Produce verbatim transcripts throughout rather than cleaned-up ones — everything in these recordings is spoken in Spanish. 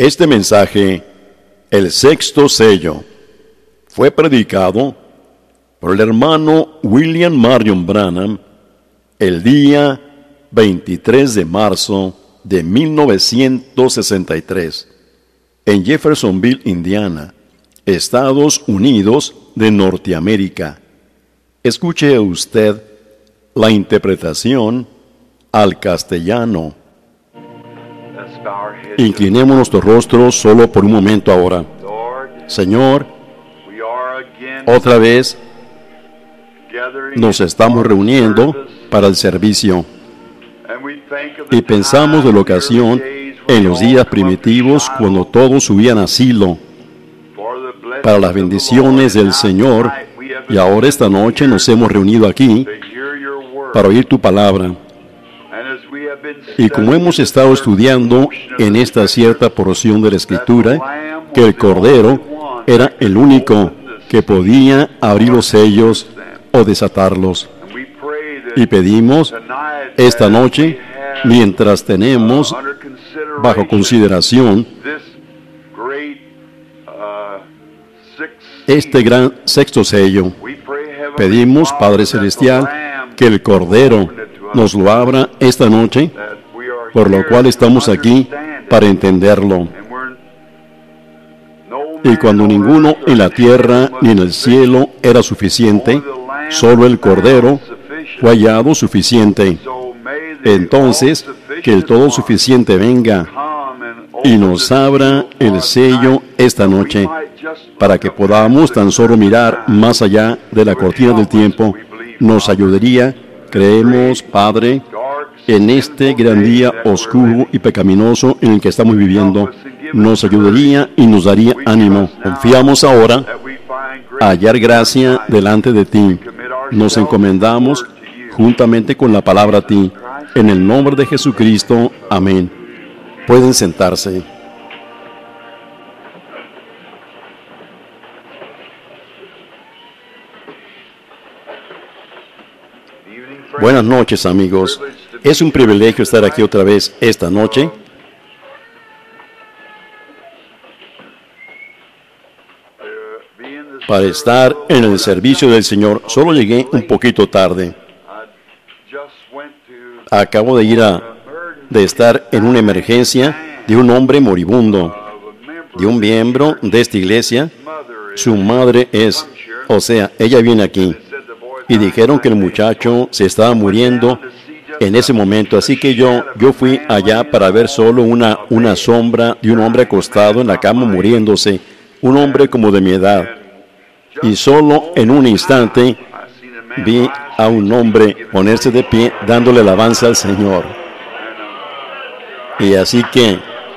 Este mensaje, el sexto sello, fue predicado por el hermano William Marion Branham el día veintitrés de marzo de mil novecientos sesenta y tres en Jeffersonville, Indiana, Estados Unidos de Norteamérica. Escuche usted la interpretación al castellano. Inclinemos nuestros rostros solo por un momento ahora. Señor, otra vez nos estamos reuniendo para el servicio y pensamos de la ocasión en los días primitivos cuando todos subían a Silo para las bendiciones del Señor, y ahora esta noche nos hemos reunido aquí para oír tu palabra. Y como hemos estado estudiando en esta cierta porción de la Escritura, que el Cordero era el único que podía abrir los sellos o desatarlos. Y pedimos esta noche, mientras tenemos bajo consideración este gran sexto sello, pedimos, Padre Celestial, que el Cordero nos lo abra esta noche, por lo cual estamos aquí para entenderlo. Y cuando ninguno en la tierra ni en el cielo era suficiente, solo el Cordero fue hallado suficiente. Entonces, que el todo suficiente venga y nos abra el sello esta noche, para que podamos tan solo mirar más allá de la cortina del tiempo. Nos ayudaría, creemos, Padre, en este gran día oscuro y pecaminoso en el que estamos viviendo. Nos ayudaría y nos daría ánimo. Confiamos ahora a hallar gracia delante de ti. Nos encomendamos juntamente con la palabra a ti. En el nombre de Jesucristo. Amén. Pueden sentarse. Buenas noches, amigos. Es un privilegio estar aquí otra vez esta noche. Para estar en el servicio del Señor. Solo llegué un poquito tarde. Acabo de ir a, de estar en una emergencia de un hombre moribundo, de un miembro de esta iglesia. Su madre es, o sea, ella viene aquí. Y dijeron que el muchacho se estaba muriendo en ese momento. Así que yo, yo fui allá para ver solo una, una sombra de un hombre acostado en la cama muriéndose. Un hombre como de mi edad. Y solo en un instante vi a un hombre ponerse de pie dándole alabanza al Señor. Y así que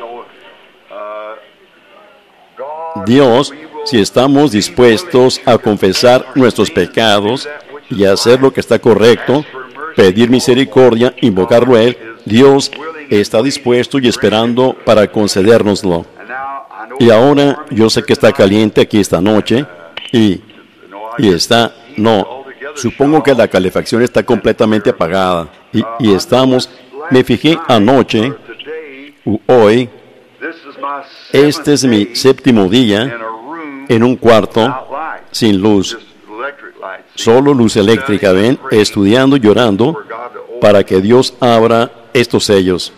Dios, si estamos dispuestos a confesar nuestros pecados y hacer lo que está correcto, pedir misericordia, invocarlo a Él, Dios está dispuesto y esperando para concedérnoslo. Y ahora yo sé que está caliente aquí esta noche y, y está, no, supongo que la calefacción está completamente apagada y, y estamos, me fijé anoche, u hoy, este es mi séptimo día en un cuarto sin luz, solo luz eléctrica, ven, estudiando, llorando, para que Dios abra estos sellos.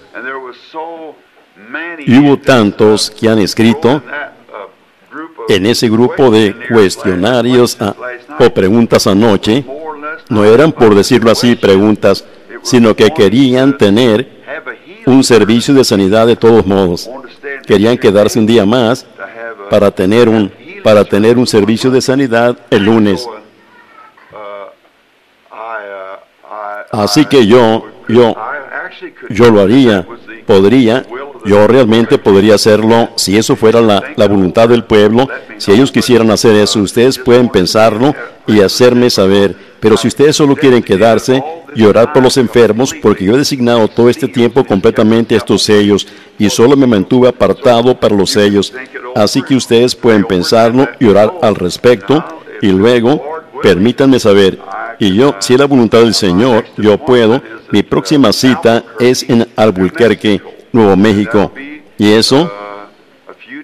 Y hubo tantos que han escrito en ese grupo de cuestionarios a, o preguntas anoche, no eran, por decirlo así, preguntas, sino que querían tener un servicio de sanidad de todos modos. Querían quedarse un día más para tener un, para tener un servicio de sanidad el lunes. Así que yo, yo, yo lo haría, podría, yo realmente podría hacerlo si eso fuera la, la voluntad del pueblo. Si ellos quisieran hacer eso, ustedes pueden pensarlo y hacerme saber. Pero si ustedes solo quieren quedarse y orar por los enfermos, porque yo he designado todo este tiempo completamente a estos sellos y solo me mantuve apartado para los sellos. Así que ustedes pueden pensarlo y orar al respecto y luego permítanme saber. Y yo, si es la voluntad del Señor, yo puedo. Mi próxima cita es en Albuquerque, Nuevo México. Y eso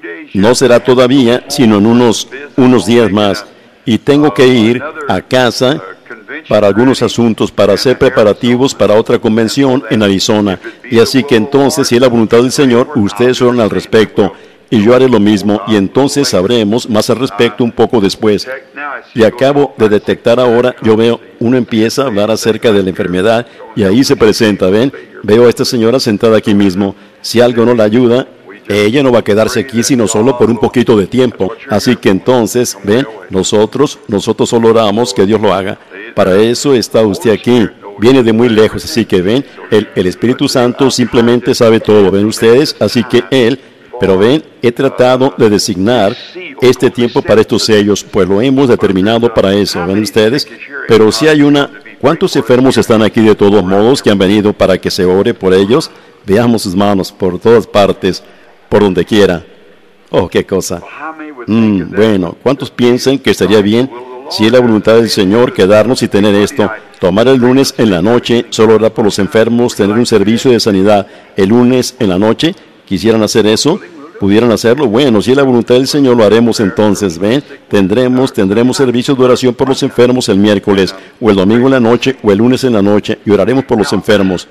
No será todavía, sino en unos, unos días más. Y tengo que ir a casa para algunos asuntos, para hacer preparativos para otra convención en Arizona. Y así que entonces, si es la voluntad del Señor, ustedes oran al respecto. Y yo haré lo mismo, y entonces sabremos más al respecto un poco después. Y acabo de detectar ahora, yo veo, uno empieza a hablar acerca de la enfermedad, y ahí se presenta, ¿ven? Veo a esta señora sentada aquí mismo. Si algo no la ayuda, ella no va a quedarse aquí sino solo por un poquito de tiempo. Así que entonces, ven, nosotros, nosotros solo oramos que Dios lo haga. Para eso está usted aquí. Viene de muy lejos, así que ven, el, el Espíritu Santo simplemente sabe todo, ¿ven ustedes? Así que Él, pero ven, he tratado de designar este tiempo para estos sellos, pues lo hemos determinado para eso, ¿ven ustedes? Pero si hay una, ¿cuántos enfermos están aquí de todos modos que han venido para que se ore por ellos? Veamos sus manos por todas partes, por donde quiera. Oh, qué cosa. Mm, bueno, ¿cuántos piensan que estaría bien, si es la voluntad del Señor, quedarnos y tener esto? Tomar el lunes en la noche, solo orar por los enfermos, tener un servicio de sanidad el lunes en la noche. ¿Quisieran hacer eso? ¿Pudieran hacerlo? Bueno, si es la voluntad del Señor, lo haremos entonces, ¿ven? Tendremos, tendremos servicios de oración por los enfermos el miércoles, o el domingo en la noche, o el lunes en la noche, y oraremos por los enfermos.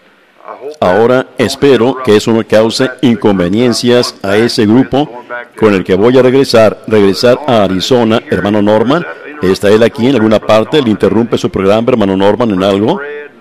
Ahora espero que eso no cause inconveniencias a ese grupo con el que voy a regresar, regresar a Arizona, hermano Norman. ¿Está él aquí en alguna parte? ¿Le interrumpe su programa, hermano Norman, en algo?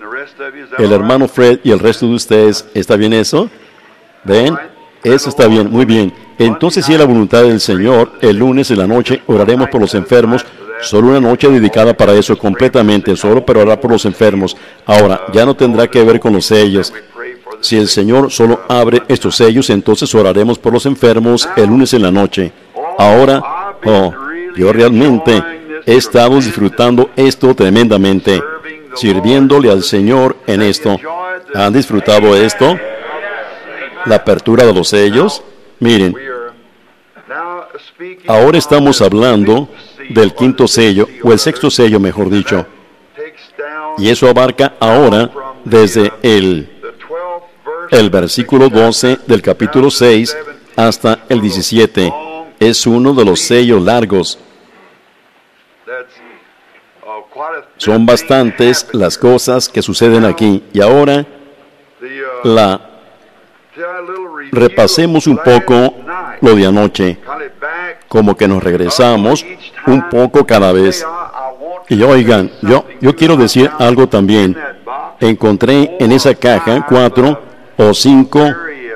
El hermano Fred y el resto de ustedes, ¿está bien eso? ¿Ven? Eso está bien, muy bien. Entonces, si es la voluntad del Señor, el lunes en la noche oraremos por los enfermos. Solo una noche dedicada para eso, completamente, solo para orar por los enfermos. Ahora, ya no tendrá que ver con los sellos. Si el Señor solo abre estos sellos, entonces oraremos por los enfermos el lunes en la noche. Ahora, oh, yo realmente he estado disfrutando esto tremendamente, sirviéndole al Señor en esto. ¿Han disfrutado esto? La apertura de los sellos. Miren, ahora estamos hablando del quinto sello, o el sexto sello, mejor dicho. Y eso abarca ahora desde el, el versículo doce del capítulo seis hasta el diecisiete. Es uno de los sellos largos. Son bastantes las cosas que suceden aquí. Y ahora, la repasemos un poco lo de anoche, como que nos regresamos un poco cada vez. Y oigan, yo, yo quiero decir algo también. Encontré en esa caja cuatro o cinco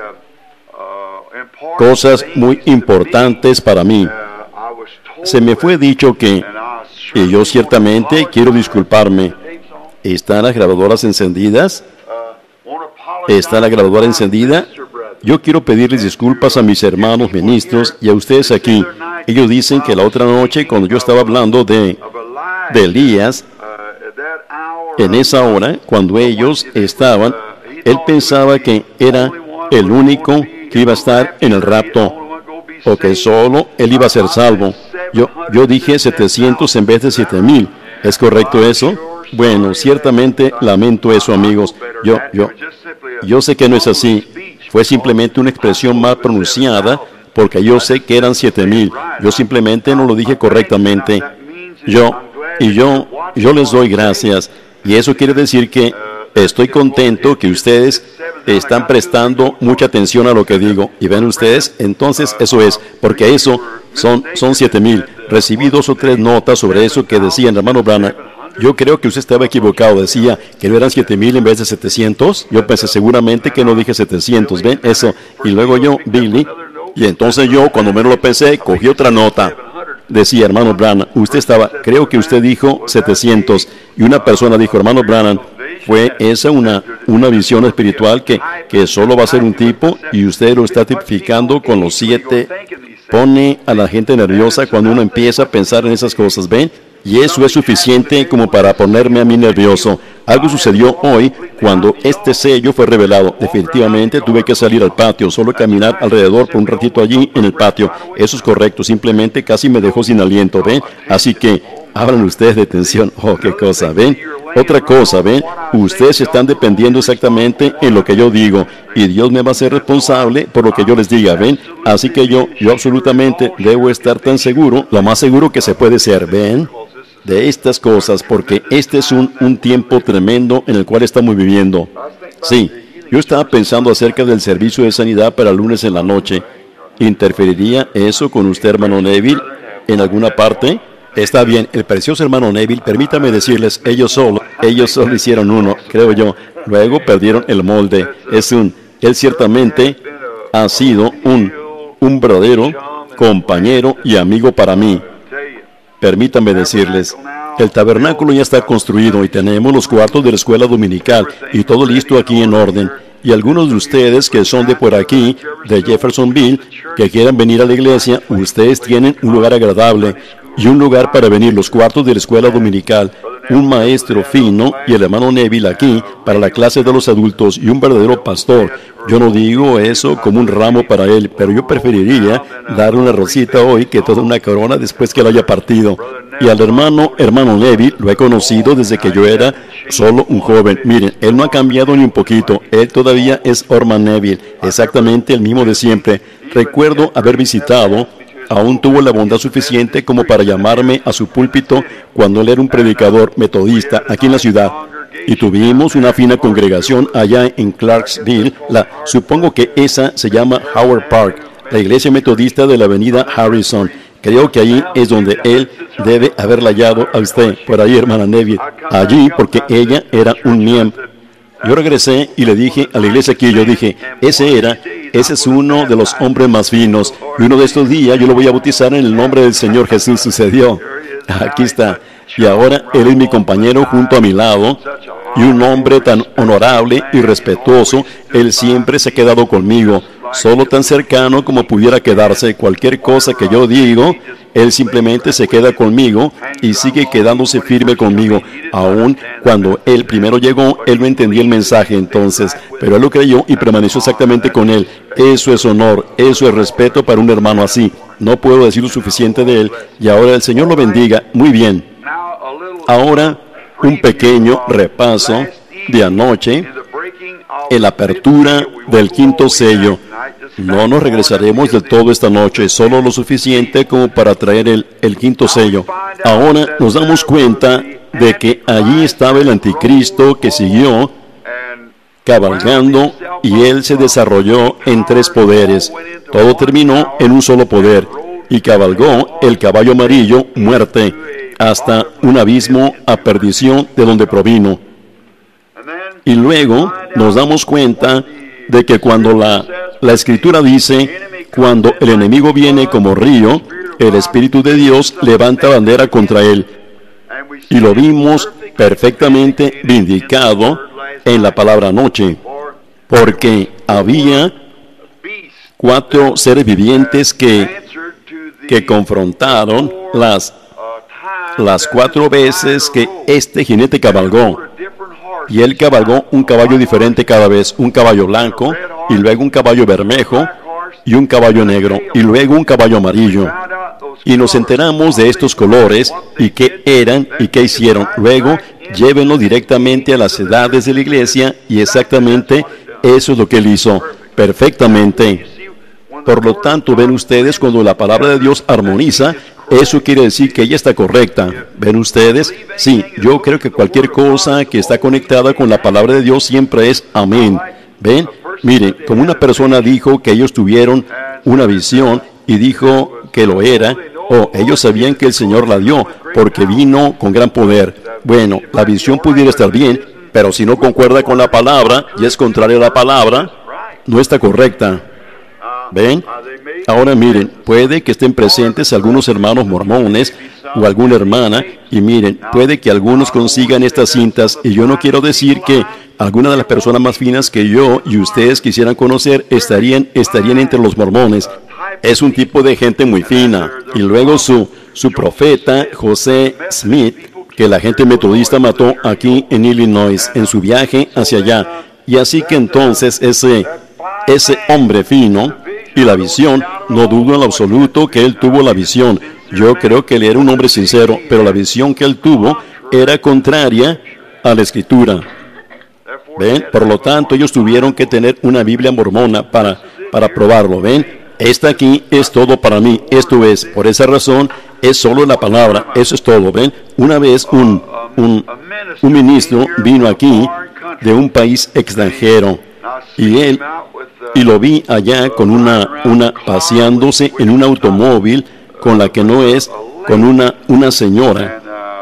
cosas muy importantes para mí. Se me fue dicho que, y yo ciertamente quiero disculparme, ¿están las grabadoras encendidas? ¿Está la grabadora encendida? Yo quiero pedirles disculpas a mis hermanos ministros y a ustedes aquí. Ellos dicen que la otra noche, cuando yo estaba hablando de, de Elías, en esa hora, cuando ellos estaban, él pensaba que era el único que iba a estar en el rapto, o que solo él iba a ser salvo. Yo, yo dije setecientos en vez de siete mil. ¿Es correcto eso? Bueno, ciertamente lamento eso, amigos. Yo, yo, yo sé que no es así. Fue simplemente una expresión mal pronunciada, porque yo sé que eran siete mil. Yo simplemente no lo dije correctamente. Yo, y yo, yo les doy gracias. Y eso quiere decir que estoy contento que ustedes están prestando mucha atención a lo que digo. Y ven ustedes, entonces eso es, porque eso son, son siete mil. Recibí dos o tres notas sobre eso que decían, hermano Branham, yo creo que usted estaba equivocado, decía que no eran siete mil en vez de setecientos. Yo pensé seguramente que no dije setecientos, ¿ven? Eso. Y luego yo, Billy, y entonces yo, cuando menos lo pensé, cogí otra nota. Decía, hermano Branham, usted estaba, creo que usted dijo setecientos. Y una persona dijo, hermano Branham, fue esa una, una visión espiritual que, que solo va a ser un tipo, y usted lo está tipificando con los siete. Pone a la gente nerviosa cuando uno empieza a pensar en esas cosas, ¿ven? Y eso es suficiente como para ponerme a mí nervioso. Algo sucedió hoy cuando este sello fue revelado. Definitivamente tuve que salir al patio, solo caminar alrededor por un ratito allí en el patio. Eso es correcto, simplemente casi me dejó sin aliento, ¿ven? Así que, hablan ustedes de tensión. Oh, qué cosa, ¿ven? Otra cosa, ¿ven? Ustedes están dependiendo exactamente en lo que yo digo, y Dios me va a ser responsable por lo que yo les diga, ¿ven? Así que yo, yo absolutamente debo estar tan seguro, lo más seguro que se puede ser, ¿ven? De estas cosas, porque este es un, un tiempo tremendo en el cual estamos viviendo. Sí, yo estaba pensando acerca del servicio de sanidad para el lunes en la noche. ¿Interferiría eso con usted, hermano Neville, en alguna parte? Está bien, el precioso hermano Neville, permítame decirles, ellos solo, ellos solo hicieron uno, creo yo. Luego perdieron el molde. Es un, él ciertamente ha sido un, un verdadero compañero y amigo para mí. Permítanme decirles, el tabernáculo ya está construido y tenemos los cuartos de la escuela dominical y todo listo aquí en orden. Y algunos de ustedes que son de por aquí, de Jeffersonville, que quieran venir a la iglesia, ustedes tienen un lugar agradable y un lugar para venir, los cuartos de la escuela dominical, un maestro fino y el hermano Neville aquí para la clase de los adultos y un verdadero pastor. Yo no digo eso como un ramo para él, pero yo preferiría darle una rosita hoy que toda una corona después que lo haya partido. Y al hermano, hermano Neville, lo he conocido desde que yo era solo un joven. Miren, él no ha cambiado ni un poquito. Él todavía es Orman Neville, exactamente el mismo de siempre. Recuerdo haber visitado, aún tuvo la bondad suficiente como para llamarme a su púlpito cuando él era un predicador metodista aquí en la ciudad. Y tuvimos una fina congregación allá en Clarksville. La, supongo que esa se llama Howard Park, la iglesia metodista de la avenida Harrison. Creo que allí es donde él debe haberla hallado a usted, por ahí, hermana Neville. Allí, porque ella era un miembro. Yo regresé y le dije a la iglesia aquí, yo dije, ese era, ese es uno de los hombres más finos. Y uno de estos días yo lo voy a bautizar en el nombre del Señor Jesús. Sucedió. Aquí está. Y ahora él es mi compañero junto a mi lado. Y un hombre tan honorable y respetuoso, él siempre se ha quedado conmigo. Solo tan cercano como pudiera quedarse. Cualquier cosa que yo digo, él simplemente se queda conmigo y sigue quedándose firme conmigo. Aún cuando él primero llegó, él no entendía el mensaje entonces, pero él lo creyó y permaneció exactamente con él. Eso es honor, eso es respeto para un hermano así. No puedo decir lo suficiente de él, y ahora el Señor lo bendiga. Muy bien. Ahora, un pequeño repaso de anoche, en la apertura del quinto sello. No nos regresaremos del todo esta noche, solo lo suficiente como para traer el, el quinto sello. Ahora nos damos cuenta de que allí estaba el anticristo que siguió cabalgando y él se desarrolló en tres poderes. Todo terminó en un solo poder y cabalgó el caballo amarillo, muerte, hasta un abismo a perdición de donde provino. Y luego nos damos cuenta de que cuando la, la Escritura dice, cuando el enemigo viene como río, el Espíritu de Dios levanta bandera contra él. Y lo vimos perfectamente vindicado en la palabra anoche, porque había cuatro seres vivientes que, que confrontaron las, las cuatro veces que este jinete cabalgó. Y él cabalgó un caballo diferente cada vez, un caballo blanco, y luego un caballo bermejo, y un caballo negro, y luego un caballo amarillo. Y nos enteramos de estos colores, y qué eran, y qué hicieron. Luego, llévenlo directamente a las edades de la iglesia, y exactamente eso es lo que él hizo, perfectamente. Por lo tanto, ven ustedes, cuando la palabra de Dios armoniza, eso quiere decir que ella está correcta. ¿Ven ustedes? Sí, yo creo que cualquier cosa que está conectada con la palabra de Dios siempre es amén. ¿Ven? Miren, como una persona dijo que ellos tuvieron una visión y dijo que lo era, o ellos sabían que el Señor la dio, porque vino con gran poder. Bueno, la visión pudiera estar bien, pero si no concuerda con la palabra y es contraria a la palabra, no está correcta. ¿Ven? Ahora miren, puede que estén presentes algunos hermanos mormones o alguna hermana, y miren, puede que algunos consigan estas cintas, y yo no quiero decir que algunas de las personas más finas que yo y ustedes quisieran conocer estarían, estarían entre los mormones. Es un tipo de gente muy fina. Y luego su, su profeta, José Smith, que la gente metodista mató aquí en Illinois, en su viaje hacia allá. Y así que entonces ese, ese hombre fino y la visión, no dudo en lo absoluto que él tuvo la visión. Yo creo que él era un hombre sincero, pero la visión que él tuvo era contraria a la Escritura. ¿Ven? Por lo tanto, ellos tuvieron que tener una Biblia mormona para, para probarlo. ¿Ven? Esta aquí es todo para mí. Esto es, por esa razón, es solo la palabra. Eso es todo. ¿Ven? Una vez un, un, un ministro vino aquí de un país extranjero y él y lo vi allá con una, una paseándose en un automóvil con la que no es, con una, una señora.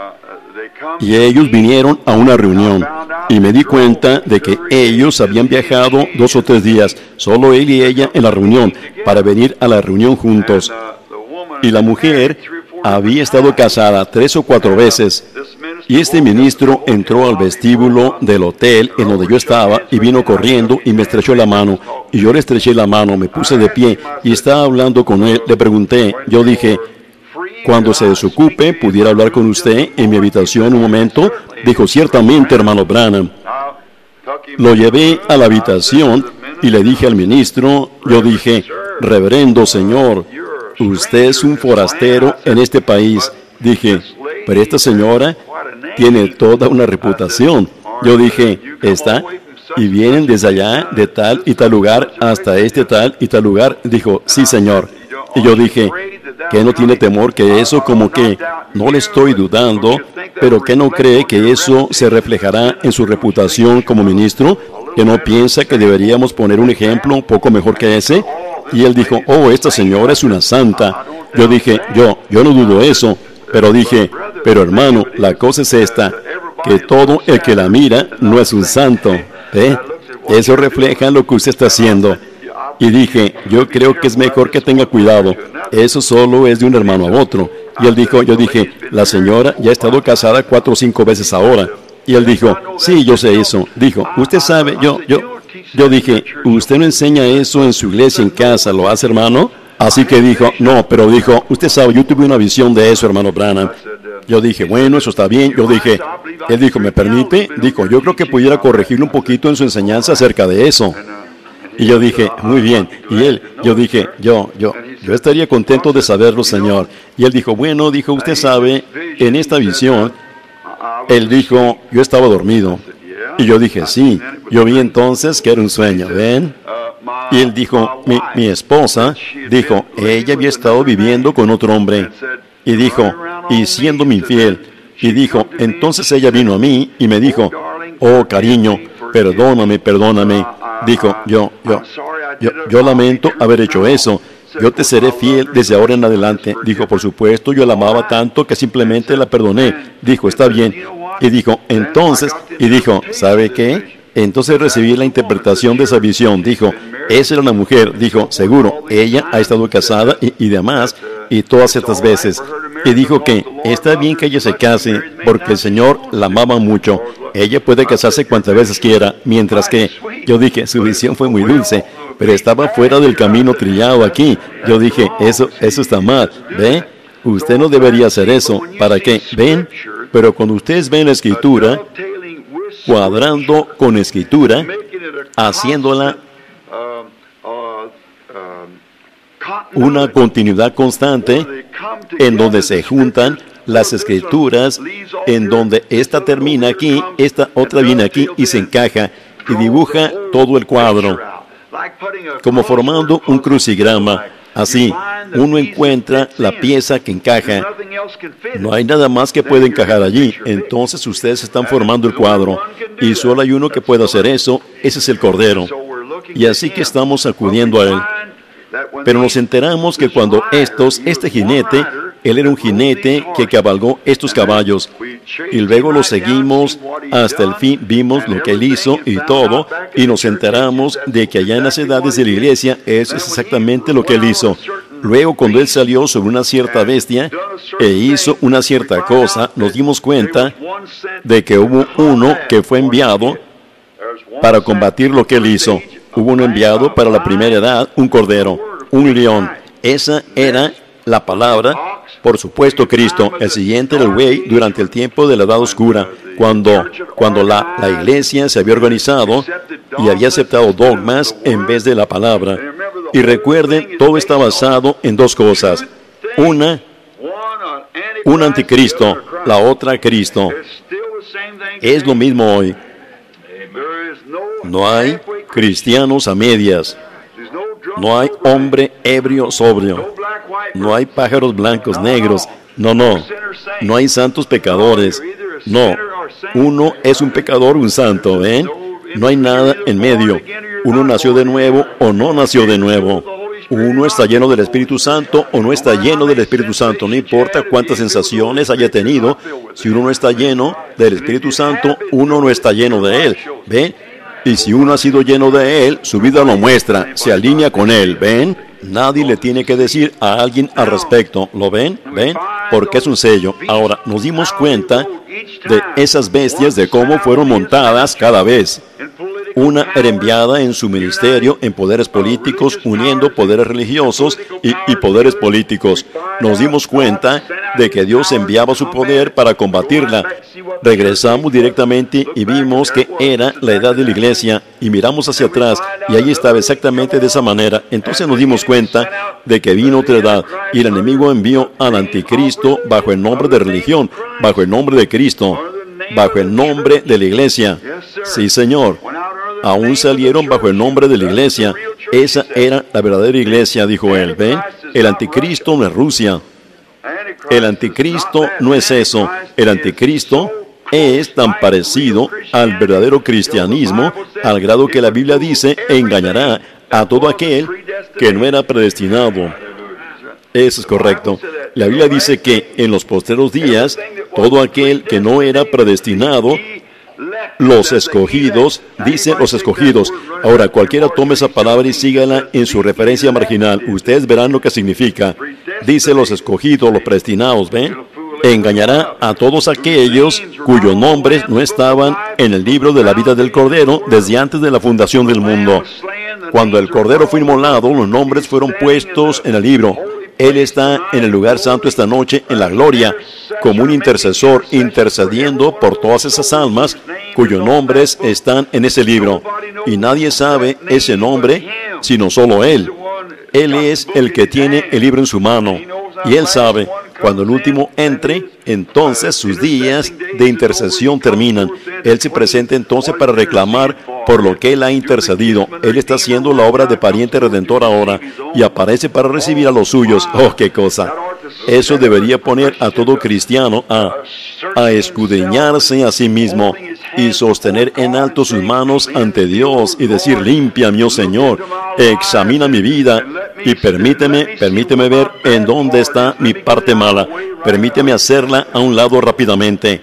Y ellos vinieron a una reunión y me di cuenta de que ellos habían viajado dos o tres días, solo él y ella en la reunión, para venir a la reunión juntos. Y la mujer había estado casada tres o cuatro veces. Y este ministro entró al vestíbulo del hotel en donde yo estaba y vino corriendo y me estrechó la mano. Y yo le estreché la mano, me puse de pie y estaba hablando con él. Le pregunté, yo dije, cuando se desocupe, ¿pudiera hablar con usted en mi habitación un momento? Dijo, ciertamente, hermano Branham. Lo llevé a la habitación y le dije al ministro, yo dije, reverendo señor, usted es un forastero en este país. Dije, pero esta señora tiene toda una reputación. Yo dije, está, y vienen desde allá, de tal y tal lugar, hasta este tal y tal lugar. Dijo, sí señor. Y yo dije, que no tiene temor que eso, como que no le estoy dudando, pero que no cree que eso se reflejará en su reputación como ministro, que no piensa que deberíamos poner un ejemplo un poco mejor que ese. Y él dijo, oh, esta señora es una santa. Yo dije, yo, yo no dudo eso, pero dije, pero hermano, la cosa es esta, que todo el que la mira no es un santo. ¿Eh? Eso refleja lo que usted está haciendo. Y dije, yo creo que es mejor que tenga cuidado. Eso solo es de un hermano a otro. Y él dijo, yo dije, la señora ya ha estado casada cuatro o cinco veces ahora. Y él dijo, sí, yo sé eso. Dijo, usted sabe, yo, yo, yo dije, usted no enseña eso en su iglesia, en casa, ¿lo hace, hermano? Así que dijo, no, pero dijo, usted sabe, yo tuve una visión de eso, hermano Branham. Yo dije, bueno, eso está bien. Yo dije, él dijo, ¿me permite? Dijo, yo creo que pudiera corregirle un poquito en su enseñanza acerca de eso. Y yo dije, muy bien. Y él, yo dije, yo, yo, yo estaría contento de saberlo, señor. Y él dijo, bueno, dijo, usted sabe, en esta visión, él dijo, yo estaba dormido. Y yo dije, sí. Yo vi entonces que era un sueño, ¿ven? Y él dijo, mi, mi esposa, dijo, ella había estado viviendo con otro hombre. Y dijo, y siéndome infiel. Y dijo, entonces ella vino a mí y me dijo, oh, cariño, perdóname, perdóname. Dijo, yo, yo, yo, yo lamento haber hecho eso. Yo te seré fiel desde ahora en adelante. Dijo, por supuesto, yo la amaba tanto que simplemente la perdoné. Dijo, está bien. Y dijo, entonces, y dijo, ¿sabe qué? Entonces recibí la interpretación de esa visión. Dijo, esa era una mujer. Dijo, seguro, ella ha estado casada y, y demás, y todas estas veces. Y dijo que está bien que ella se case, porque el Señor la amaba mucho. Ella puede casarse cuantas veces quiera, mientras que, yo dije, su visión fue muy dulce, pero estaba fuera del camino trillado aquí. Yo dije, eso, eso está mal, ¿ve? Usted no debería hacer eso. ¿Para qué? ¿Ven? Pero cuando ustedes ven la Escritura, cuadrando con Escritura, haciéndola una continuidad constante, en donde se juntan las Escrituras, en donde esta termina aquí, esta otra viene aquí y se encaja y dibuja todo el cuadro, como formando un crucigrama. Así, uno encuentra la pieza que encaja. No hay nada más que pueda encajar allí. Entonces ustedes están formando el cuadro. Y solo hay uno que puede hacer eso. Ese es el Cordero. Y así que estamos acudiendo a Él. Pero nos enteramos que cuando estos, este jinete, él era un jinete que cabalgó estos caballos. Y luego lo seguimos hasta el fin, vimos lo que él hizo y todo, y nos enteramos de que allá en las edades de la iglesia, eso es exactamente lo que él hizo. Luego, cuando él salió sobre una cierta bestia e hizo una cierta cosa, nos dimos cuenta de que hubo uno que fue enviado para combatir lo que él hizo. Hubo uno enviado para la primera edad, un cordero, un león. Esa era la palabra, por supuesto, Cristo. El siguiente era el buey durante el tiempo de la edad oscura, cuando, cuando la, la iglesia se había organizado y había aceptado dogmas en vez de la palabra. Y recuerden, todo está basado en dos cosas. Una, un anticristo, la otra Cristo. Es lo mismo hoy. No hay cristianos a medias. No hay hombre ebrio sobrio. No hay pájaros blancos, negros. No, no. No hay santos pecadores. No. Uno es un pecador, un santo, ¿ven? No hay nada en medio. Uno nació de nuevo o no nació de nuevo. Uno está lleno del Espíritu Santo o no está lleno del Espíritu Santo. No importa cuántas sensaciones haya tenido. Si uno no está lleno del Espíritu Santo, uno no está lleno de Él. ¿Ven? Y si uno ha sido lleno de Él, su vida lo muestra. Se alinea con Él. ¿Ven? Nadie le tiene que decir a alguien al respecto. ¿Lo ven? ¿Ven? Porque es un sello. Ahora, nos dimos cuenta de esas bestias, de cómo fueron montadas cada vez. Una era enviada en su ministerio en poderes políticos, uniendo poderes religiosos y, y poderes políticos. Nos dimos cuenta de que Dios enviaba su poder para combatirla. Regresamos directamente y vimos que era la edad de la iglesia y miramos hacia atrás y ahí estaba exactamente de esa manera. Entonces nos dimos cuenta de que vino otra edad y el enemigo envió al anticristo bajo el nombre de religión, bajo el nombre de Cristo, bajo el nombre de la iglesia. Sí, Señor. Aún salieron bajo el nombre de la iglesia. Esa era la verdadera iglesia, dijo él. ¿Ven? El anticristo no es Rusia. El anticristo no es eso. El anticristo es tan parecido al verdadero cristianismo, al grado que la Biblia dice, engañará a todo aquel que no era predestinado. Eso es correcto. La Biblia dice que en los postreros días, todo aquel que no era predestinado, los escogidos, dice los escogidos. Ahora, cualquiera tome esa palabra y sígala en su referencia marginal. Ustedes verán lo que significa. Dice los escogidos, los predestinados, ¿ven? Engañará a todos aquellos cuyos nombres no estaban en el libro de la vida del Cordero desde antes de la fundación del mundo. Cuando el Cordero fue inmolado, los nombres fueron puestos en el libro. Él está en el lugar santo esta noche, en la gloria, como un intercesor, intercediendo por todas esas almas cuyos nombres están en ese libro. Y nadie sabe ese nombre, sino solo Él. Él es el que tiene el libro en su mano. Y Él sabe, cuando el último entre, entonces sus días de intercesión terminan. Él se presenta entonces para reclamar por lo que Él ha intercedido. Él está haciendo la obra de pariente redentor ahora y aparece para recibir a los suyos. ¡Oh, qué cosa! Eso debería poner a todo cristiano a, a escudriñarse a sí mismo y sostener en alto sus manos ante Dios y decir, límpiame, oh Señor, examina mi vida y permíteme, permíteme ver en dónde está mi parte mala. Permíteme hacerla a un lado rápidamente.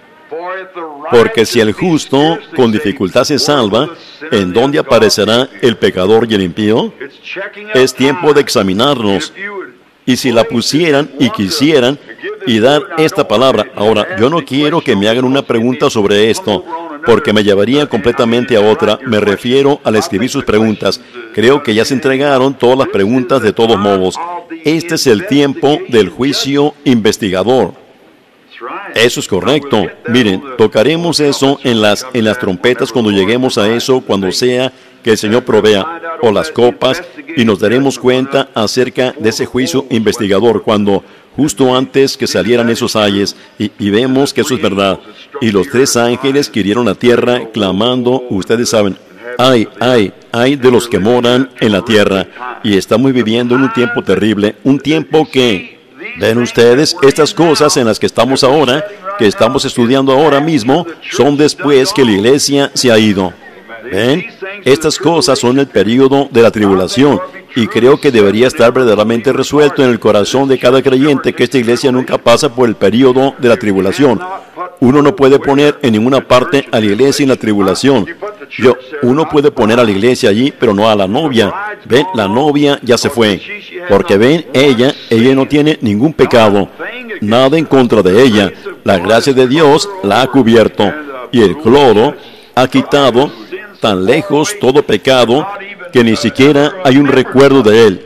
Porque si el justo con dificultad se salva, ¿en dónde aparecerá el pecador y el impío? Es tiempo de examinarnos. Y si la pusieran y quisieran y dar esta palabra. Ahora, yo no quiero que me hagan una pregunta sobre esto, porque me llevaría completamente a otra. Me refiero al escribir sus preguntas. Creo que ya se entregaron todas las preguntas de todos modos. Este es el tiempo del juicio investigador. Eso es correcto. Miren, tocaremos eso en las, en las trompetas cuando lleguemos a eso, cuando sea que el Señor provea, o las copas, y nos daremos cuenta acerca de ese juicio investigador, cuando justo antes que salieran esos ayes, y, y vemos que eso es verdad. Y los tres ángeles que hirieron la tierra, clamando, ustedes saben, ay, ay, ay de los que moran en la tierra. Y estamos viviendo en un tiempo terrible, un tiempo que... Ven ustedes, estas cosas en las que estamos ahora, que estamos estudiando ahora mismo, son después que la iglesia se ha ido. ¿Ven? Estas cosas son el periodo de la tribulación, y creo que debería estar verdaderamente resuelto en el corazón de cada creyente que esta iglesia nunca pasa por el periodo de la tribulación. Uno no puede poner en ninguna parte a la iglesia en la tribulación. Yo, uno puede poner a la iglesia allí, pero no a la novia. Ven, la novia ya se fue. Porque ven, ella, ella no tiene ningún pecado. Nada en contra de ella. La gracia de Dios la ha cubierto. Y el cloro ha quitado tan lejos todo pecado que ni siquiera hay un recuerdo de él.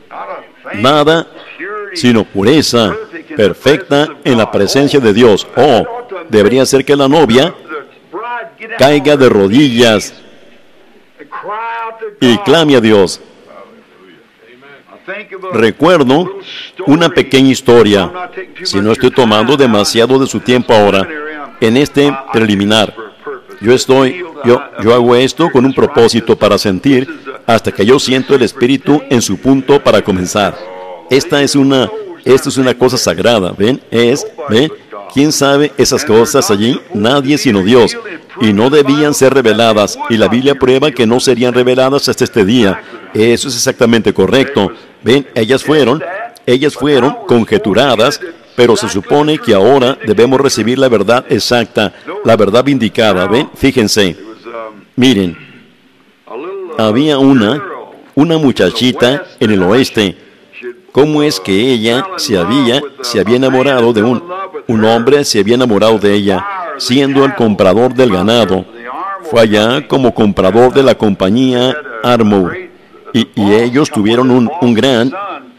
Nada sino pureza perfecta en la presencia de Dios. Oh, debería ser que la novia caiga de rodillas y clame a Dios. Recuerdo una pequeña historia, si no estoy tomando demasiado de su tiempo ahora. en este preliminar. Yo estoy, yo, yo hago esto con un propósito para sentir hasta que yo siento el Espíritu en su punto para comenzar. Esta es una, esto es una cosa sagrada, ¿ven? Es, ¿ven? ¿Quién sabe esas cosas allí? Nadie sino Dios. Y no debían ser reveladas. Y la Biblia prueba que no serían reveladas hasta este día. Eso es exactamente correcto. ¿Ven? Ellas fueron, ellas fueron conjeturadas, pero se supone que ahora debemos recibir la verdad exacta, la verdad vindicada. ¿Ven? Fíjense. Miren. Había una, una muchachita en el oeste. ¿Cómo es que ella se había, se había enamorado de un, un hombre, se había enamorado de ella, siendo el comprador del ganado? Fue allá como comprador de la compañía Armour. Y, y ellos tuvieron un, un gran...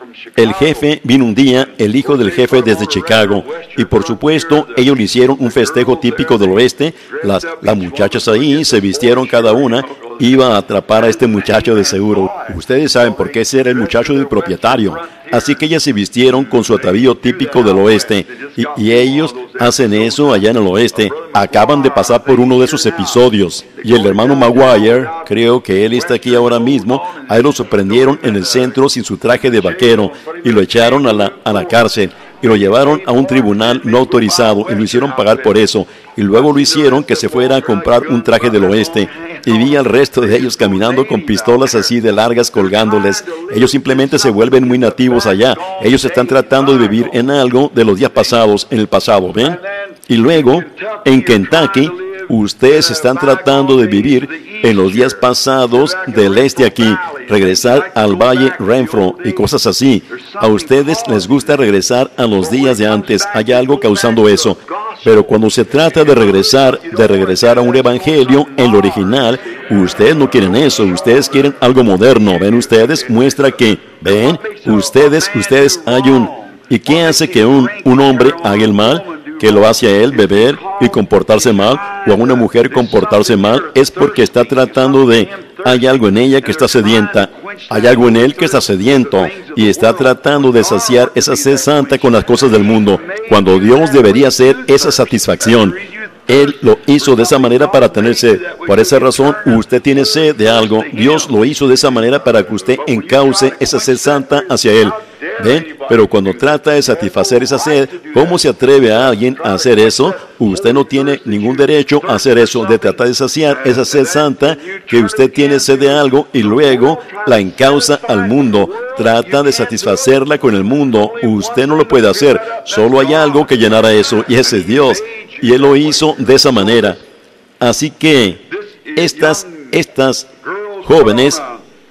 El jefe vino un día, el hijo del jefe desde Chicago, y por supuesto ellos le hicieron un festejo típico del oeste. Las, las muchachas ahí se vistieron cada una, iba a atrapar a este muchacho de seguro. Ustedes saben por qué ese era el muchacho del propietario. Así que ellas se vistieron con su atavío típico del oeste, y, y ellos hacen eso allá en el oeste. Acaban de pasar por uno de esos episodios, y el hermano Maguire, creo que él está aquí ahora mismo, ahí lo sorprendieron en el centro sin su traje de vaquero, y lo echaron a la, a la cárcel, y lo llevaron a un tribunal no autorizado, y lo hicieron pagar por eso, y luego lo hicieron que se fuera a comprar un traje del oeste, y vi al resto de ellos caminando con pistolas así de largas colgándoles. Ellos simplemente se vuelven muy nativos allá. Ellos están tratando de vivir en algo de los días pasados, en el pasado, ¿ven? Y luego, en Kentucky, ustedes están tratando de vivir en los días pasados del este aquí, regresar al Valle Renfro y cosas así. A ustedes les gusta regresar a los días de antes. Hay algo causando eso. Pero cuando se trata de regresar, de regresar a un evangelio en lo original, ustedes no quieren eso, ustedes quieren algo moderno. ¿Ven ustedes? Muestra que, ven, ustedes, ustedes hay un... ¿Y qué hace que un, un hombre haga el mal? Que lo hace a él beber y comportarse mal, o a una mujer comportarse mal, es porque está tratando de... Hay algo en ella que está sedienta, hay algo en él que está sediento, y está tratando de saciar esa sed santa con las cosas del mundo, cuando Dios debería ser esa satisfacción. Él lo hizo de esa manera para tener sed. Por esa razón, usted tiene sed de algo. Dios lo hizo de esa manera para que usted encauce esa sed santa hacia Él. ¿Ven? Pero cuando trata de satisfacer esa sed, ¿cómo se atreve a alguien a hacer eso? Usted no tiene ningún derecho a hacer eso, de tratar de saciar esa sed santa, que usted tiene sed de algo y luego la encausa al mundo. Trata de satisfacerla con el mundo. Usted no lo puede hacer. Solo hay algo que llenara eso, y ese es Dios. Y Él lo hizo de esa manera. Así que estas, estas jóvenes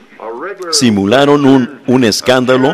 simularon un, un escándalo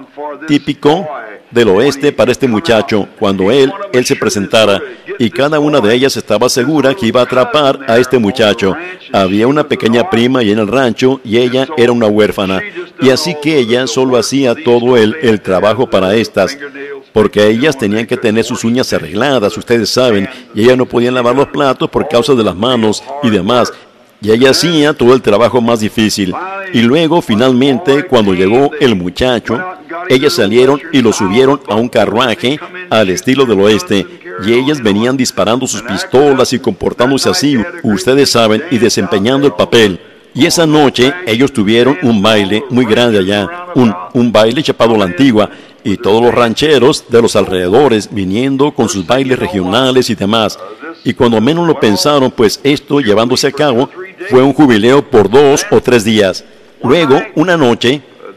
típico del oeste para este muchacho cuando él, él se presentara, y cada una de ellas estaba segura que iba a atrapar a este muchacho. Había una pequeña prima y en el rancho, y ella era una huérfana, y así que ella solo hacía todo el, el trabajo para estas, porque ellas tenían que tener sus uñas arregladas, ustedes saben, y ellas no podían lavar los platos por causa de las manos y demás. Y ella hacía todo el trabajo más difícil. Y luego, finalmente, cuando llegó el muchacho, ellas salieron y lo subieron a un carruaje al estilo del oeste. Y ellas venían disparando sus pistolas y comportándose así, ustedes saben, y desempeñando el papel. Y esa noche ellos tuvieron un baile muy grande allá, un, un baile chapado a la antigua, y todos los rancheros de los alrededores viniendo con sus bailes regionales y demás. Y cuando menos lo pensaron, pues esto llevándose a cabo, fue un jubileo por dos o tres días. Luego, una noche,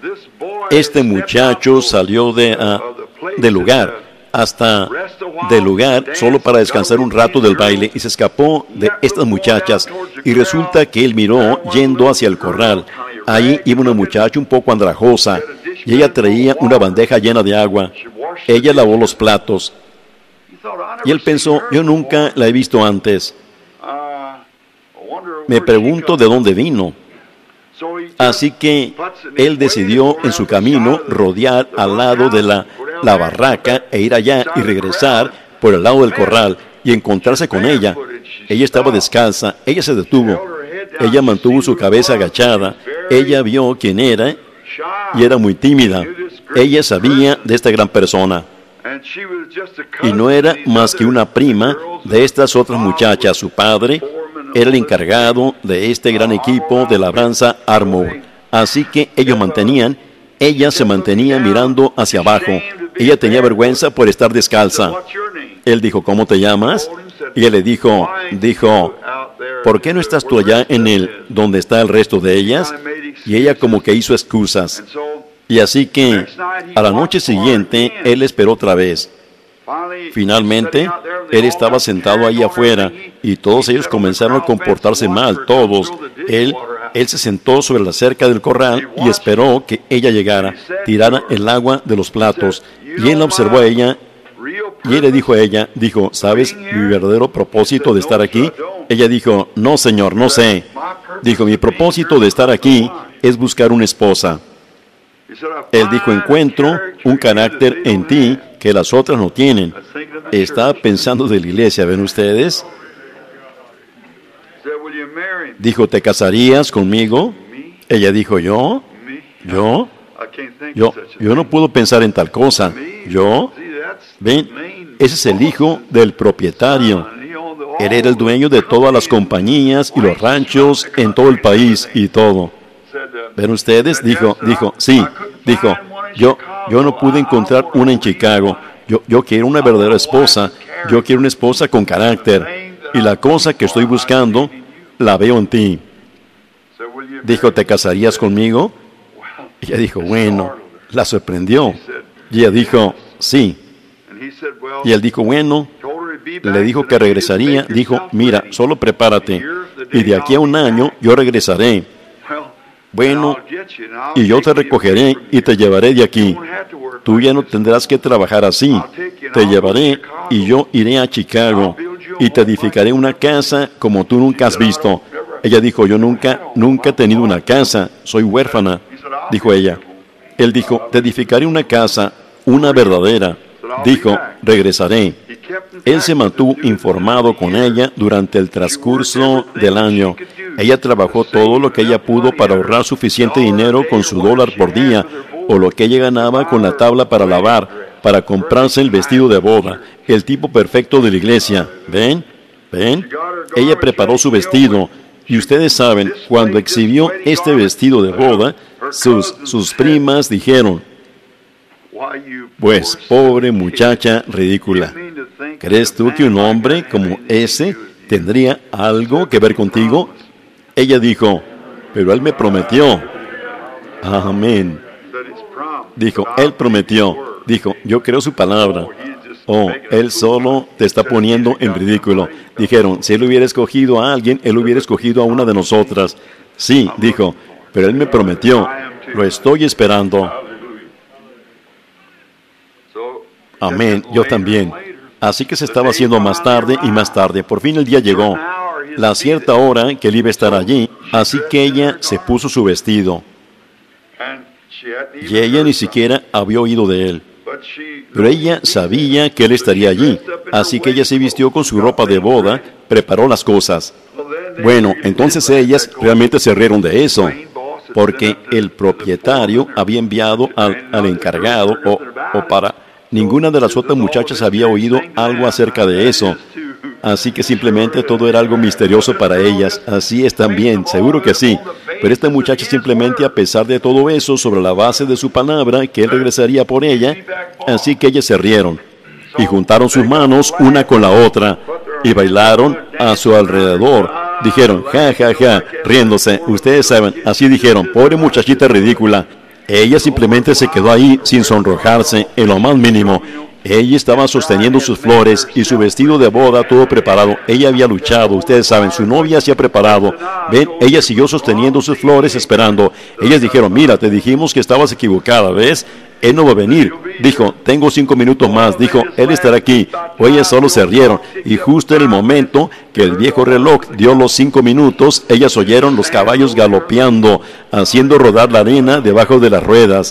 este muchacho salió de, uh, del lugar, hasta del lugar, solo para descansar un rato del baile, y se escapó de estas muchachas. Y resulta que él miró yendo hacia el corral. Ahí iba una muchacha un poco andrajosa, y ella traía una bandeja llena de agua. Ella lavó los platos. Y él pensó, yo nunca la he visto antes. Me pregunto de dónde vino. Así que él decidió en su camino rodear al lado de la, la barraca e ir allá y regresar por el lado del corral y encontrarse con ella. Ella estaba descalza, ella se detuvo, ella mantuvo su cabeza agachada, ella vio quién era y era muy tímida. Ella sabía de esta gran persona. Y no era más que una prima de estas otras muchachas. Su padre era el encargado de este gran equipo de labranza Armour. Así que ellos mantenían, ella se mantenía mirando hacia abajo. Ella tenía vergüenza por estar descalza. Él dijo, ¿cómo te llamas? Y él le dijo, dijo, ¿por qué no estás tú allá en el donde está el resto de ellas? Y ella como que hizo excusas. Y así que a la noche siguiente, él esperó otra vez. Finalmente, él estaba sentado ahí afuera y todos ellos comenzaron a comportarse mal, todos. Él, él se sentó sobre la cerca del corral y esperó que ella llegara, tirara el agua de los platos. Y él la observó a ella y él le dijo a ella, dijo, ¿sabes mi verdadero propósito de estar aquí? Ella dijo, no señor, no sé. Dijo, mi propósito de estar aquí es buscar una esposa. Él dijo, encuentro un carácter en ti que las otras no tienen. Estaba pensando de la iglesia, ¿ven ustedes? Dijo, ¿te casarías conmigo? Ella dijo, ¿yo? ¿Yo? Yo, yo no puedo pensar en tal cosa. ¿Yo? ¿Ven? Ese es el hijo del propietario. Él era el dueño de todas las compañías y los ranchos en todo el país y todo. ¿Ven ustedes? Dijo, dijo, sí, dijo, yo, yo no pude encontrar una en Chicago. Yo, yo quiero una verdadera esposa. Yo quiero una esposa con carácter. Y la cosa que estoy buscando, la veo en ti. Dijo, ¿te casarías conmigo? Y ella dijo, bueno, la sorprendió. Y ella dijo, sí. Y él dijo, bueno, le dijo que regresaría. Dijo, mira, solo prepárate. Y de aquí a un año yo regresaré. Bueno, y yo te recogeré y te llevaré de aquí. Tú ya no tendrás que trabajar así. Te llevaré y yo iré a Chicago y te edificaré una casa como tú nunca has visto. Ella dijo, yo nunca, nunca he tenido una casa. Soy huérfana, dijo ella. Él dijo, te edificaré una casa, una verdadera. Dijo, regresaré. Él se mantuvo informado con ella durante el transcurso del año. Ella trabajó todo lo que ella pudo para ahorrar suficiente dinero con su dólar por día, o lo que ella ganaba con la tabla para lavar, para comprarse el vestido de boda, el tipo perfecto de la iglesia. ¿Ven? ¿Ven? Ella preparó su vestido, y ustedes saben, cuando exhibió este vestido de boda, sus, sus primas dijeron, pues, pobre muchacha ridícula, ¿crees tú que un hombre como ese tendría algo que ver contigo? Ella dijo, pero él me prometió. Amén. Dijo, él prometió. Dijo, yo creo su palabra. Oh, él solo te está poniendo en ridículo. Dijeron, si él hubiera escogido a alguien, él hubiera escogido a una de nosotras. Sí, dijo, pero él me prometió. Lo estoy esperando. Amén, yo también. Así que se estaba haciendo más tarde y más tarde. Por fin el día llegó, la cierta hora que él iba a estar allí. Así que ella se puso su vestido. Y ella ni siquiera había oído de él. Pero ella sabía que él estaría allí. Así que ella se vistió con su ropa de boda, preparó las cosas. Bueno, entonces ellas realmente se rieron de eso, porque el propietario había enviado al, al encargado o, o para... Ninguna de las otras muchachas había oído algo acerca de eso. Así que simplemente todo era algo misterioso para ellas. Así es también, seguro que sí. Pero esta muchacha simplemente, a pesar de todo eso, sobre la base de su palabra, que él regresaría por ella, así que ellas se rieron. Y juntaron sus manos una con la otra, y bailaron a su alrededor. Dijeron, ja, ja, ja, riéndose. Ustedes saben, así dijeron, pobre muchachita ridícula. Ella simplemente se quedó ahí sin sonrojarse en lo más mínimo. Ella estaba sosteniendo sus flores y su vestido de boda todo preparado. Ella había luchado, ustedes saben, su novia se ha preparado. Ven, ella siguió sosteniendo sus flores esperando. Ellas dijeron, mira, te dijimos que estabas equivocada, ¿ves? Él no va a venir. Dijo, tengo cinco minutos más. Dijo, él estará aquí. O ellas solo se rieron. Y justo en el momento que el viejo reloj dio los cinco minutos, ellas oyeron los caballos galopeando, haciendo rodar la arena debajo de las ruedas.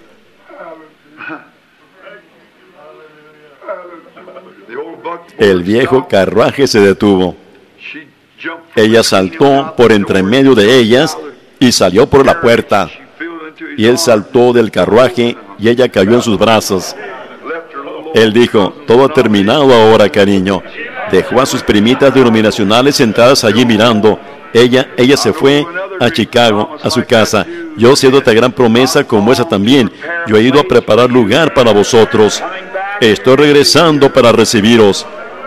El viejo carruaje se detuvo. Ella saltó por entre medio de ellas y salió por la puerta. Y él saltó del carruaje y ella cayó en sus brazos. Él dijo, todo ha terminado ahora, cariño. Dejó a sus primitas denominacionales sentadas allí mirando. Ella, ella se fue a Chicago, a su casa. Yo sé de otra gran promesa como esa también. Yo he ido a preparar lugar para vosotros. Estoy regresando para recibiros.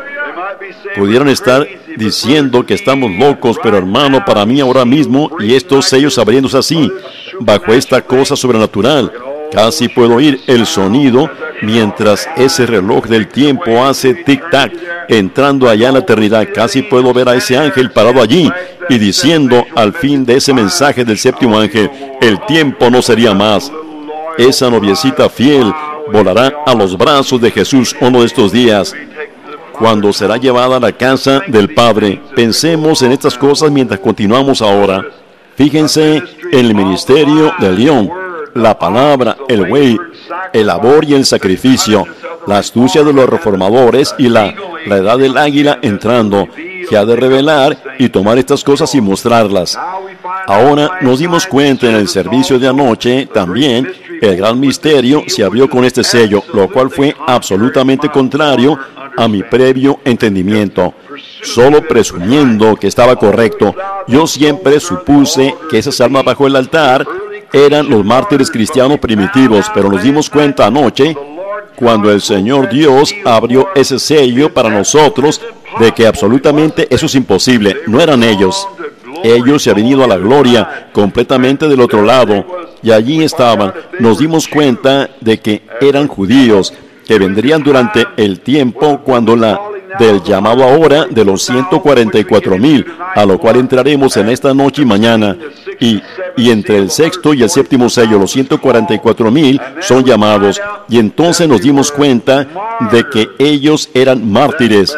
Pudieran estar diciendo que estamos locos, pero hermano, para mí ahora mismo, y estos sellos abriéndose así, bajo esta cosa sobrenatural, casi puedo oír el sonido mientras ese reloj del tiempo hace tic-tac, entrando allá en la eternidad. Casi puedo ver a ese ángel parado allí y diciendo al fin de ese mensaje del séptimo ángel, el tiempo no sería más. Esa noviecita fiel volará a los brazos de Jesús uno de estos días, cuando será llevada a la casa del Padre. Pensemos en estas cosas mientras continuamos ahora. Fíjense en el ministerio de León, la palabra, el güey, el labor y el sacrificio, la astucia de los reformadores y la, la edad del águila entrando, que ha de revelar y tomar estas cosas y mostrarlas. Ahora nos dimos cuenta en el servicio de anoche también, el gran misterio se abrió con este sello, lo cual fue absolutamente contrario a mi previo entendimiento. Solo presumiendo que estaba correcto, yo siempre supuse que esas almas bajo el altar eran los mártires cristianos primitivos, pero nos dimos cuenta anoche, cuando el Señor Dios abrió ese sello para nosotros, de que absolutamente eso es imposible. No eran ellos. Ellos se habían ido a la gloria completamente del otro lado, y allí estaban. Nos dimos cuenta de que eran judíos, que vendrían durante el tiempo cuando la del llamado ahora de los ciento cuarenta y cuatro mil, a lo cual entraremos en esta noche y mañana. Y, y entre el sexto y el séptimo sello, los ciento cuarenta y cuatro mil son llamados. Y entonces nos dimos cuenta de que ellos eran mártires,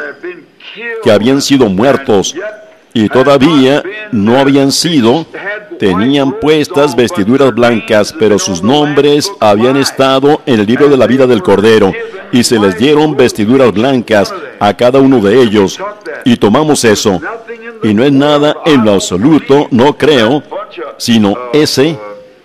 que habían sido muertos, y todavía no habían sido, tenían puestas vestiduras blancas, pero sus nombres habían estado en el libro de la vida del Cordero, y se les dieron vestiduras blancas a cada uno de ellos, y tomamos eso, y no es nada en lo absoluto, no creo, sino ese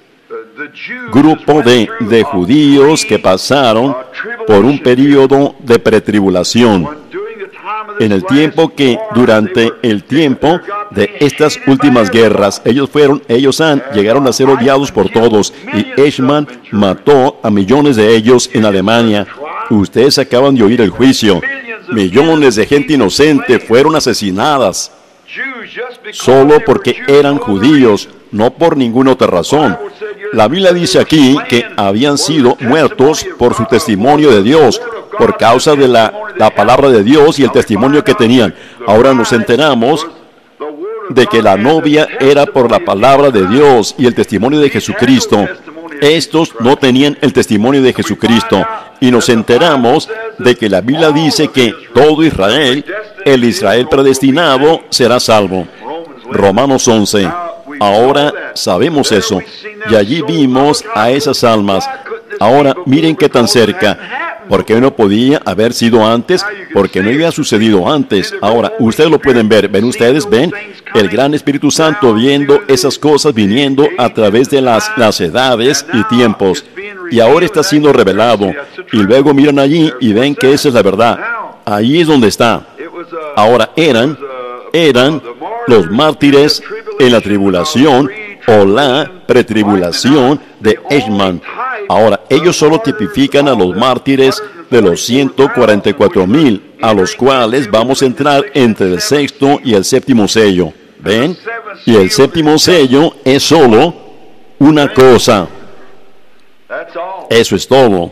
grupo de, de judíos que pasaron por un periodo de pretribulación, en el tiempo que, durante el tiempo de estas últimas guerras, ellos fueron, ellos han, llegaron a ser odiados por todos, y Eichmann mató a millones de ellos en Alemania. Ustedes acaban de oír el juicio. Millones de gente inocente fueron asesinadas, solo porque eran judíos, no por ninguna otra razón. La Biblia dice aquí que habían sido muertos por su testimonio de Dios, por causa de la, la palabra de Dios y el testimonio que tenían. Ahora nos enteramos de que la novia era por la palabra de Dios y el testimonio de Jesucristo. Estos no tenían el testimonio de Jesucristo. Y nos enteramos de que la Biblia dice que todo Israel, el Israel predestinado, será salvo. Romanos once. Ahora sabemos eso. Y allí vimos a esas almas. Ahora miren qué tan cerca. ¿Por qué no podía haber sido antes? Porque no había sucedido antes. Ahora, ustedes lo pueden ver. ¿Ven ustedes? ¿Ven? El gran Espíritu Santo viendo esas cosas viniendo a través de las, las edades y tiempos. Y ahora está siendo revelado. Y luego miran allí y ven que esa es la verdad. Ahí es donde está. Ahora eran, eran los mártires en la tribulación o la pretribulación de Eichmann. Ahora, ellos solo tipifican a los mártires de los ciento cuarenta y cuatro mil, a los cuales vamos a entrar entre el sexto y el séptimo sello. ¿Ven? Y el séptimo sello es solo una cosa. Eso es todo.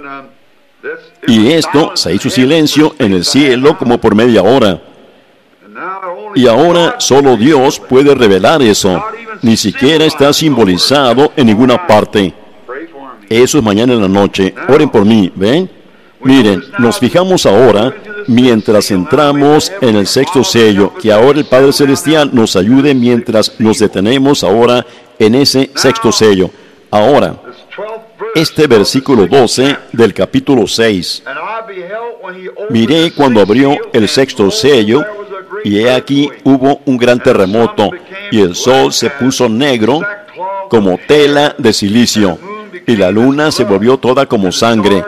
Y esto se hizo silencio en el cielo como por media hora. Y ahora solo Dios puede revelar eso. Ni siquiera está simbolizado en ninguna parte. Eso es mañana en la noche. Oren por mí, ¿ven? Miren, nos fijamos ahora, mientras entramos en el sexto sello, que ahora el Padre Celestial nos ayude mientras nos detenemos ahora en ese sexto sello. Ahora, este versículo doce del capítulo seis. Miré cuando abrió el sexto sello, y he aquí hubo un gran terremoto, y el sol se puso negro como tela de silicio, y la luna se volvió toda como sangre,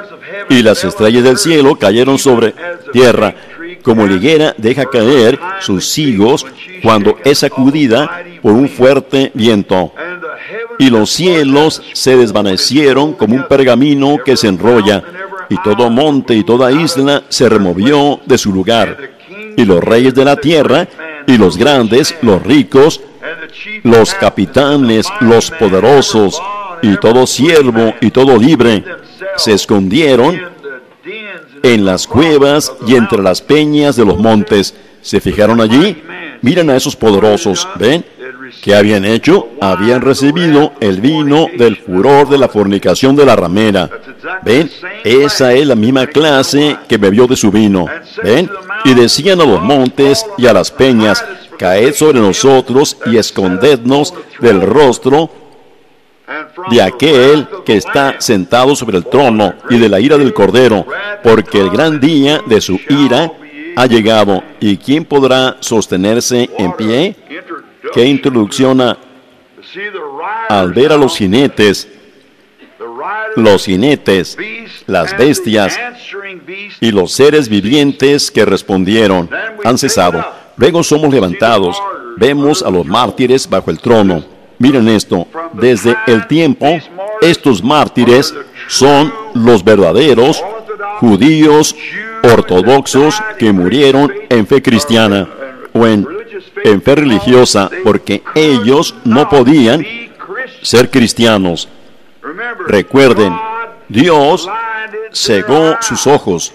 y las estrellas del cielo cayeron sobre tierra, como la higuera deja caer sus higos cuando es sacudida por un fuerte viento. Y los cielos se desvanecieron como un pergamino que se enrolla, y todo monte y toda isla se removió de su lugar. Y los reyes de la tierra, y los grandes, los ricos, los capitanes, los poderosos, y todo siervo y todo libre, se escondieron en las cuevas y entre las peñas de los montes. ¿Se fijaron allí? Miren a esos poderosos, ¿ven? ¿Qué habían hecho? Habían recibido el vino del furor de la fornicación de la ramera. ¿Ven? Esa es la misma clase que bebió de su vino. ¿Ven? Y decían a los montes y a las peñas: caed sobre nosotros y escondednos del rostro de aquel que está sentado sobre el trono y de la ira del Cordero, porque el gran día de su ira ha llegado. ¿Y quién podrá sostenerse en pie? ¿Qué introducción a, al ver a los jinetes, los jinetes, las bestias y los seres vivientes que respondieron, han cesado? Luego somos levantados, vemos a los mártires bajo el trono. Miren esto, desde el tiempo, estos mártires son los verdaderos judíos ortodoxos que murieron en fe cristiana o en, en fe religiosa, porque ellos no podían ser cristianos. Recuerden, Dios cegó sus ojos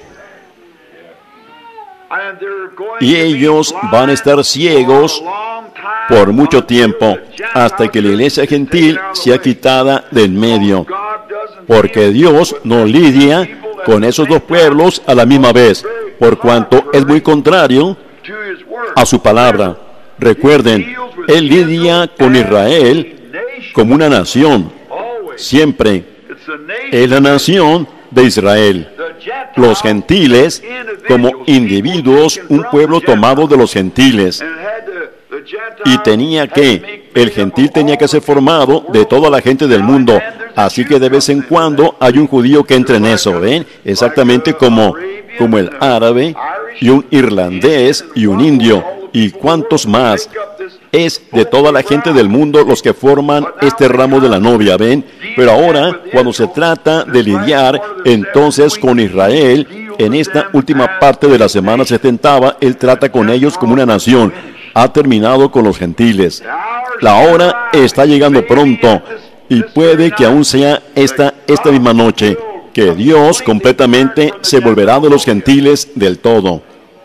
y ellos van a estar ciegos por mucho tiempo, hasta que la iglesia gentil sea quitada de en medio, porque Dios no lidia con esos dos pueblos a la misma vez, por cuanto es muy contrario a su palabra. Recuerden, Él lidia con Israel como una nación, siempre es la nación de Israel. Los gentiles como individuos, un pueblo tomado de los gentiles. Y tenía que, el gentil tenía que ser formado de toda la gente del mundo. Así que de vez en cuando hay un judío que entra en eso, ¿ven? Exactamente como, como el árabe, y un irlandés, y un indio, y cuántos más. Es de toda la gente del mundo los que forman este ramo de la novia, ¿ven? Pero ahora, cuando se trata de lidiar entonces con Israel, en esta última parte de la semana setentava, Él trata con ellos como una nación. Ha terminado con los gentiles. La hora está llegando pronto, y puede que aún sea esta, esta misma noche, que Dios completamente se volverá de los gentiles del todo.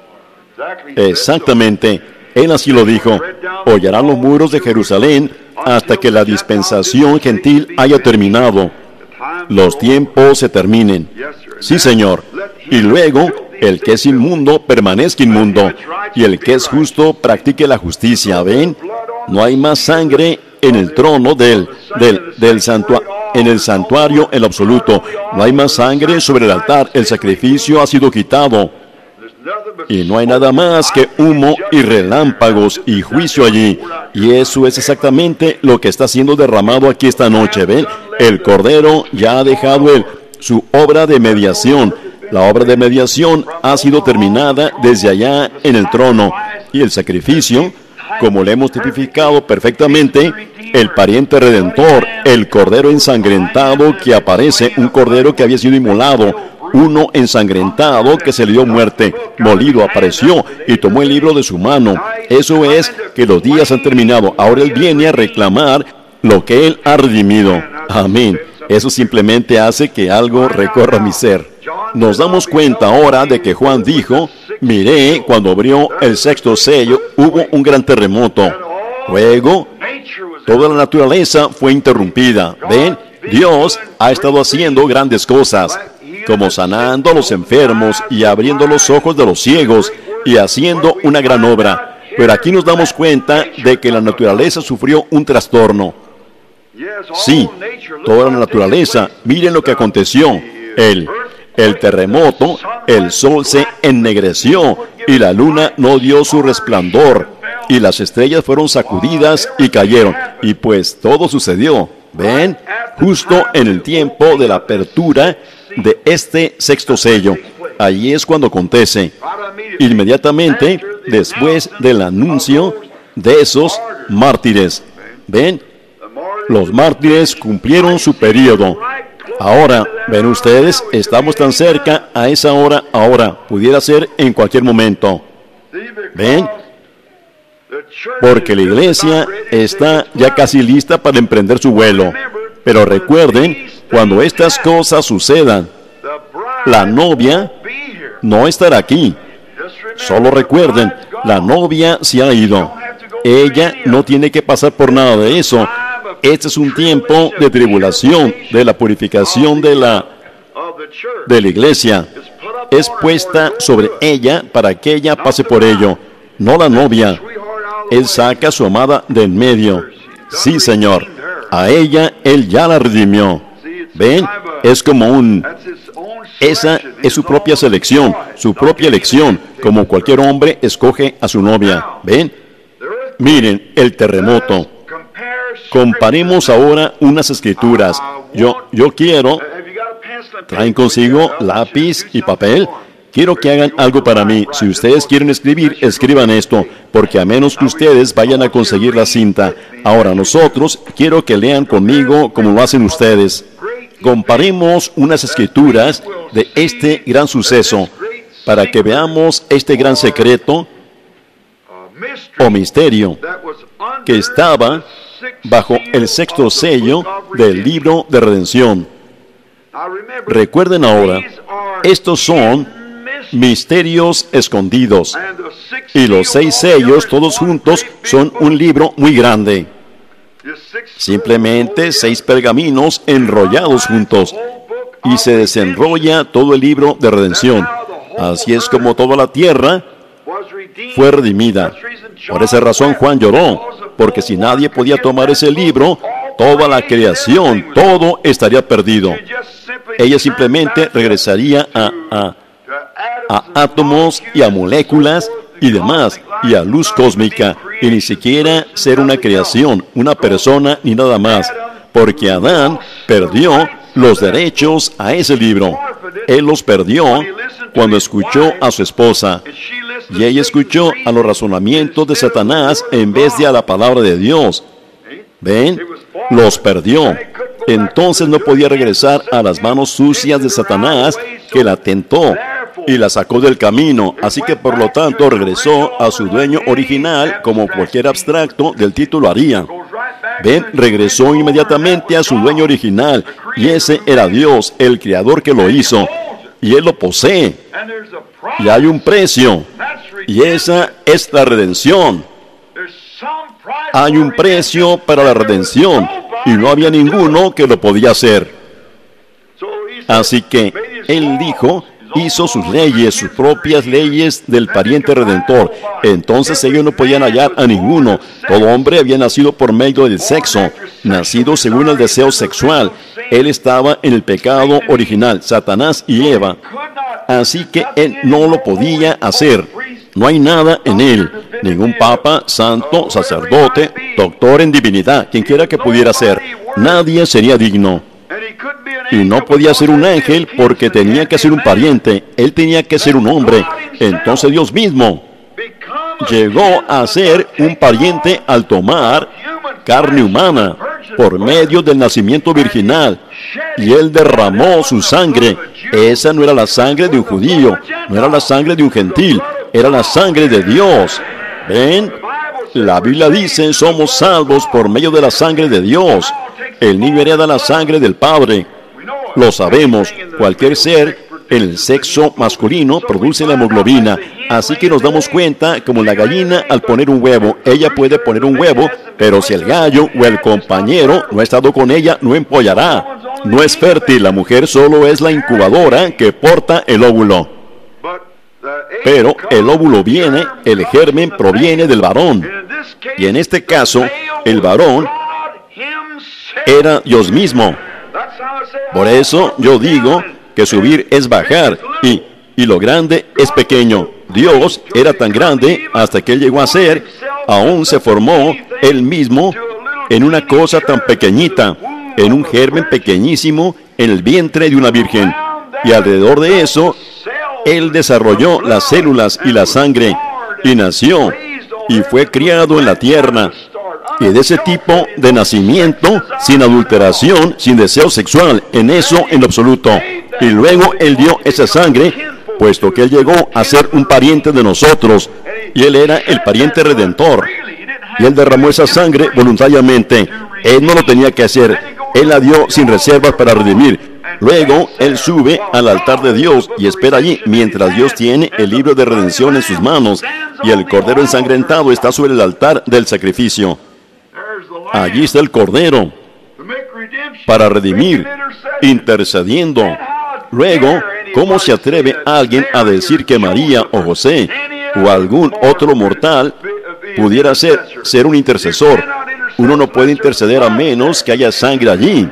Exactamente, Él así lo dijo: hollarán los muros de Jerusalén hasta que la dispensación gentil haya terminado, los tiempos se terminen. Sí, Señor. Y luego, el que es inmundo permanezca inmundo, y el que es justo practique la justicia. ¿Ven? No hay más sangre en el trono del, del, del santua, en el santuario en lo absoluto. No hay más sangre sobre el altar. El sacrificio ha sido quitado. Y no hay nada más que humo y relámpagos y juicio allí. Y eso es exactamente lo que está siendo derramado aquí esta noche. ¿Ven? El Cordero ya ha dejado el, su obra de mediación. La obra de mediación ha sido terminada desde allá en el trono. Y el sacrificio, como le hemos tipificado perfectamente, el pariente redentor, el Cordero ensangrentado que aparece, un Cordero que había sido inmolado, uno ensangrentado que se le dio muerte, molido, apareció y tomó el libro de su mano. Eso es que los días han terminado. Ahora Él viene a reclamar lo que Él ha redimido. Amén. Eso simplemente hace que algo recorra mi ser. Nos damos cuenta ahora de que Juan dijo: miré, cuando abrió el sexto sello, hubo un gran terremoto. Luego, toda la naturaleza fue interrumpida. ¿Ven? Dios ha estado haciendo grandes cosas, como sanando a los enfermos y abriendo los ojos de los ciegos y haciendo una gran obra. Pero aquí nos damos cuenta de que la naturaleza sufrió un trastorno. Sí, toda la naturaleza. Miren lo que aconteció. El, el terremoto, el sol se ennegreció y la luna no dio su resplandor y las estrellas fueron sacudidas y cayeron. Y pues todo sucedió. ¿Ven? Justo en el tiempo de la apertura de este sexto sello. Allí es cuando acontece, inmediatamente después del anuncio de esos mártires. ¿Ven? Los mártires cumplieron su periodo. Ahora, ven ustedes, estamos tan cerca a esa hora ahora. Pudiera ser en cualquier momento. ¿Ven? Porque la iglesia está ya casi lista para emprender su vuelo. Pero recuerden, cuando estas cosas sucedan, la novia no estará aquí. Solo recuerden, la novia se ha ido. Ella no tiene que pasar por nada de eso. Este es un tiempo de tribulación, de la purificación de la, de la iglesia. Es puesta sobre ella para que ella pase por ello, no la novia. Él saca a su amada de en medio. Sí, Señor. A ella, Él ya la redimió. ¿Ven? Es como un... Esa es su propia selección, su propia elección, como cualquier hombre escoge a su novia. ¿Ven? Miren, el terremoto. Comparemos ahora unas escrituras. Yo, yo quiero... ¿Traen consigo lápiz y papel? Quiero que hagan algo para mí. Si ustedes quieren escribir, escriban esto, porque a menos que ustedes vayan a conseguir la cinta. Ahora nosotros, quiero que lean conmigo como lo hacen ustedes. Comparemos unas escrituras de este gran suceso, para que veamos este gran secreto o misterio que estaba bajo el sexto sello del libro de redención. Recuerden ahora, estos son misterios escondidos, y los seis sellos todos juntos son un libro muy grande. Simplemente seis pergaminos enrollados juntos, y se desenrolla todo el libro de redención. Así es como toda la tierra fue redimida. Por esa razón Juan lloró, porque si nadie podía tomar ese libro, toda la creación, todo estaría perdido. Ella simplemente regresaría a, a, a átomos y a moléculas y demás, y a luz cósmica, y ni siquiera ser una creación, una persona, ni nada más, porque Adán perdió los derechos a ese libro. Él los perdió cuando escuchó a su esposa, y ella escuchó a los razonamientos de Satanás en vez de a la palabra de Dios. ¿Ven? Los perdió. Entonces no podía regresar a las manos sucias de Satanás, que la tentó y la sacó del camino. Así que por lo tanto regresó a su dueño original, como cualquier abstracto del título haría. ¿Ven? Regresó inmediatamente a su dueño original, y ese era Dios, el creador que lo hizo, y Él lo posee. Y hay un precio, y esa es la redención. Hay un precio para la redención, y no había ninguno que lo podía hacer. Así que Él dijo, hizo sus leyes, sus propias leyes del pariente redentor. Entonces ellos no podían hallar a ninguno. Todo hombre había nacido por medio del sexo, nacido según el deseo sexual. Él estaba en el pecado original, Satanás y Eva. Así que Él no lo podía hacer. No hay nada en Él, ningún papa, santo, sacerdote, doctor en divinidad, quien quiera que pudiera ser. Nadie sería digno. Y no podía ser un ángel porque tenía que ser un pariente. Él tenía que ser un hombre. Entonces Dios mismo llegó a ser un pariente al tomar carne humana por medio del nacimiento virginal. Y Él derramó su sangre. Esa no era la sangre de un judío, no era la sangre de un gentil, era la sangre de Dios. ¿Ven? La Biblia dice, somos salvos por medio de la sangre de Dios. El niño hereda la sangre del Padre. Lo sabemos, cualquier ser en el sexo masculino produce la hemoglobina. Así que nos damos cuenta, como la gallina al poner un huevo, ella puede poner un huevo, pero si el gallo o el compañero no ha estado con ella, no empollará. No es fértil, la mujer solo es la incubadora que porta el óvulo. Pero el óvulo viene, el germen proviene del varón. Y en este caso, el varón era Dios mismo. Por eso yo digo que subir es bajar, y, y lo grande es pequeño. Dios era tan grande hasta que Él llegó a ser, aún se formó Él mismo en una cosa tan pequeñita, en un germen pequeñísimo en el vientre de una virgen. Y alrededor de eso, Él desarrolló las células y la sangre, y nació, y fue criado en la tierra. Y de ese tipo de nacimiento, sin adulteración, sin deseo sexual, en eso en lo absoluto. Y luego Él dio esa sangre, puesto que Él llegó a ser un pariente de nosotros, y Él era el pariente redentor. Y Él derramó esa sangre voluntariamente. Él no lo tenía que hacer. Él la dio sin reservas para redimir. Luego, Él sube al altar de Dios y espera allí, mientras Dios tiene el libro de redención en sus manos, y el cordero ensangrentado está sobre el altar del sacrificio. Allí está el cordero para redimir, intercediendo. Luego, ¿cómo se atreve alguien a decir que María o José o algún otro mortal pudiera ser, ser un intercesor? Uno no puede interceder a menos que haya sangre allí.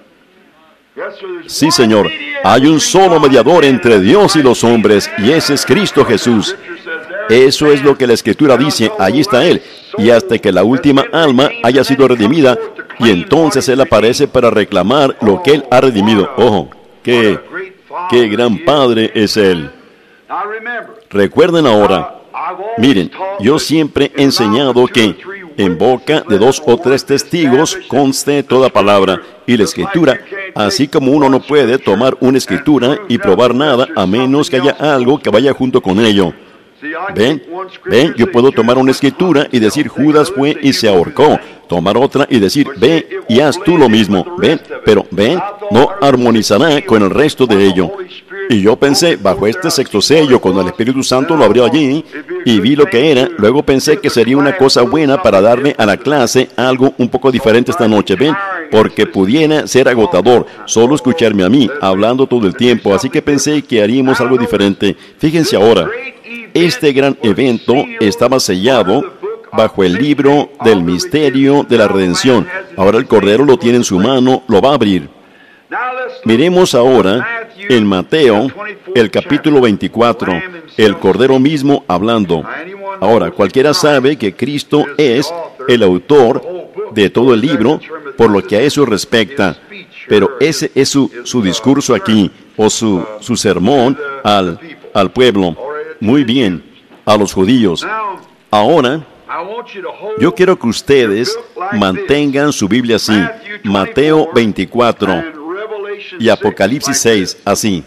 Sí, Señor, hay un solo mediador entre Dios y los hombres, y ese es Cristo Jesús. Eso es lo que la Escritura dice, allí está Él. Y hasta que la última alma haya sido redimida, y entonces Él aparece para reclamar lo que Él ha redimido. Ojo, qué, qué gran Padre es Él. Recuerden ahora, miren, yo siempre he enseñado que en boca de dos o tres testigos conste toda palabra, y la Escritura, así como uno no puede tomar una Escritura y probar nada a menos que haya algo que vaya junto con ello. Ven, ven, yo puedo tomar una Escritura y decir Judas fue y se ahorcó, tomar otra y decir ve y haz tú lo mismo, ven, pero ven, no armonizará con el resto de ello. Y yo pensé, bajo este sexto sello, cuando el Espíritu Santo lo abrió allí, y vi lo que era, luego pensé que sería una cosa buena para darle a la clase algo un poco diferente esta noche, ven, porque pudiera ser agotador, solo escucharme a mí, hablando todo el tiempo, así que pensé que haríamos algo diferente. Fíjense ahora, este gran evento estaba sellado bajo el libro del misterio de la redención. Ahora el Cordero lo tiene en su mano, lo va a abrir. Miremos ahora en Mateo, el capítulo veinticuatro, el Cordero mismo hablando. Ahora, cualquiera sabe que Cristo es el autor de todo el libro, por lo que a eso respecta. Pero ese es su, su discurso aquí, o su, su sermón al, al pueblo. Muy bien, a los judíos. Ahora, yo quiero que ustedes mantengan su Biblia así, Mateo veinticuatro y Apocalipsis seis, así.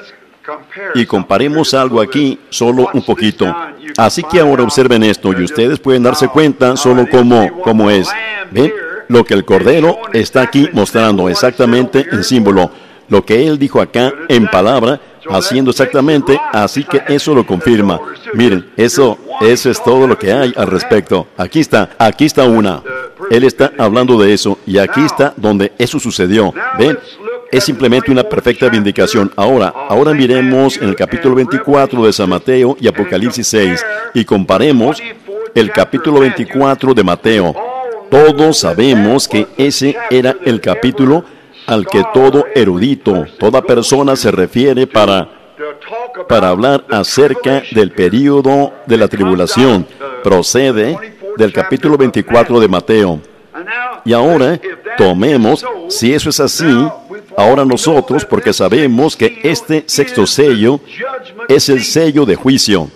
Y comparemos algo aquí, solo un poquito. Así que ahora observen esto, y ustedes pueden darse cuenta solo cómo, cómo es. ¿Ven? Lo que el Cordero está aquí mostrando exactamente en símbolo. Lo que Él dijo acá en palabra, haciendo exactamente, así que eso lo confirma. Miren, eso, eso es todo lo que hay al respecto. Aquí está, aquí está una. Él está hablando de eso, y aquí está donde eso sucedió. ¿Ven? Es simplemente una perfecta vindicación. Ahora, ahora miremos en el capítulo veinticuatro de San Mateo y Apocalipsis seis, y comparemos el capítulo veinticuatro de Mateo. Todos sabemos que ese era el capítulo al que todo erudito, toda persona se refiere para, para hablar acerca del período de la tribulación. Procede del capítulo veinticuatro de Mateo. Y ahora, tomemos, si eso es así, ahora nosotros, porque sabemos que este sexto sello es el sello de juicio.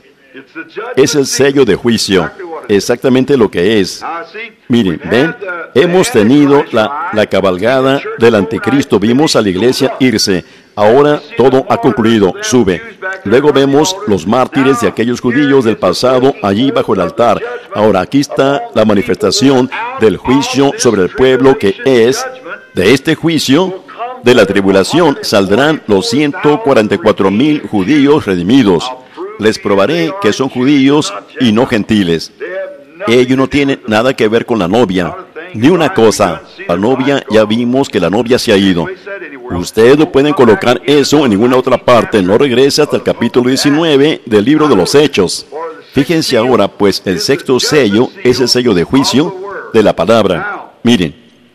Es el sello de juicio, exactamente lo que es. Miren, ven, hemos tenido la, la cabalgada del anticristo, vimos a la iglesia irse, ahora todo ha concluido, sube. Luego vemos los mártires de aquellos judíos del pasado allí bajo el altar. Ahora aquí está la manifestación del juicio sobre el pueblo, que es, de este juicio, de la tribulación, saldrán los ciento cuarenta y cuatro mil judíos redimidos. Les probaré que son judíos y no gentiles. Ellos no tienen nada que ver con la novia, ni una cosa. La novia, ya vimos que la novia se ha ido. Ustedes no pueden colocar eso en ninguna otra parte. No regrese hasta el capítulo diecinueve del libro de los Hechos. Fíjense ahora, pues el sexto sello es el sello de juicio de la palabra. Miren,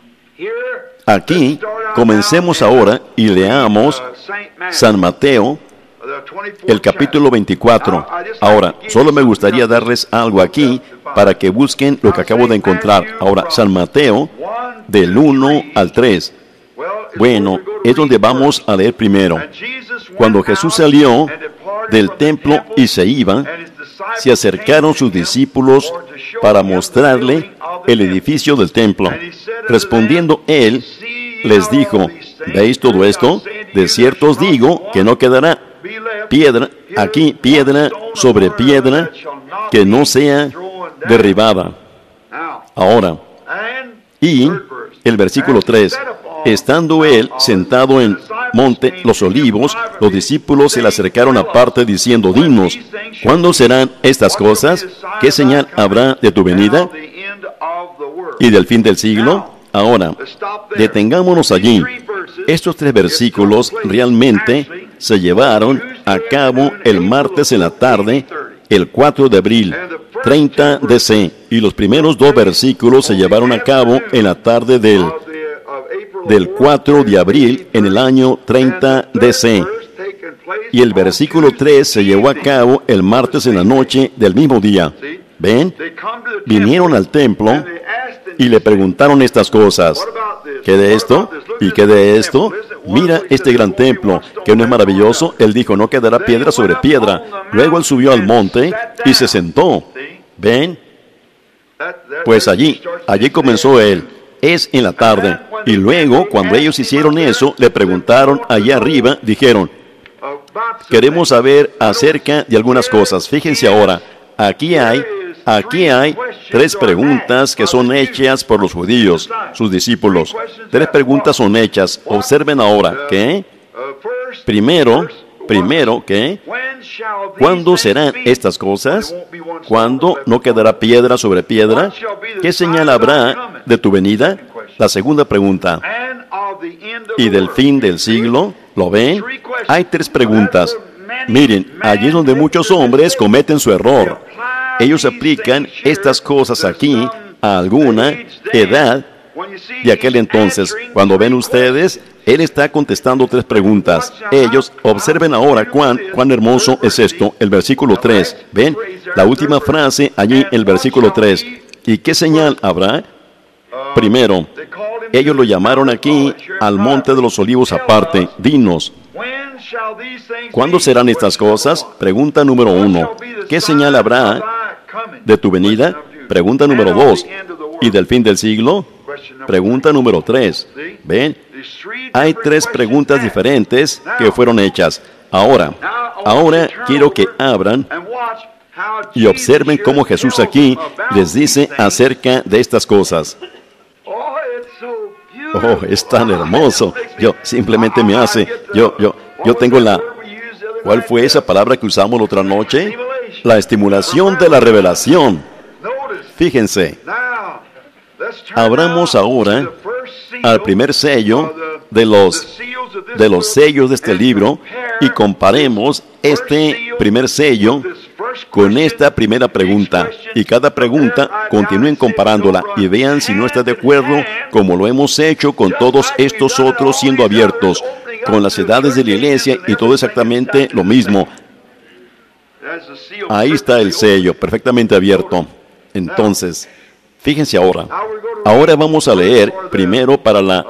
aquí comencemos ahora y leamos San Mateo, el capítulo veinticuatro. Ahora, solo me gustaría darles algo aquí para que busquen lo que acabo de encontrar. Ahora, San Mateo, del uno al tres. Bueno, es donde vamos a leer primero. Cuando Jesús salió del templo y se iba, se acercaron sus discípulos para mostrarle el edificio del templo. Respondiendo él, les dijo, ¿veis todo esto? De cierto os digo que no quedará piedra, aquí piedra sobre piedra, que no sea derribada. Ahora, y el versículo tres, estando él sentado en monte Los Olivos, los discípulos se le acercaron aparte diciendo, dinos, ¿cuándo serán estas cosas? ¿Qué señal habrá de tu venida y del fin del siglo? Ahora, detengámonos allí. Estos tres versículos realmente se llevaron a cabo el martes en la tarde, el cuatro de abril, treinta D C, y los primeros dos versículos se llevaron a cabo en la tarde del, del cuatro de abril en el año treinta D C, y el versículo tres se llevó a cabo el martes en la noche del mismo día. ¿Ven? Vinieron al templo y le preguntaron estas cosas. ¿Qué de esto? ¿Y qué de esto? Mira este gran templo, que no es maravilloso. Él dijo, no quedará piedra sobre piedra. Luego él subió al monte y se sentó. ¿Ven? Pues allí, allí comenzó él. Es en la tarde. Y luego, cuando ellos hicieron eso, le preguntaron allá arriba, dijeron, queremos saber acerca de algunas cosas. Fíjense ahora, aquí hay Aquí hay tres preguntas que son hechas por los judíos, sus discípulos. Tres preguntas son hechas. Observen ahora, ¿qué? Primero, primero, ¿qué? ¿Cuándo serán estas cosas? ¿Cuándo no quedará piedra sobre piedra? ¿Qué señal habrá de tu venida? La segunda pregunta. ¿Y del fin del siglo? ¿Lo ven? Hay tres preguntas. Miren, allí es donde muchos hombres cometen su error. Ellos aplican estas cosas aquí a alguna edad de aquel entonces. Cuando ven ustedes, él está contestando tres preguntas. Ellos, observen ahora cuán, cuán hermoso es esto, el versículo tres. ¿Ven? La última frase allí, el versículo tres. ¿Y qué señal habrá? Primero, ellos lo llamaron aquí al monte de los olivos aparte. Dinos, ¿cuándo serán estas cosas? Pregunta número uno. ¿Qué señal habrá de tu venida? Pregunta número dos. ¿Y del fin del siglo? Pregunta número tres. ¿Ven? Hay tres preguntas diferentes que fueron hechas. Ahora, ahora quiero que abran y observen cómo Jesús aquí les dice acerca de estas cosas. Oh, es tan hermoso. Yo simplemente me hace, yo, yo, yo tengo la, ¿cuál fue esa palabra que usamos la otra noche? La estimulación de la revelación. Fíjense. Abramos ahora al primer sello de los, de los sellos de este libro y comparemos este primer sello con esta primera pregunta. Y cada pregunta continúen comparándola y vean si no está de acuerdo, como lo hemos hecho con todos estos otros siendo abiertos, con las edades de la iglesia y todo exactamente lo mismo. Ahí está el sello, perfectamente abierto. Entonces, fíjense ahora. Ahora vamos a leer primero para la...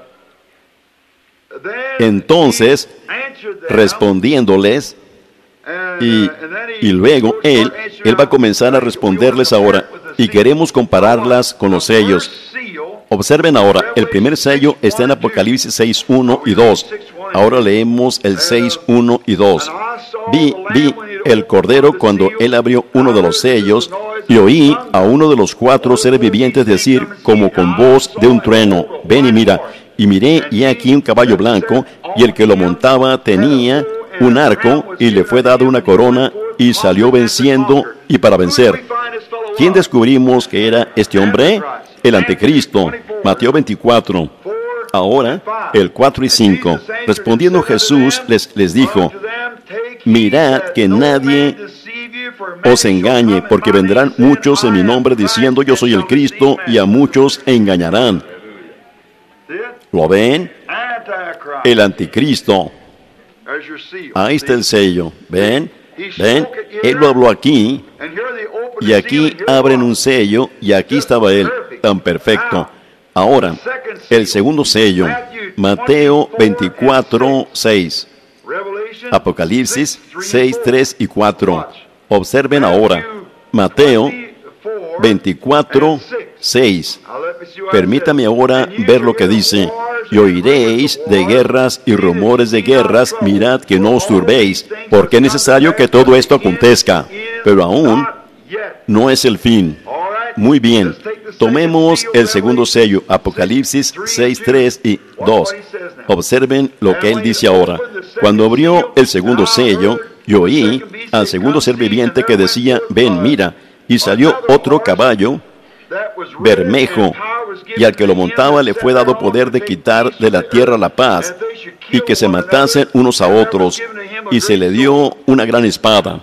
Entonces, respondiéndoles, y, y luego él, él va a comenzar a responderles ahora, y queremos compararlas con los sellos. Observen ahora, el primer sello está en Apocalipsis seis, uno y dos. Ahora leemos el seis, uno y dos. Vi, vi el Cordero cuando él abrió uno de los sellos, y oí a uno de los cuatro seres vivientes decir, como con voz de un trueno, ven y mira. Y miré, y aquí un caballo blanco, y el que lo montaba tenía un arco, y le fue dada una corona, y salió venciendo y para vencer. ¿Quién descubrimos que era este hombre? El anticristo. Mateo veinticuatro. Ahora, el cuatro y cinco. Respondiendo Jesús les, les dijo, mirad que nadie os engañe, porque vendrán muchos en mi nombre diciendo yo soy el Cristo, y a muchos engañarán. ¿Lo ven? El anticristo. Ahí está el sello. ¿Ven? ¿Ven? Él lo habló aquí, y aquí abren un sello, y aquí estaba él, tan perfecto. Ahora, el segundo sello, Mateo veinticuatro, seis. Apocalipsis seis, tres y cuatro. Observen ahora. Mateo veinticuatro, seis. Permítame ahora ver lo que dice. Y oiréis de guerras y rumores de guerras, mirad que no os turbéis, porque es necesario que todo esto acontezca, pero aún no es el fin. Muy bien, tomemos el segundo sello, Apocalipsis seis, tres y dos. Observen lo que él dice ahora. Cuando abrió el segundo sello, yo oí al segundo ser viviente que decía, ven, mira, y salió otro caballo bermejo, y al que lo montaba le fue dado poder de quitar de la tierra la paz, y que se matasen unos a otros, y se le dio una gran espada.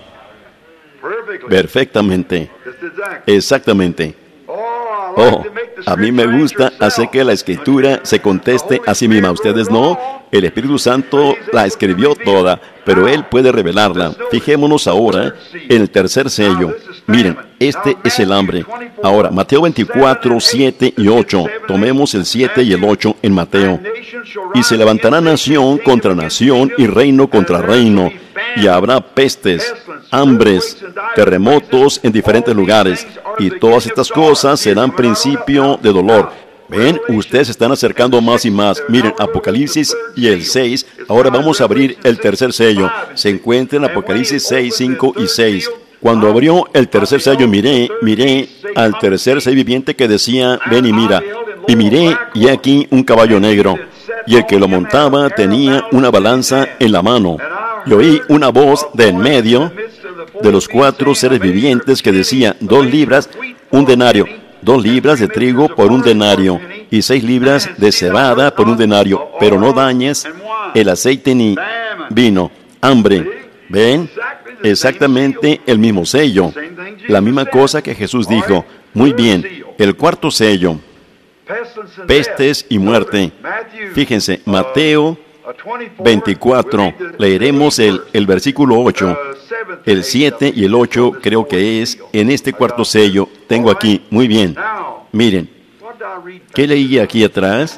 Perfectamente. Exactamente. Oh, a mí me gusta hacer que la Escritura se conteste a sí misma. ¿Ustedes no? El Espíritu Santo la escribió toda, pero Él puede revelarla. Fijémonos ahora en el tercer sello. Miren, este es el hambre. Ahora, Mateo veinticuatro, siete y ocho. Tomemos el siete y el ocho en Mateo. Y se levantará nación contra nación y reino contra reino. Y habrá pestes, hambres, terremotos en diferentes lugares. Y todas estas cosas serán principio de dolor. Ven, ustedes se están acercando más y más. Miren, Apocalipsis y el seis. Ahora vamos a abrir el tercer sello. Se encuentra en Apocalipsis seis, cinco y seis. Cuando abrió el tercer sello, miré, miré al tercer ser viviente que decía, ven y mira. Y miré, y aquí un caballo negro. Y el que lo montaba tenía una balanza en la mano. Y oí una voz de en medio de los cuatro seres vivientes que decía, dos libras, un denario. Dos libras de trigo por un denario, y seis libras de cebada por un denario, pero no dañes el aceite ni vino. Hambre. ¿Ven? Exactamente el mismo sello. La misma cosa que Jesús dijo. Muy bien. El cuarto sello. Pestes y muerte. Fíjense, Mateo veinticuatro. Leeremos el, el versículo ocho. El siete y el ocho creo que es en este cuarto sello. Tengo aquí. Muy bien. Miren. ¿Qué leí aquí atrás?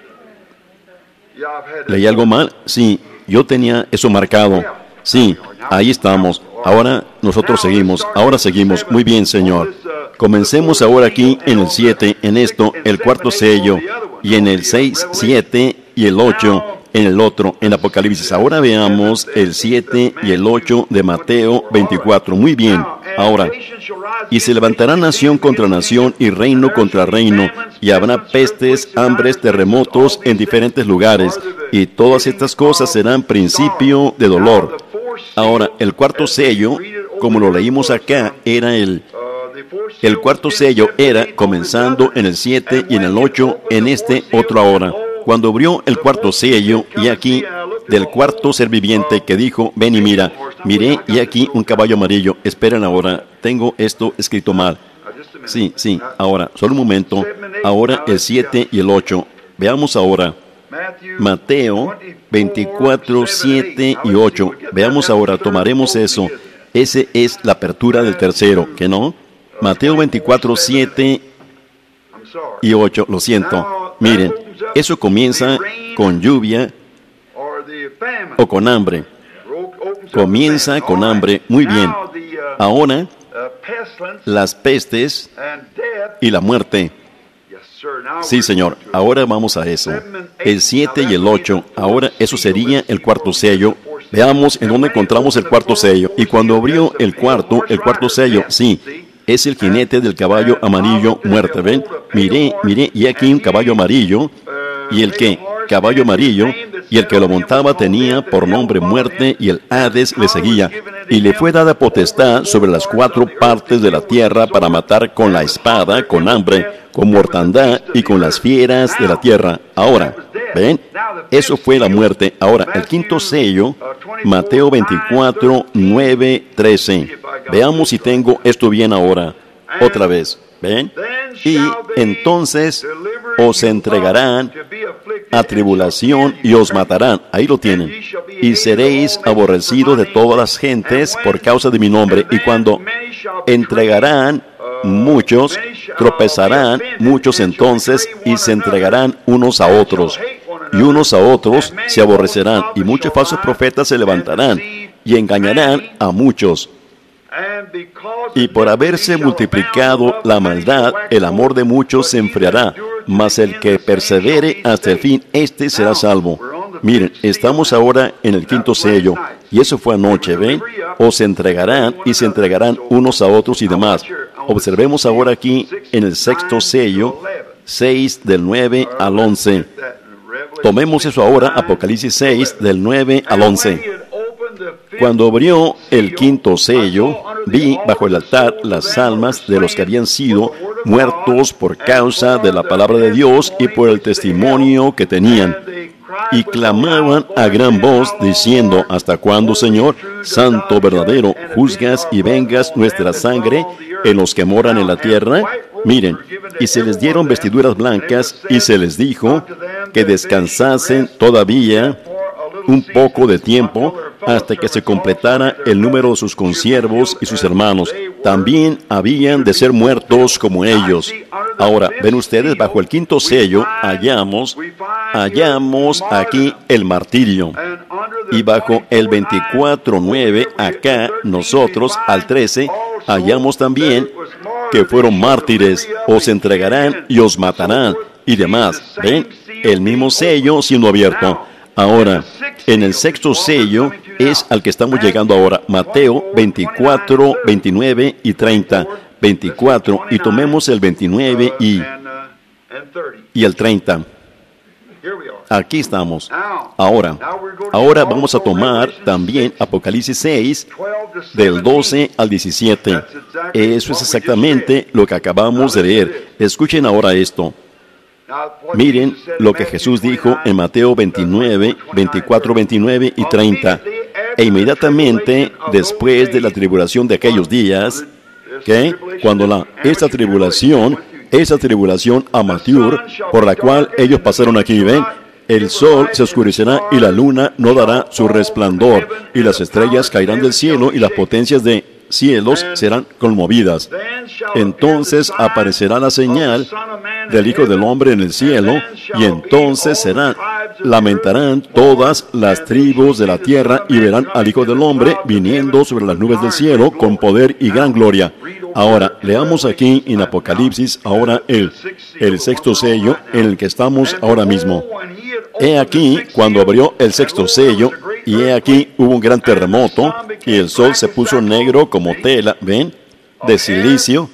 ¿Leí algo mal? Sí, yo tenía eso marcado. Sí, ahí estamos. Ahora nosotros seguimos. Ahora seguimos. Muy bien, Señor. Comencemos ahora aquí en el siete, en esto, el cuarto sello. Y en el seis, siete y el ocho. En el otro, en Apocalipsis. Ahora veamos el siete y el ocho de Mateo veinticuatro. Muy bien. Ahora, y se levantará nación contra nación y reino contra reino, y habrá pestes, hambres, terremotos en diferentes lugares, y todas estas cosas serán principio de dolor. Ahora, el cuarto sello, como lo leímos acá, era el... El cuarto sello era comenzando en el siete y en el ocho, en este otro ahora. Cuando abrió el cuarto sello, y aquí, del cuarto ser viviente que dijo, ven y mira, miré, y aquí un caballo amarillo. Esperen ahora, tengo esto escrito mal. Sí, sí, ahora, solo un momento. Ahora el siete y el ocho. Veamos ahora. Mateo veinticuatro, siete y ocho. Veamos ahora, tomaremos eso. Ese es la apertura del tercero, ¿que no? Mateo veinticuatro, siete y ocho, lo siento. Miren, eso comienza con lluvia o con hambre. Comienza con hambre. Muy bien. Ahora, las pestes y la muerte. Sí, Señor. Ahora vamos a eso. El siete y el ocho. Ahora, eso sería el cuarto sello. Veamos en dónde encontramos el cuarto sello. Y cuando abrió el cuarto, el cuarto sello, sí, es el jinete del caballo amarillo, muerte. ¿Ven? Miré, miré, y aquí un caballo amarillo. ¿Y el qué? Caballo amarillo. Y el que lo montaba tenía por nombre muerte, y el Hades le seguía. Y le fue dada potestad sobre las cuatro partes de la tierra para matar con la espada, con hambre, con mortandad y con las fieras de la tierra. Ahora, ¿ven? Eso fue la muerte. Ahora, el quinto sello, Mateo veinticuatro, nueve, trece. Veamos si tengo esto bien ahora. Otra vez. ¿Ven? Y entonces os entregarán a tribulación y os matarán. Ahí lo tienen. Y seréis aborrecidos de todas las gentes por causa de mi nombre. Y cuando entregarán muchos, tropezarán muchos entonces y se entregarán unos a otros. y unos a otros se aborrecerán, y muchos falsos profetas se levantarán y engañarán a muchos. Y por haberse multiplicado la maldad, el amor de muchos se enfriará, mas el que persevere hasta el fin, éste será salvo. Miren, estamos ahora en el quinto sello, y eso fue anoche, ¿ven? O se entregarán y se entregarán unos a otros y demás. Observemos ahora aquí en el sexto sello, seis del nueve al once. Tomemos eso ahora, Apocalipsis seis del nueve al once. Cuando abrió el quinto sello, vi bajo el altar las almas de los que habían sido muertos por causa de la palabra de Dios y por el testimonio que tenían. Y clamaban a gran voz, diciendo: ¿Hasta cuándo, Señor, santo, verdadero, juzgas y vengas nuestra sangre en los que moran en la tierra? Miren, y se les dieron vestiduras blancas, y se les dijo que descansasen todavía un poco de tiempo, hasta que se completara el número de sus consiervos y sus hermanos. También habían de ser muertos como ellos. Ahora, ven ustedes, bajo el quinto sello hallamos, hallamos aquí el martirio. Y bajo el veinticuatro nueve, acá nosotros, al trece, hallamos también que fueron mártires, os entregarán y os matarán, y demás. ¿Ven? El mismo sello siendo abierto. Ahora, en el sexto sello es al que estamos llegando ahora, Mateo veinticuatro, veintinueve y treinta. veinticuatro, y tomemos el veintinueve y, y el treinta. Aquí estamos. Ahora, ahora vamos a tomar también Apocalipsis seis, del doce al diecisiete. Eso es exactamente lo que acabamos de leer. Escuchen ahora esto. Miren lo que Jesús dijo en Mateo veintinueve, veinticuatro, veintinueve y treinta. E inmediatamente después de la tribulación de aquellos días, que cuando la, esta tribulación, esa tribulación amateur, por la cual ellos pasaron aquí, ven, el sol se oscurecerá y la luna no dará su resplandor, y las estrellas caerán del cielo y las potencias de cielos serán conmovidas. Entonces aparecerá la señal del Hijo del Hombre en el cielo, y entonces serán, lamentarán todas las tribus de la tierra y verán al Hijo del Hombre viniendo sobre las nubes del cielo con poder y gran gloria. Ahora, leamos aquí en Apocalipsis, ahora el, el sexto sello en el que estamos ahora mismo. He aquí, cuando abrió el sexto sello, y he aquí hubo un gran terremoto, y el sol se puso negro como tela, ¿ven?, de silicio,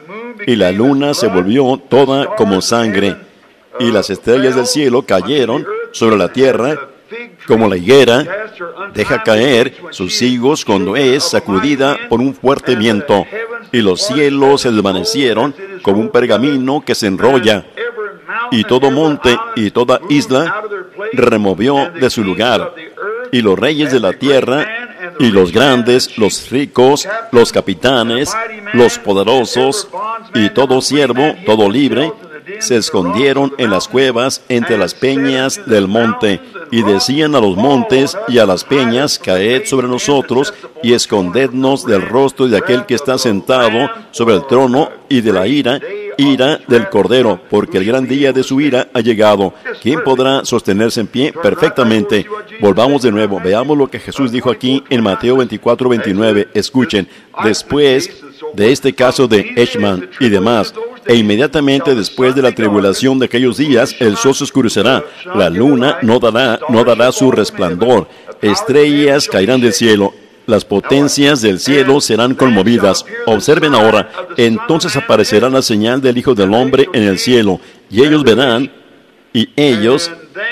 y la luna se volvió toda como sangre, y las estrellas del cielo cayeron sobre la tierra, como la higuera deja caer sus higos cuando es sacudida por un fuerte viento, y los cielos se desvanecieron como un pergamino que se enrolla, y todo monte y toda isla removió de su lugar, y los reyes de la tierra, y los grandes, los ricos, los capitanes, los poderosos, y todo siervo, todo libre, se escondieron en las cuevas entre las peñas del monte, y decían a los montes y a las peñas: caed sobre nosotros, y escondednos del rostro de aquel que está sentado sobre el trono, y de la ira, ira del Cordero, porque el gran día de su ira ha llegado. ¿Quién podrá sostenerse en pie? Perfectamente. Volvamos de nuevo, veamos lo que Jesús dijo aquí en Mateo veinticuatro, veintinueve. Escuchen, después de este caso de Eichmann y demás, e inmediatamente después de la tribulación de aquellos días, el sol se oscurecerá, la luna no dará, no dará su resplandor, estrellas caerán del cielo, las potencias del cielo serán conmovidas. Observen ahora, entonces aparecerá la señal del Hijo del Hombre en el cielo, y ellos verán, y ellos,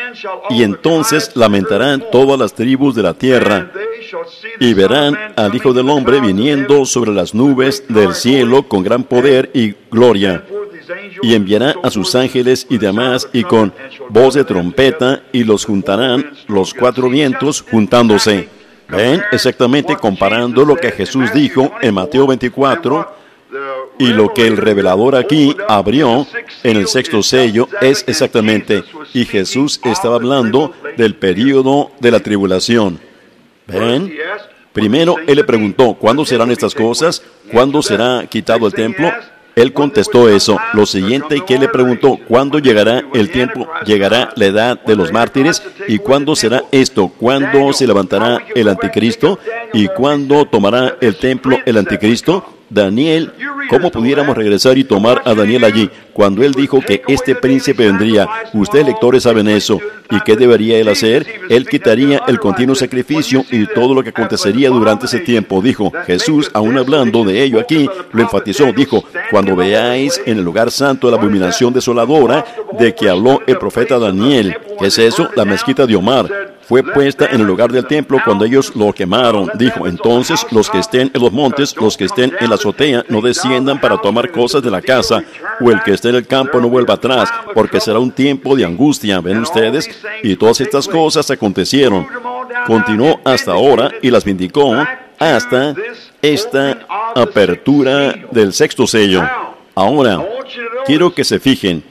y entonces lamentarán todas las tribus de la tierra, y verán al Hijo del Hombre viniendo sobre las nubes del cielo con gran poder y gloria, y enviará a sus ángeles y demás, y con voz de trompeta, y los juntarán los cuatro vientos juntándose. ¿Ven? Exactamente comparando lo que Jesús dijo en Mateo veinticuatro y lo que el revelador aquí abrió en el sexto sello es exactamente. Y Jesús estaba hablando del período de la tribulación. ¿Ven? Primero, Él le preguntó: ¿cuándo serán estas cosas? ¿Cuándo será quitado el templo? Él contestó eso. Lo siguiente que le preguntó, ¿cuándo llegará el tiempo? ¿Llegará la edad de los mártires? ¿Y cuándo será esto? ¿Cuándo se levantará el anticristo? ¿Y cuándo tomará el templo el anticristo? Daniel, ¿cómo pudiéramos regresar y tomar a Daniel allí? Cuando él dijo que este príncipe vendría, ustedes lectores saben eso. ¿Y qué debería él hacer? Él quitaría el continuo sacrificio y todo lo que acontecería durante ese tiempo. Dijo, Jesús, aún hablando de ello aquí, lo enfatizó. Dijo, cuando veáis en el lugar santo la abominación desoladora de que habló el profeta Daniel. ¿Qué es eso? La mezquita de Omar. Fue puesta en el lugar del templo cuando ellos lo quemaron. Dijo, entonces los que estén en los montes, los que estén en la azotea, no desciendan para tomar cosas de la casa, o el que esté en el campo no vuelva atrás, porque será un tiempo de angustia. ¿Ven ustedes? Y todas estas cosas acontecieron. Continuó hasta ahora y las vindicó hasta esta apertura del sexto sello. Ahora, quiero que se fijen.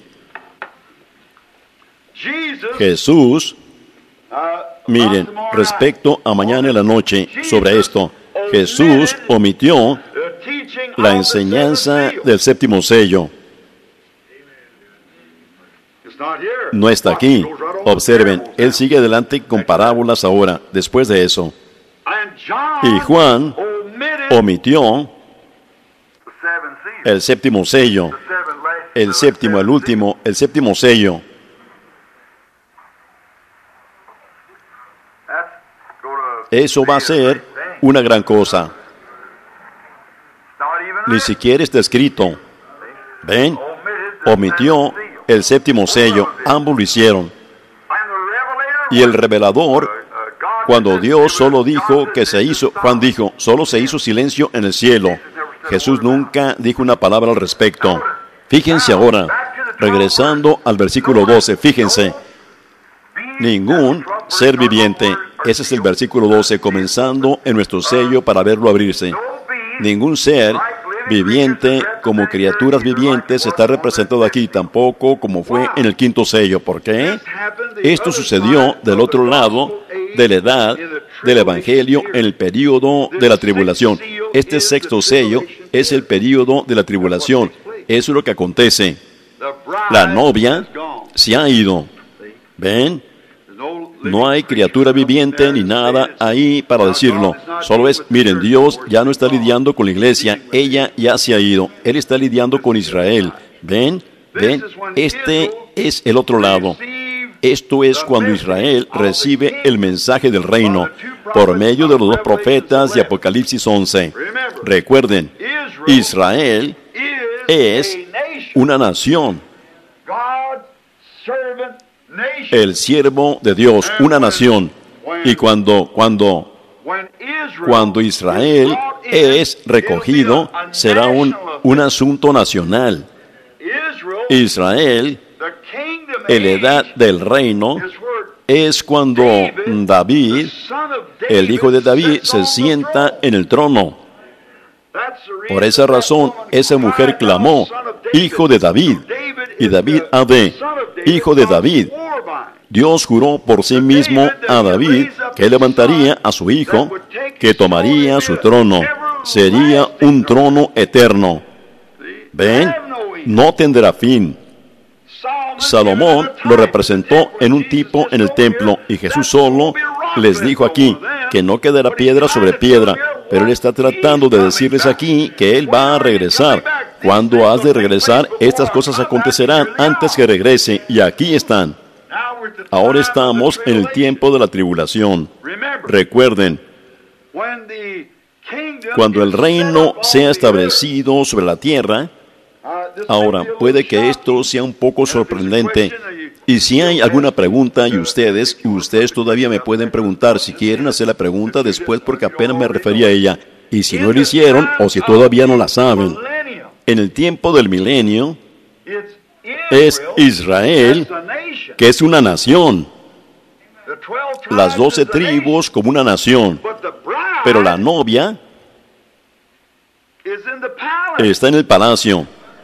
Jesús, miren, respecto a mañana en la noche, sobre esto, Jesús omitió la enseñanza del séptimo sello. No está aquí. Observen, él sigue adelante con parábolas ahora, después de eso. Y Juan omitió el séptimo sello. El séptimo, el último, el séptimo sello. Eso va a ser una gran cosa. Ni siquiera está escrito. ¿Ven? Omitió el séptimo sello. Ambos lo hicieron. Y el revelador, cuando Dios solo dijo que se hizo, Juan dijo, solo se hizo silencio en el cielo. Jesús nunca dijo una palabra al respecto. Fíjense ahora, regresando al versículo doce, fíjense. Ningún ser viviente. Ese es el versículo doce, comenzando en nuestro sello para verlo abrirse. Ningún ser viviente como criaturas vivientes está representado aquí, tampoco como fue en el quinto sello. ¿Por qué? Esto sucedió del otro lado de la edad del Evangelio en el período de la tribulación. Este sexto sello es el período de la tribulación. Eso es lo que acontece. La novia se ha ido. ¿Ven? No hay criatura viviente ni nada ahí para decirlo. Solo es, miren, Dios ya no está lidiando con la iglesia. Ella ya se ha ido. Él está lidiando con Israel. ¿Ven? ¿Ven? Este es el otro lado. Esto es cuando Israel recibe el mensaje del reino por medio de los dos profetas de Apocalipsis once. Recuerden, Israel es una nación. El siervo de Dios, una nación. Y cuando, cuando, cuando Israel es recogido, será un, un asunto nacional. Israel, en la edad del reino, es cuando David, el hijo de David, se sienta en el trono. Por esa razón, esa mujer clamó, hijo de David. Y David ha de, hijo de David. Dios juró por sí mismo a David que levantaría a su hijo, que tomaría su trono. Sería un trono eterno. ¿Ven? No tendrá fin. Salomón lo representó en un tipo en el templo, y Jesús solo les dijo aquí que no quedará piedra sobre piedra, pero Él está tratando de decirles aquí que Él va a regresar. Cuando has de regresar, estas cosas acontecerán antes que regrese, y aquí están. Ahora estamos en el tiempo de la tribulación. Recuerden, cuando el reino sea establecido sobre la tierra. Ahora, puede que esto sea un poco sorprendente, y si hay alguna pregunta, y ustedes, ustedes todavía me pueden preguntar si quieren hacer la pregunta después, porque apenas me refería a ella, y si no lo hicieron, o si todavía no la saben. En el tiempo del milenio, es Israel, que es una nación, las doce tribus como una nación, pero la novia está en el palacio.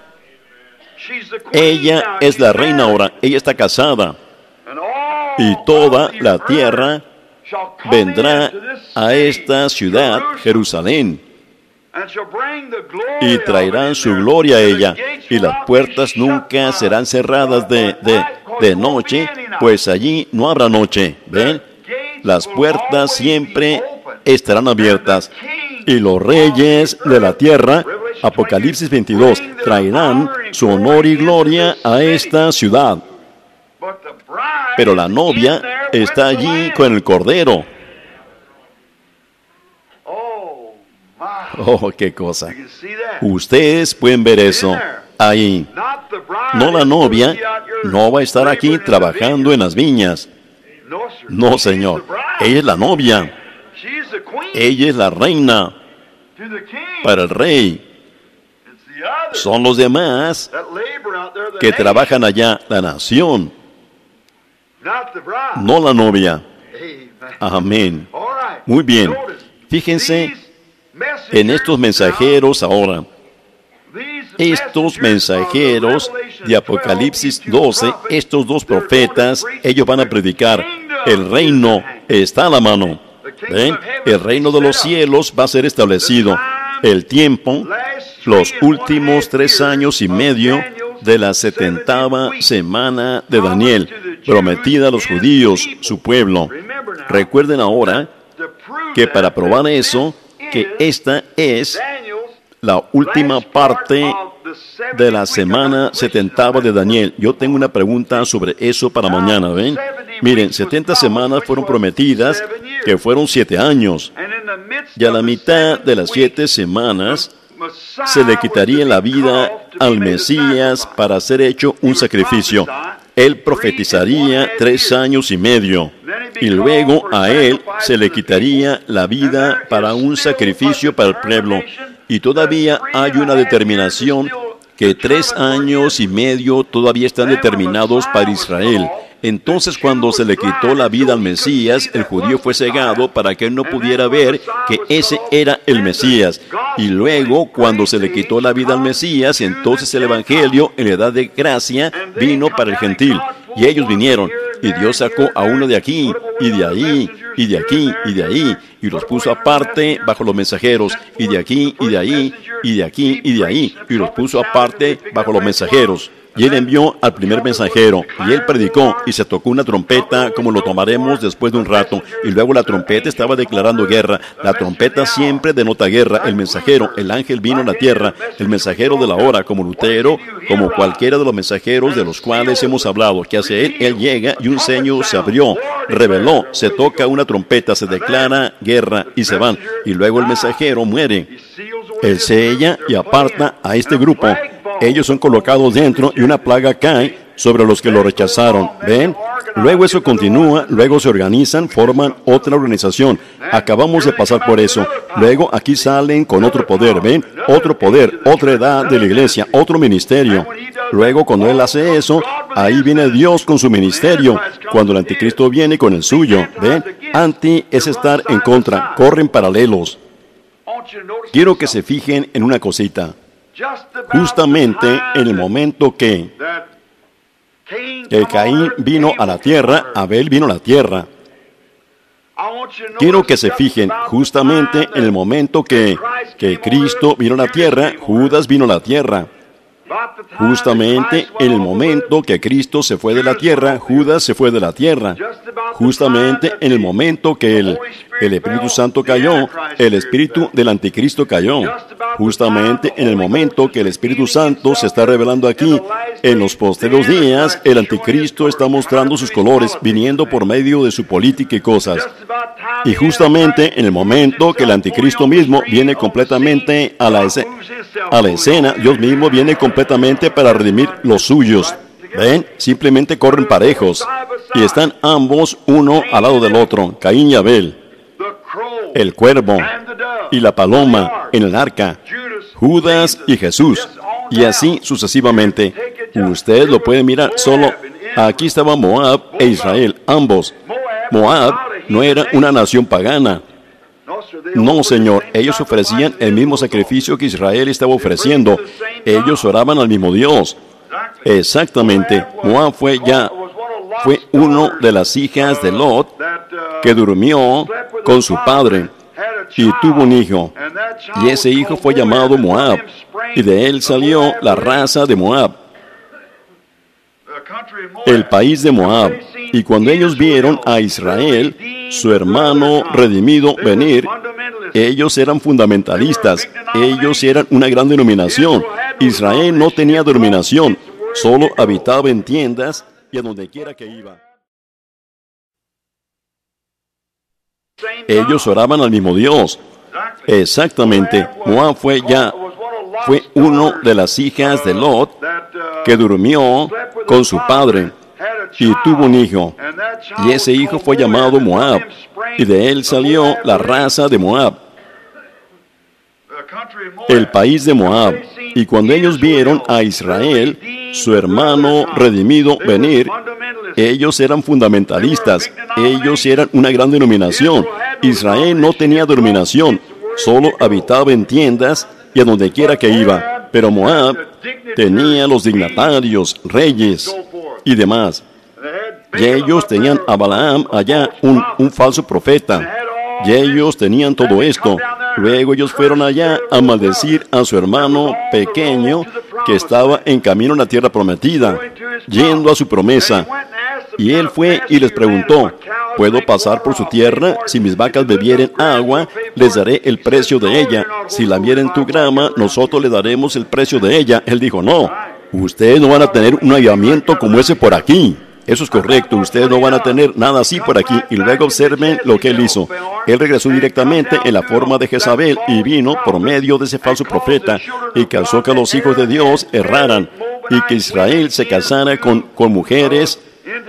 Ella es la reina ahora, ella está casada, y toda la tierra vendrá a esta ciudad, Jerusalén. y traerán su gloria a ella, y las puertas nunca serán cerradas de, de, de noche, pues allí no habrá noche. ¿Ven? Las puertas siempre estarán abiertas, y los reyes de la tierra, Apocalipsis veintidós, traerán su honor y gloria a esta ciudad. Pero la novia está allí con el Cordero. Oh, qué cosa. Ustedes pueden ver eso ahí. No, la novia no va a estar aquí trabajando en las viñas. No, Señor. Ella es la novia. Ella es la reina para el rey. Son los demás que trabajan allá, la nación. No la novia. Amén. Muy bien. Fíjense en estos mensajeros ahora. Estos mensajeros de Apocalipsis doce, estos dos profetas, ellos van a predicar. El reino está a la mano. ¿Ven? El reino de los cielos va a ser establecido. El tiempo, los últimos tres años y medio de la setentava semana de Daniel, prometida a los judíos, su pueblo. Recuerden ahora que para probar eso, que esta es la última parte de la semana setentava de Daniel. Yo tengo una pregunta sobre eso para mañana, ¿ven? Miren, setenta semanas fueron prometidas, que fueron siete años. Y a la mitad de las siete semanas se le quitaría la vida al Mesías para ser hecho un sacrificio. Él profetizaría tres años y medio. Y luego a él se le quitaría la vida para un sacrificio para el pueblo. Y todavía hay una determinación que tres años y medio todavía están determinados para Israel. Entonces, cuando se le quitó la vida al Mesías, el judío fue cegado para que él no pudiera ver que ese era el Mesías. Y luego, cuando se le quitó la vida al Mesías, entonces el Evangelio, en la edad de gracia, vino para el gentil. Y ellos vinieron, y Dios sacó a uno de aquí, y de ahí, y de aquí, y de ahí, y los puso aparte bajo los mensajeros, y de aquí, y de ahí, y de aquí, y de ahí, y los puso aparte bajo los mensajeros. Y él envió al primer mensajero, y él predicó, y se tocó una trompeta, como lo tomaremos después de un rato, y luego la trompeta estaba declarando guerra. La trompeta siempre denota guerra. El mensajero, el ángel vino a la tierra, el mensajero de la hora, como Lutero, como cualquiera de los mensajeros de los cuales hemos hablado. ¿Qué hace él? Él llega y un sello se abrió, reveló, se toca una trompeta, se declara guerra y se van. Y luego el mensajero muere. Él sella y aparta a este grupo. Ellos son colocados dentro y una plaga cae sobre los que lo rechazaron. ¿Ven? Luego eso continúa, luego se organizan, forman otra organización. Acabamos de pasar por eso. Luego aquí salen con otro poder, ¿ven? Otro poder, otra edad de la iglesia, otro ministerio. Luego cuando él hace eso, ahí viene Dios con su ministerio. Cuando el anticristo viene con el suyo, ¿ven? Anti es estar en contra, corren paralelos. Quiero que se fijen en una cosita. Justamente en el momento que el Caín vino a la tierra, Abel vino a la tierra. Quiero que se fijen justamente en el momento que, que Cristo vino a la tierra, Judas vino a la tierra. Justamente en el momento que Cristo se fue de la tierra, Judas se fue de la tierra. Justamente en el momento que el, el Espíritu Santo cayó, el espíritu del anticristo cayó. Justamente en el momento que el Espíritu Santo se está revelando aquí, en los posteriores días, el anticristo está mostrando sus colores, viniendo por medio de su política y cosas. Y justamente en el momento que el anticristo mismo viene completamente a la, escena, a la escena, Dios mismo viene completamente para redimir los suyos. ¿Ven? Simplemente corren parejos. Y están ambos uno al lado del otro, Caín y Abel. El cuervo y la paloma en el arca, Judas y Jesús. Y así sucesivamente. Ustedes lo pueden mirar solo. Aquí estaba Moab e Israel, ambos. Moab no era una nación pagana. No, Señor, ellos ofrecían el mismo sacrificio que Israel estaba ofreciendo. Ellos oraban al mismo Dios. Exactamente. Moab fue ya, fue uno de las hijas de Lot que durmió con su padre. y tuvo un hijo, y ese hijo fue llamado Moab, y de él salió la raza de Moab, el país de Moab. Y cuando ellos vieron a Israel, su hermano redimido, venir, ellos eran fundamentalistas, ellos eran una gran denominación. Israel no tenía denominación, solo habitaba en tiendas y a donde quiera que iba. Ellos oraban al mismo Dios. Exactamente. Moab fue ya, fue uno de las hijas de Lot que durmió con su padre y tuvo un hijo, y ese hijo fue llamado Moab, y de él salió la raza de Moab, el país de Moab. Y cuando ellos vieron a Israel, su hermano redimido, venir, ellos eran fundamentalistas, ellos eran una gran denominación. Israel no tenía denominación, solo habitaba en tiendas y a donde quiera que iba. Pero Moab tenía los dignatarios, reyes y demás. Y ellos tenían a Balaam allá, un, un falso profeta. Y ellos tenían todo esto. Luego ellos fueron allá a maldecir a su hermano pequeño que estaba en camino a la tierra prometida, yendo a su promesa. Y él fue y les preguntó: ¿puedo pasar por su tierra? Si mis vacas bebieren agua, les daré el precio de ella. Si la vieren tu grama, nosotros le daremos el precio de ella. Él dijo: no, ustedes no van a tener un avivamiento como ese por aquí. Eso es correcto, ustedes no van a tener nada así por aquí. Y luego observen lo que él hizo. Él regresó directamente en la forma de Jezabel y vino por medio de ese falso profeta y causó que los hijos de Dios erraran y que Israel se casara con, con mujeres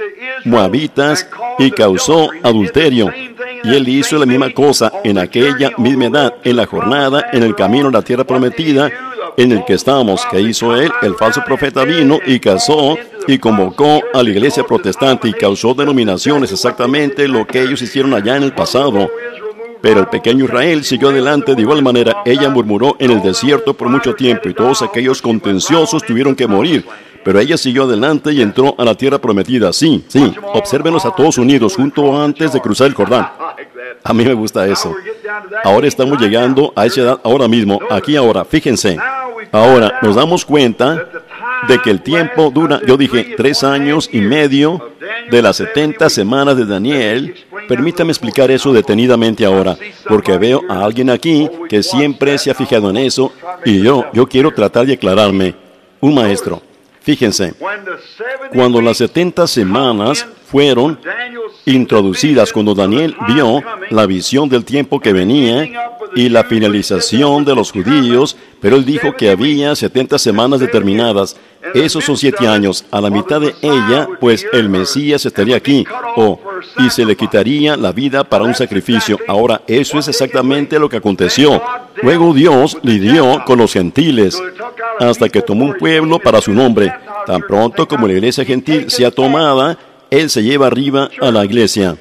moabitas y causó adulterio. Y él hizo la misma cosa en aquella misma edad, en la jornada, en el camino a la tierra prometida, en el que estamos. Que hizo él? El falso profeta vino y casó y convocó a la iglesia protestante y causó denominaciones, exactamente lo que ellos hicieron allá en el pasado. Pero el pequeño Israel siguió adelante de igual manera. Ella murmuró en el desierto por mucho tiempo y todos aquellos contenciosos tuvieron que morir. Pero ella siguió adelante y entró a la tierra prometida. Sí, sí, obsérvenos a todos unidos junto antes de cruzar el Jordán. A mí me gusta eso. Ahora estamos llegando a esa edad ahora mismo, aquí ahora. Fíjense, ahora nos damos cuenta de que el tiempo dura, yo dije, tres años y medio de las setenta semanas de Daniel. Permítame explicar eso detenidamente ahora, porque veo a alguien aquí que siempre se ha fijado en eso, y yo, yo quiero tratar de aclararme. Un maestro. Fíjense, cuando las setenta semanas fueron introducidas, cuando Daniel vio la visión del tiempo que venía y la finalización de los judíos, pero él dijo que había setenta semanas determinadas. Esos son siete años. A la mitad de ella, pues el Mesías estaría aquí, oh, y se le quitaría la vida para un sacrificio. Ahora, eso es exactamente lo que aconteció. Luego Dios lidió con los gentiles, hasta que tomó un pueblo para su nombre. Tan pronto como la iglesia gentil sea tomada, Él se lleva arriba a la iglesia.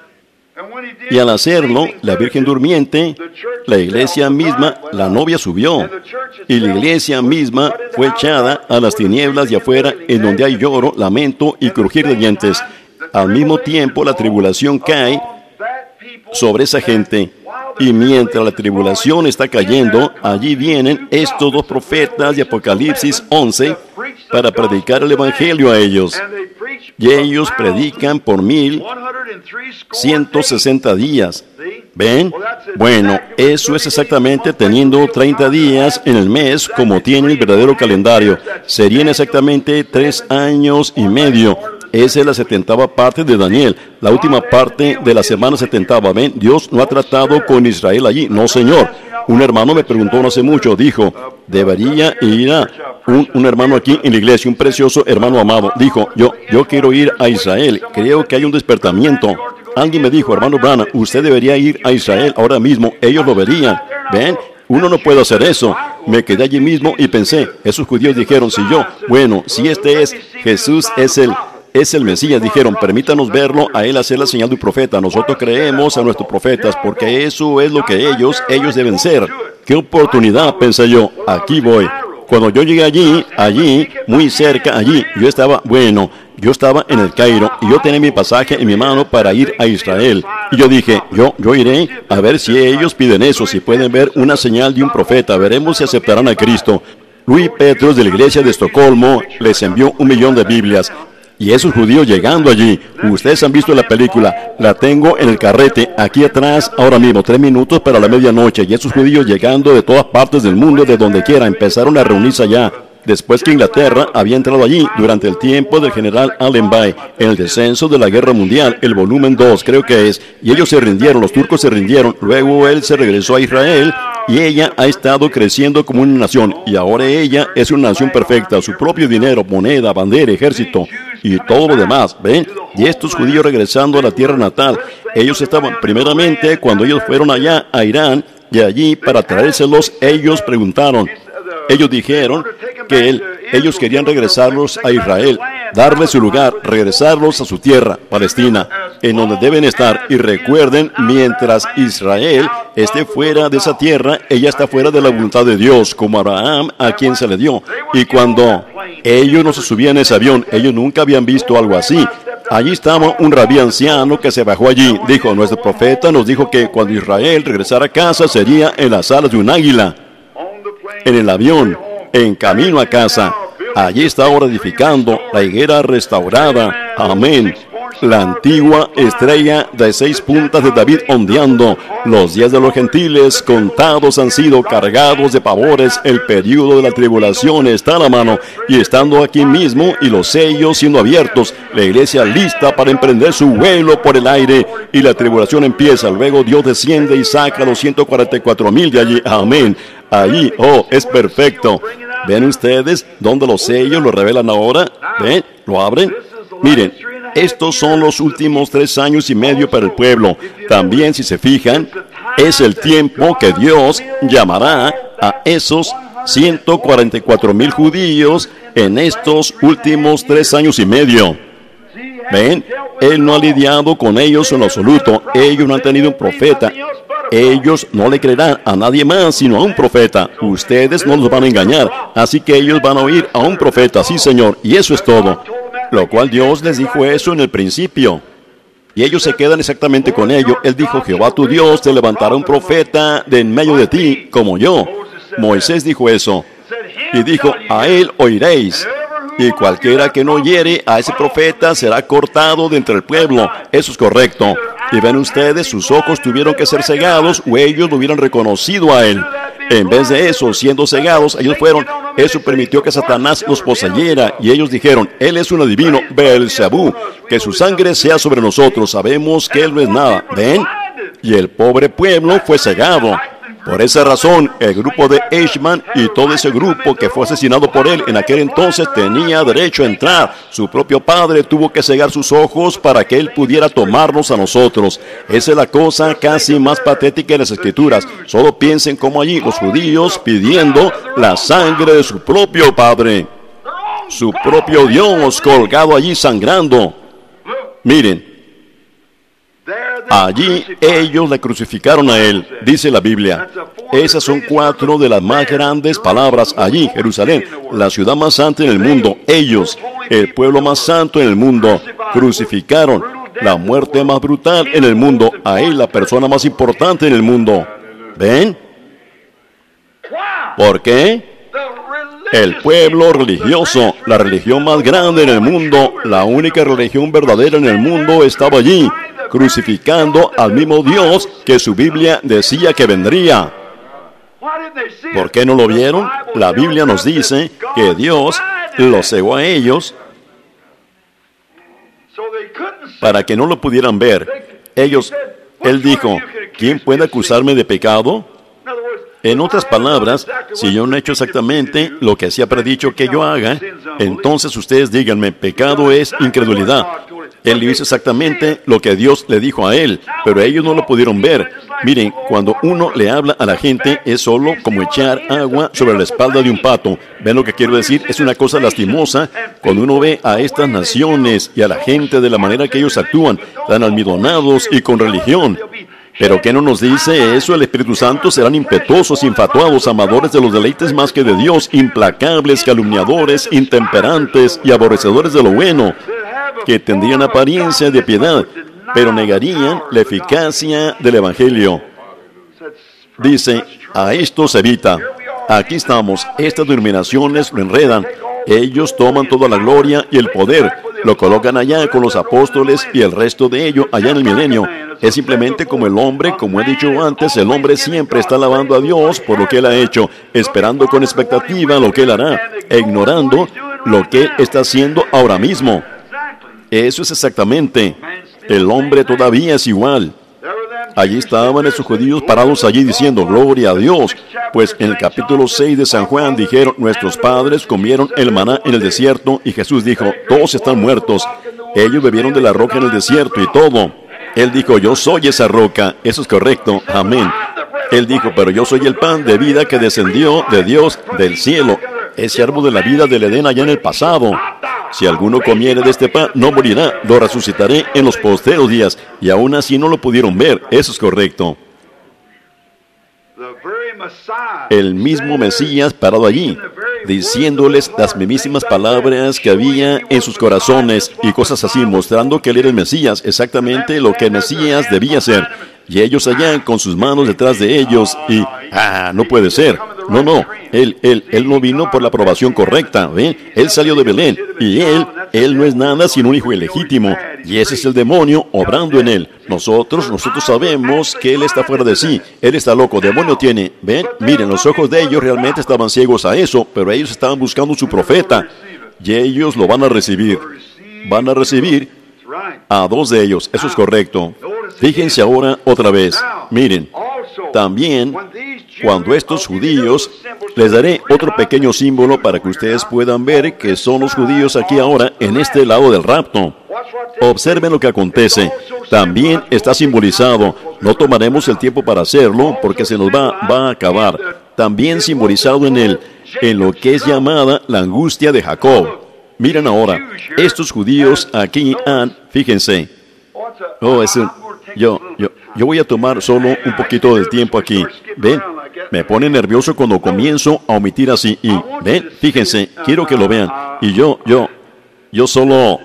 Y al hacerlo, la Virgen durmiente, la iglesia misma, la novia subió, y la iglesia misma fue echada a las tinieblas de afuera, en donde hay lloro, lamento y crujir de dientes. Al mismo tiempo, la tribulación cae sobre esa gente. Y mientras la tribulación está cayendo, allí vienen estos dos profetas de Apocalipsis once para predicar el Evangelio a ellos. Y ellos predican por mil ciento sesenta días. ¿Ven? Bueno, eso es exactamente teniendo treinta días en el mes, como tiene el verdadero calendario. Serían exactamente tres años y medio. Esa es la setentava parte de Daniel, la última parte de la semana setentava. ¿Ven? Dios no ha tratado con Israel allí. No, Señor. Un hermano me preguntó no hace mucho, dijo, debería ir a un, un hermano aquí en la iglesia, un precioso hermano amado. Dijo, yo, yo quiero ir a Israel, creo que hay un despertamiento. Alguien me dijo, hermano Branham, usted debería ir a Israel ahora mismo, ellos lo verían. ¿Ven? Uno no puede hacer eso. Me quedé allí mismo y pensé, esos judíos dijeron, si yo, bueno, si este es, Jesús es el... Es el Mesías, dijeron, permítanos verlo, a él hacer la señal de un profeta. Nosotros creemos a nuestros profetas porque eso es lo que ellos, ellos deben ser. ¡Qué oportunidad!, pensé yo, aquí voy. Cuando yo llegué allí, allí, muy cerca, allí, yo estaba, bueno, yo estaba en el Cairo y yo tenía mi pasaje en mi mano para ir a Israel. Y yo dije, yo, yo iré a ver si ellos piden eso, si pueden ver una señal de un profeta, veremos si aceptarán a Cristo. Luis Petros de la iglesia de Estocolmo les envió un millón de Biblias. Y esos judíos llegando allí, ustedes han visto la película, la tengo en el carrete, aquí atrás, ahora mismo, tres minutos para la medianoche, y esos judíos llegando de todas partes del mundo, de donde quiera, empezaron a reunirse allá. Después que Inglaterra había entrado allí durante el tiempo del general Allenby, en el descenso de la Guerra Mundial, el volumen dos creo que es, y ellos se rindieron, los turcos se rindieron, luego él se regresó a Israel, y ella ha estado creciendo como una nación, y ahora ella es una nación perfecta, su propio dinero, moneda, bandera, ejército, y todo lo demás, ¿ven? Y estos judíos regresando a la tierra natal, ellos estaban, primeramente, cuando ellos fueron allá a Irán, y allí para traérselos, ellos preguntaron, ellos dijeron que él, ellos querían regresarlos a Israel, darles su lugar, regresarlos a su tierra, Palestina, en donde deben estar. Y recuerden, mientras Israel esté fuera de esa tierra, ella está fuera de la voluntad de Dios, como Abraham, a quien se le dio. Y cuando ellos no se subían en ese avión, ellos nunca habían visto algo así. Allí estaba un rabí anciano que se bajó allí. Dijo, nuestro profeta nos dijo que cuando Israel regresara a casa sería en las alas de un águila. En el avión, en camino a casa. Allí está ahora edificando la higuera restaurada. Amén. La antigua estrella de seis puntas de David ondeando. Los días de los gentiles contados han sido, cargados de pavores. El período de la tribulación está a la mano. Y estando aquí mismo y los sellos siendo abiertos, la iglesia lista para emprender su vuelo por el aire. Y la tribulación empieza. Luego Dios desciende y saca a los ciento cuarenta y cuatro mil de allí. Amén. Allí, oh, es perfecto. ¿Ven ustedes dónde los sellos lo revelan ahora? ¿Ven? ¿Lo abren? Miren, estos son los últimos tres años y medio para el pueblo. También, si se fijan, es el tiempo que Dios llamará a esos ciento cuarenta y cuatro mil judíos en estos últimos tres años y medio. ¿Ven? Él no ha lidiado con ellos en lo absoluto. Ellos no han tenido un profeta. Ellos no le creerán a nadie más sino a un profeta. Ustedes no los van a engañar. Así que ellos van a oír a un profeta. Sí, Señor. Y eso es todo. Lo cual Dios les dijo eso en el principio. Y ellos se quedan exactamente con ello. Él dijo, Jehová tu Dios te levantará un profeta de en medio de ti, como yo. Moisés dijo eso. Y dijo, a él oiréis. Y cualquiera que no oyere a ese profeta será cortado de entre el pueblo. Eso es correcto. Y ven ustedes, sus ojos tuvieron que ser cegados o ellos lo hubieran reconocido a él. En vez de eso, siendo cegados, ellos fueron, eso permitió que Satanás los poseyera. Y ellos dijeron, él es un adivino, Beelzebú, que su sangre sea sobre nosotros. Sabemos que él no es nada. ¿Ven? Y el pobre pueblo fue cegado. Por esa razón, el grupo de Eichmann y todo ese grupo que fue asesinado por él en aquel entonces tenía derecho a entrar. Su propio padre tuvo que cegar sus ojos para que él pudiera tomarnos a nosotros. Esa es la cosa casi más patética de las Escrituras. Solo piensen cómo allí los judíos pidiendo la sangre de su propio padre. Su propio Dios colgado allí sangrando. Miren. Allí ellos le crucificaron a él, dice la Biblia. Esas son cuatro de las más grandes palabras allí, Jerusalén, la ciudad más santa en el mundo. Ellos, el pueblo más santo en el mundo, crucificaron la muerte más brutal en el mundo, a él, la persona más importante en el mundo. ¿Ven? ¿Por qué? El pueblo religioso, la religión más grande en el mundo, la única religión verdadera en el mundo, estaba allí, crucificando al mismo Dios que su Biblia decía que vendría. ¿Por qué no lo vieron? La Biblia nos dice que Dios los cegó a ellos para que no lo pudieran ver. Ellos, Él dijo, ¿quién puede acusarme de pecado? En otras palabras, si yo no he hecho exactamente lo que se ha predicho que yo haga, entonces ustedes díganme, pecado es incredulidad. Él le hizo exactamente lo que Dios le dijo a él, pero ellos no lo pudieron ver. Miren, cuando uno le habla a la gente, es solo como echar agua sobre la espalda de un pato. ¿Ven lo que quiero decir? Es una cosa lastimosa cuando uno ve a estas naciones y a la gente de la manera que ellos actúan, tan almidonados y con religión. Pero ¿qué no nos dice eso? El Espíritu Santo serán impetuosos, infatuados, amadores de los deleites más que de Dios, implacables, calumniadores, intemperantes y aborrecedores de lo bueno, que tendrían apariencia de piedad, pero negarían la eficacia del Evangelio. Dice, a esto se evita. Aquí estamos, estas denominaciones lo enredan. Ellos toman toda la gloria y el poder, lo colocan allá con los apóstoles y el resto de ello allá en el milenio. Es simplemente como el hombre, como he dicho antes, el hombre siempre está alabando a Dios por lo que Él ha hecho, esperando con expectativa lo que Él hará, e ignorando lo que Él está haciendo ahora mismo. Eso es exactamente. El hombre todavía es igual. Allí estaban esos judíos parados allí diciendo, gloria a Dios. Pues en el capítulo seis de San Juan dijeron, nuestros padres comieron el maná en el desierto, y Jesús dijo, todos están muertos. Ellos bebieron de la roca en el desierto y todo. Él dijo, yo soy esa roca. Eso es correcto. Amén. Él dijo, pero yo soy el pan de vida que descendió de Dios del cielo. Ese árbol de la vida del Edén allá en el pasado. Si alguno comiere de este pan, no morirá. Lo resucitaré en los posteros días. Y aún así no lo pudieron ver. Eso es correcto. El mismo Mesías parado allí, diciéndoles las mismísimas palabras que había en sus corazones y cosas así, mostrando que él era el Mesías, exactamente lo que el Mesías debía ser. Y ellos allá con sus manos detrás de ellos y, ah, no puede ser. No, no, él, él, él no vino por la aprobación correcta, ¿ven? Él salió de Belén y él, él no es nada sino un hijo ilegítimo. Y ese es el demonio obrando en él. Nosotros, nosotros sabemos que él está fuera de sí. Él está loco, demonio tiene. ¿Ven? Miren, los ojos de ellos realmente estaban ciegos a eso, pero ellos estaban buscando su profeta. Y ellos lo van a recibir. Van a recibir a dos de ellos. Eso es correcto. Fíjense ahora otra vez. Miren, también cuando estos judíos, les daré otro pequeño símbolo para que ustedes puedan ver que son los judíos aquí ahora en este lado del rapto. Observen lo que acontece. También está simbolizado. No tomaremos el tiempo para hacerlo porque se nos va, va a acabar. También simbolizado en él, en lo que es llamada la angustia de Jacob. Miren ahora, estos judíos aquí han, fíjense. Oh, es un, yo, yo, yo voy a tomar solo un poquito del tiempo aquí. ¿Ven? Me pone nervioso cuando comienzo a omitir así. Y, ¿ven? Fíjense, quiero que lo vean. Y yo, yo, yo solo...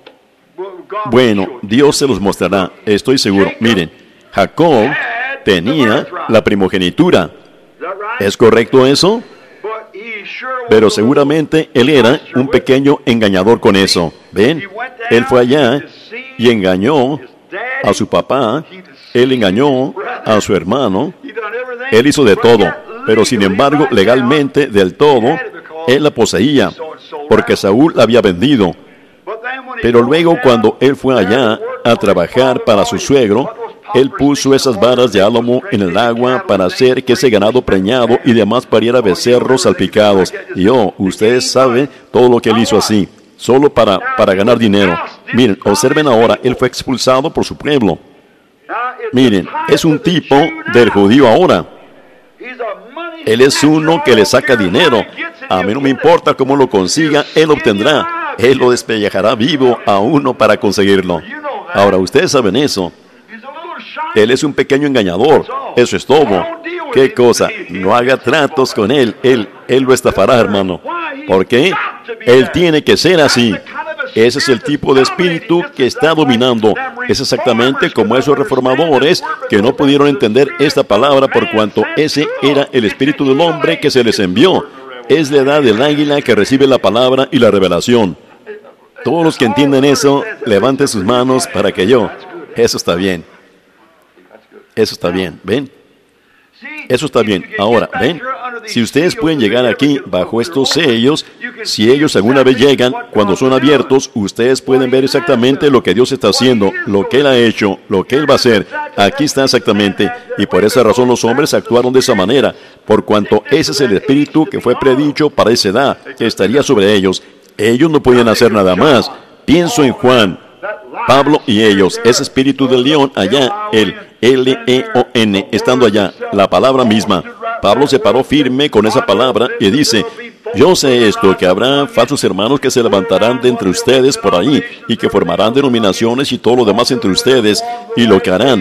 Bueno, Dios se los mostrará, estoy seguro. Miren, Jacob tenía la primogenitura. ¿Es correcto eso? Pero seguramente él era un pequeño engañador con eso. ¿Ven? Él fue allá y engañó a su papá, él engañó a su hermano, él hizo de todo, pero sin embargo, legalmente, del todo, él la poseía, porque Saúl la había vendido. Pero luego, cuando él fue allá a trabajar para su suegro, él puso esas varas de álamo en el agua para hacer que ese ganado preñado y demás pariera becerros salpicados. Y oh, ustedes saben todo lo que él hizo así, solo para, para ganar dinero. Miren, observen ahora, él fue expulsado por su pueblo. Miren, es un tipo del judío ahora. Él es uno que le saca dinero. A mí no me importa cómo lo consiga, él lo obtendrá. Él lo despellejará vivo a uno para conseguirlo. Ahora, ustedes saben eso. Él es un pequeño engañador. Eso es todo. ¿Qué cosa? No haga tratos con él. Él, él lo estafará, hermano. ¿Por qué? Él tiene que ser así. Ese es el tipo de espíritu que está dominando. Es exactamente como esos reformadores que no pudieron entender esta palabra por cuanto ese era el espíritu del hombre que se les envió. Es la edad del águila que recibe la palabra y la revelación. Todos los que entienden eso, levanten sus manos para que yo. Eso está bien. Eso está bien. ¿Ven? Eso está bien. Ahora, ¿ven? Si ustedes pueden llegar aquí bajo estos sellos, si ellos alguna vez llegan, cuando son abiertos, ustedes pueden ver exactamente lo que Dios está haciendo, lo que Él ha hecho, lo que Él va a hacer. Aquí está exactamente. Y por esa razón los hombres actuaron de esa manera, por cuanto ese es el espíritu que fue predicho para esa edad, que estaría sobre ellos. Ellos no podían hacer nada más. Pienso en Juan, Pablo y ellos, ese espíritu del león allá, el L E O N, estando allá, la palabra misma. Pablo se paró firme con esa palabra y dice, yo sé esto, que habrá falsos hermanos que se levantarán de entre ustedes por ahí, y que formarán denominaciones y todo lo demás entre ustedes, y lo que harán,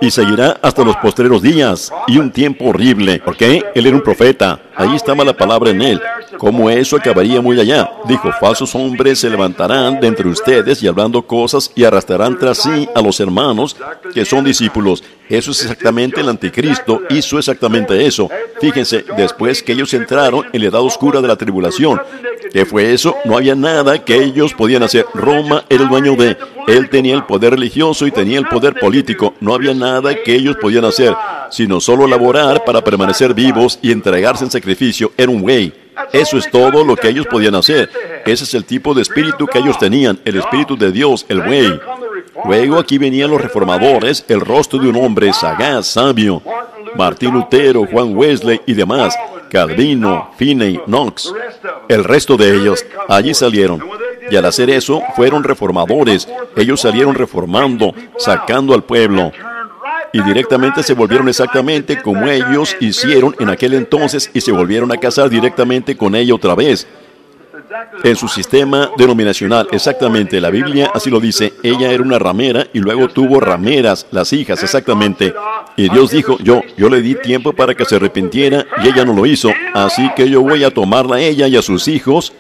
y seguirá hasta los postreros días y un tiempo horrible. ¿Por qué? Él era un profeta. Ahí estaba la palabra en él. ¿Cómo eso acabaría muy allá? Dijo, falsos hombres se levantarán de entre ustedes y hablando cosas y arrastrarán tras sí a los hermanos que son discípulos. Eso es exactamente el anticristo. Hizo exactamente eso. Fíjense, después que ellos entraron en la edad oscura de la tribulación. ¿Qué fue eso? No había nada que ellos podían hacer. Roma era el dueño de... Él tenía el poder religioso y tenía el poder político. No había nada que ellos podían hacer, sino solo laborar para permanecer vivos y entregarse en sacrificio. Era un güey. Eso es todo lo que ellos podían hacer. Ese es el tipo de espíritu que ellos tenían, el espíritu de Dios, el güey. Luego aquí venían los reformadores, el rostro de un hombre sagaz, sabio. Martín Lutero, Juan Wesley y demás. Calvino, Finney, Knox. El resto de ellos, allí salieron. Y al hacer eso, fueron reformadores. Ellos salieron reformando, sacando al pueblo. Y directamente se volvieron exactamente como ellos hicieron en aquel entonces y se volvieron a casar directamente con ella otra vez. En su sistema denominacional, exactamente, la Biblia así lo dice. Ella era una ramera y luego tuvo rameras, las hijas, exactamente. Y Dios dijo, yo, yo le di tiempo para que se arrepintiera y ella no lo hizo. Así que yo voy a tomarla a ella y a sus hijos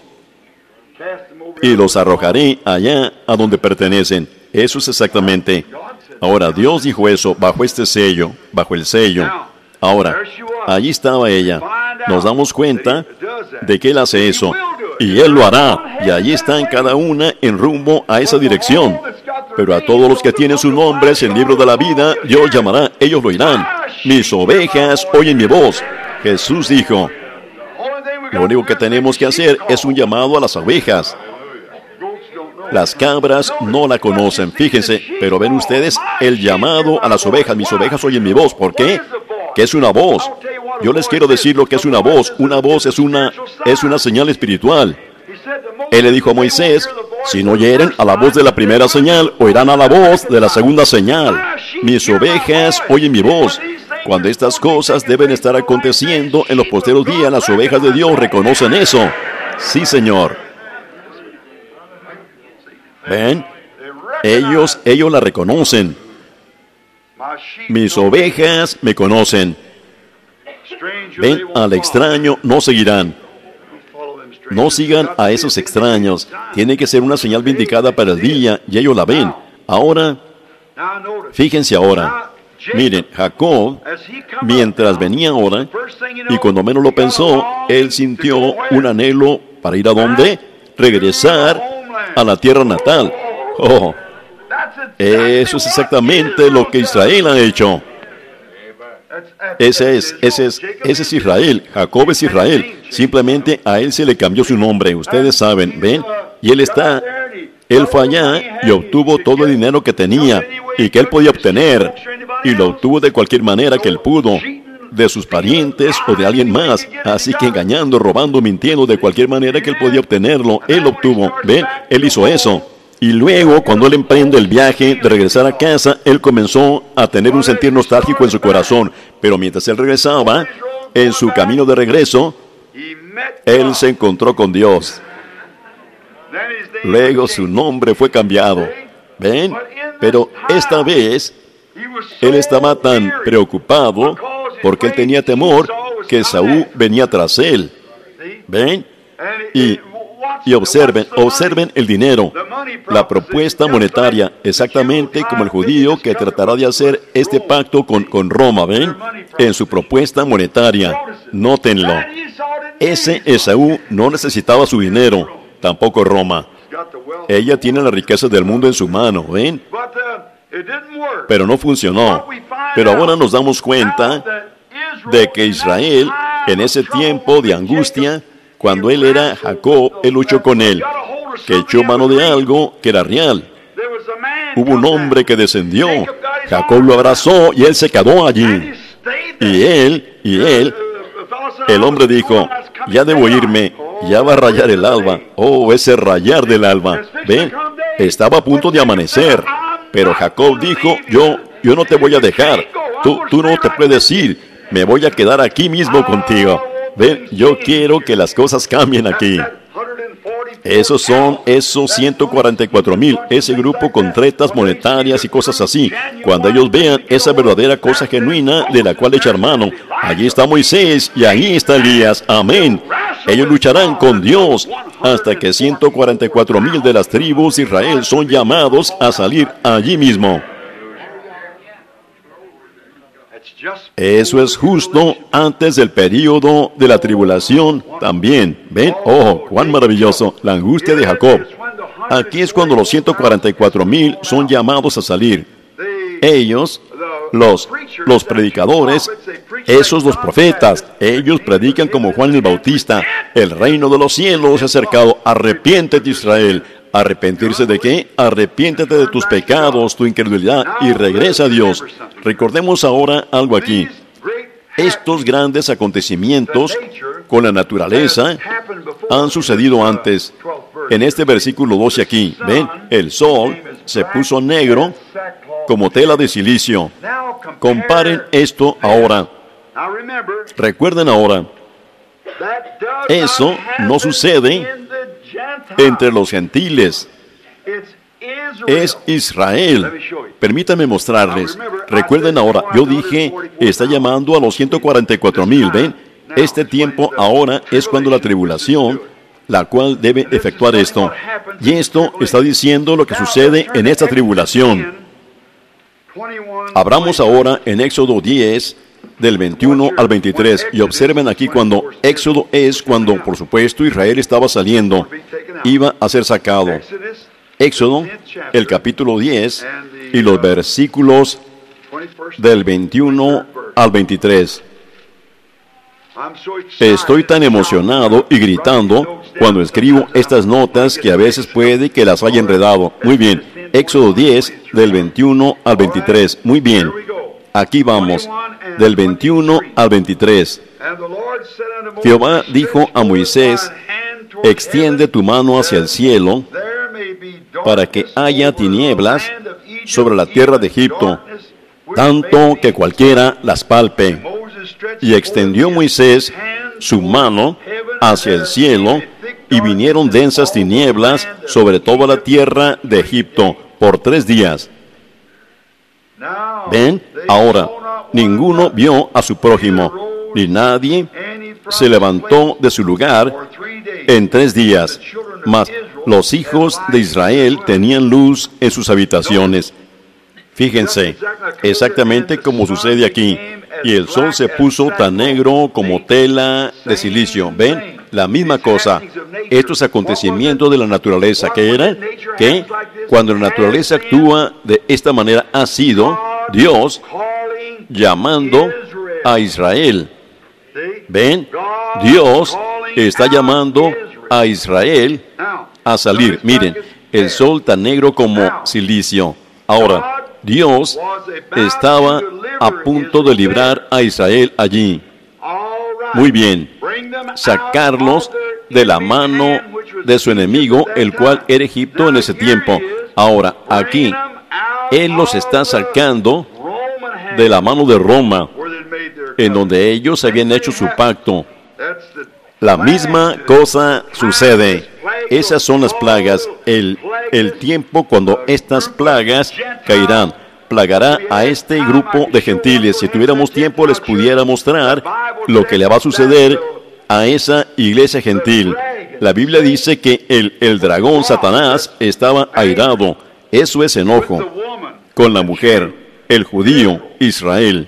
y los arrojaré allá a donde pertenecen. Eso es exactamente. Ahora, Dios dijo eso bajo este sello, bajo el sello. Ahora, allí estaba ella. Nos damos cuenta de que Él hace eso. Y Él lo hará. Y allí están cada una en rumbo a esa dirección. Pero a todos los que tienen sus nombres en el libro de la vida, Dios llamará. Ellos lo irán. Mis ovejas oyen mi voz. Jesús dijo, lo único que tenemos que hacer es un llamado a las ovejas. Las cabras no la conocen, fíjense, pero ven ustedes el llamado a las ovejas. Mis ovejas oyen mi voz. ¿Por qué? ¿Qué es una voz? Yo les quiero decir lo que es una voz. Una voz es una, es una señal espiritual. Él le dijo a Moisés, si no oyeren a la voz de la primera señal, oirán a la voz de la segunda señal. Mis ovejas oyen mi voz. Cuando estas cosas deben estar aconteciendo en los posteros días, las ovejas de Dios reconocen eso. Sí, Señor. ¿Ven? Ellos, ellos la reconocen. Mis ovejas me conocen. Ven, al extraño no seguirán. No sigan a esos extraños. Tiene que ser una señal vindicada para el día y ellos la ven. Ahora, fíjense ahora. Miren, Jacob, mientras venía ahora, y cuando menos lo pensó, él sintió un anhelo para ir a dónde? Regresar a la tierra natal. Oh, eso es exactamente lo que Israel ha hecho. Ese es, ese es, ese es Israel. Jacob es Israel. Simplemente a él se le cambió su nombre. Ustedes saben, ¿ven? Y él está, él fue allá y obtuvo todo el dinero que tenía y que él podía obtener. Y lo obtuvo de cualquier manera que él pudo. De sus parientes o de alguien más. Así que engañando, robando, mintiendo, de cualquier manera que él podía obtenerlo, él lo obtuvo. ¿Ven? Él hizo eso. Y luego, cuando él emprende el viaje de regresar a casa, él comenzó a tener un sentir nostálgico en su corazón. Pero mientras él regresaba, en su camino de regreso, él se encontró con Dios. Luego su nombre fue cambiado. ¿Ven? Pero esta vez, él estaba tan preocupado porque él tenía temor que Saúl venía tras él. ¿Ven? Y, y observen, observen el dinero, la propuesta monetaria, exactamente como el judío que tratará de hacer este pacto con, con Roma. ¿Ven? En su propuesta monetaria. Nótenlo. Ese Esaú no necesitaba su dinero, tampoco Roma. Ella tiene la riqueza del mundo en su mano. ¿Ven? Pero no funcionó. Pero ahora nos damos cuenta de que Israel, en ese tiempo de angustia, cuando él era Jacob, él luchó con él, que echó mano de algo que era real. Hubo un hombre que descendió, Jacob lo abrazó y él se quedó allí. Y él, y él, el hombre dijo, ya debo irme, ya va a rayar el alba. Oh, ese rayar del alba. ¿Ven? Estaba a punto de amanecer. Pero Jacob dijo, yo, yo no te voy a dejar. Tú, tú no te puedes ir. Me voy a quedar aquí mismo contigo. Ven, yo quiero que las cosas cambien aquí. Esos son esos ciento cuarenta y cuatro mil, ese grupo con tretas monetarias y cosas así. Cuando ellos vean esa verdadera cosa genuina de la cual echar mano, allí está Moisés y ahí está Elías. Amén. Ellos lucharán con Dios hasta que ciento cuarenta y cuatro mil de las tribus de Israel son llamados a salir allí mismo. Eso es justo antes del período de la tribulación también. ¿Ven? ¡Oh, cuán maravilloso! La angustia de Jacob. Aquí es cuando los ciento cuarenta y cuatro mil son llamados a salir. Ellos, los, los predicadores, esos los profetas, ellos predican como Juan el Bautista. El reino de los cielos se ha acercado. Arrepiéntete, Israel. ¿Arrepentirse de qué? Arrepiéntete de tus pecados, tu incredulidad y regresa a Dios. Recordemos ahora algo aquí. Estos grandes acontecimientos con la naturaleza han sucedido antes. En este versículo doce aquí, ¿ven? El sol se puso negro como tela de silicio. Comparen esto ahora. Recuerden ahora, eso no sucede entre los gentiles. Es Israel. Permítanme mostrarles. Recuerden ahora, yo dije, está llamando a los ciento cuarenta y cuatro mil, ¿ven? Este tiempo ahora es cuando la tribulación, la cual debe efectuar esto. Y esto está diciendo lo que sucede en esta tribulación. Abramos ahora en Éxodo diez, del veintiuno al veintitrés, y observen aquí cuando Éxodo es cuando, por supuesto, Israel estaba saliendo, iba a ser sacado. Éxodo, el capítulo diez, y los versículos del veintiuno al veintitrés. Estoy tan emocionado y gritando cuando escribo estas notas que a veces puede que las haya enredado. Muy bien, Éxodo diez, del veintiuno al veintitrés. Muy bien, aquí vamos, del veintiuno al veintitrés. Jehová dijo a Moisés, extiende tu mano hacia el cielo para que haya tinieblas sobre la tierra de Egipto, tanto que cualquiera las palpe. Y extendió Moisés su mano hacia el cielo, y vinieron densas tinieblas sobre toda la tierra de Egipto por tres días. ¿Ven? Ahora, ninguno vio a su prójimo, ni nadie se levantó de su lugar en tres días. Mas los hijos de Israel tenían luz en sus habitaciones. Fíjense, exactamente como sucede aquí. Y el sol se puso tan negro como tela de silicio. ¿Ven? La misma cosa. Estos acontecimientos de la naturaleza, ¿qué eran? Que cuando la naturaleza actúa de esta manera, ha sido Dios llamando a Israel. ¿Ven? Dios está llamando a Israel a salir. Miren, el sol tan negro como silicio. Ahora, Dios estaba a punto de librar a Israel allí. Muy bien, sacarlos de la mano de su enemigo, el cual era Egipto en ese tiempo. Ahora, aquí, Él los está sacando de la mano de Roma, en donde ellos habían hecho su pacto. La misma cosa sucede. Esas son las plagas, el, el tiempo cuando estas plagas caerán. Plagará a este grupo de gentiles. Si tuviéramos tiempo, les pudiera mostrar lo que le va a suceder a esa iglesia gentil. La Biblia dice que el, el dragón Satanás estaba airado. Eso es enojo con la mujer, el judío, Israel.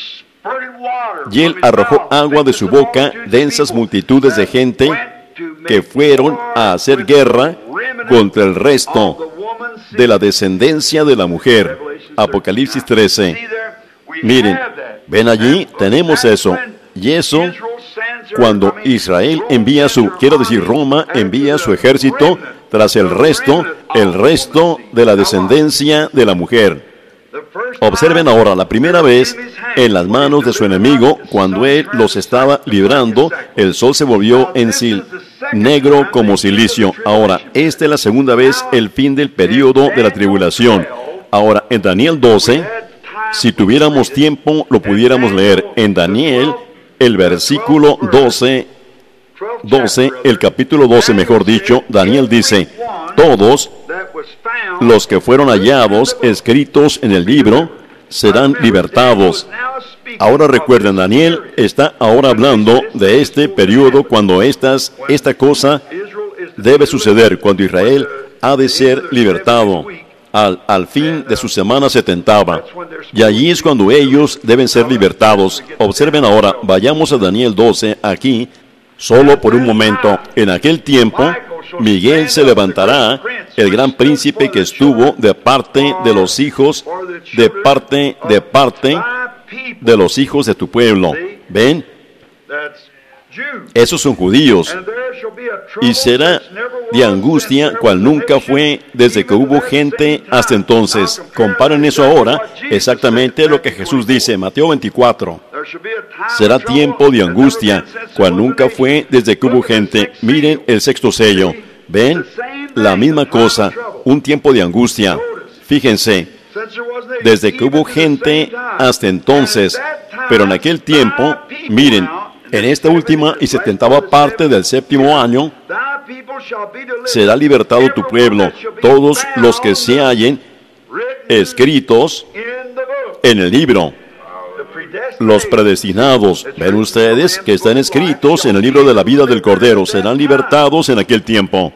Y él arrojó agua de su boca, densas multitudes de gente que fueron a hacer guerra contra el resto de la descendencia de la mujer. Apocalipsis trece. Miren, ven allí, tenemos eso. Y eso, cuando Israel envía su, quiero decir, Roma envía su ejército tras el resto, el resto de la descendencia de la mujer. Observen ahora, la primera vez en las manos de su enemigo, cuando él los estaba librando, el sol se volvió en sí negro como silicio. Ahora, esta es la segunda vez, el fin del periodo de la tribulación. Ahora, en Daniel doce, si tuviéramos tiempo, lo pudiéramos leer. En Daniel, el versículo doce doce, el capítulo doce, mejor dicho, Daniel dice, todos los que fueron hallados escritos en el libro serán libertados. Ahora recuerden, Daniel está ahora hablando de este periodo cuando estas, esta cosa debe suceder, cuando Israel ha de ser libertado. Al, al fin de su semana setentava. Y allí es cuando ellos deben ser libertados. Observen ahora, vayamos a Daniel doce, aquí, solo por un momento. En aquel tiempo, Miguel se levantará, el gran príncipe que estuvo de parte de los hijos, de parte, de parte de los hijos de tu pueblo. ¿Ven? Esos son judíos, y será de angustia cual nunca fue desde que hubo gente hasta entonces. Comparen eso ahora, exactamente lo que Jesús dice, Mateo veinticuatro. Será tiempo de angustia cual nunca fue desde que hubo gente. Miren el sexto sello. ¿Ven? La misma cosa, un tiempo de angustia. Fíjense, desde que hubo gente hasta entonces. Pero en aquel tiempo, miren, en esta última y setentava parte del séptimo año, será libertado tu pueblo, todos los que se hallen escritos en el libro. Los predestinados, ven ustedes, que están escritos en el libro de la vida del Cordero, serán libertados en aquel tiempo.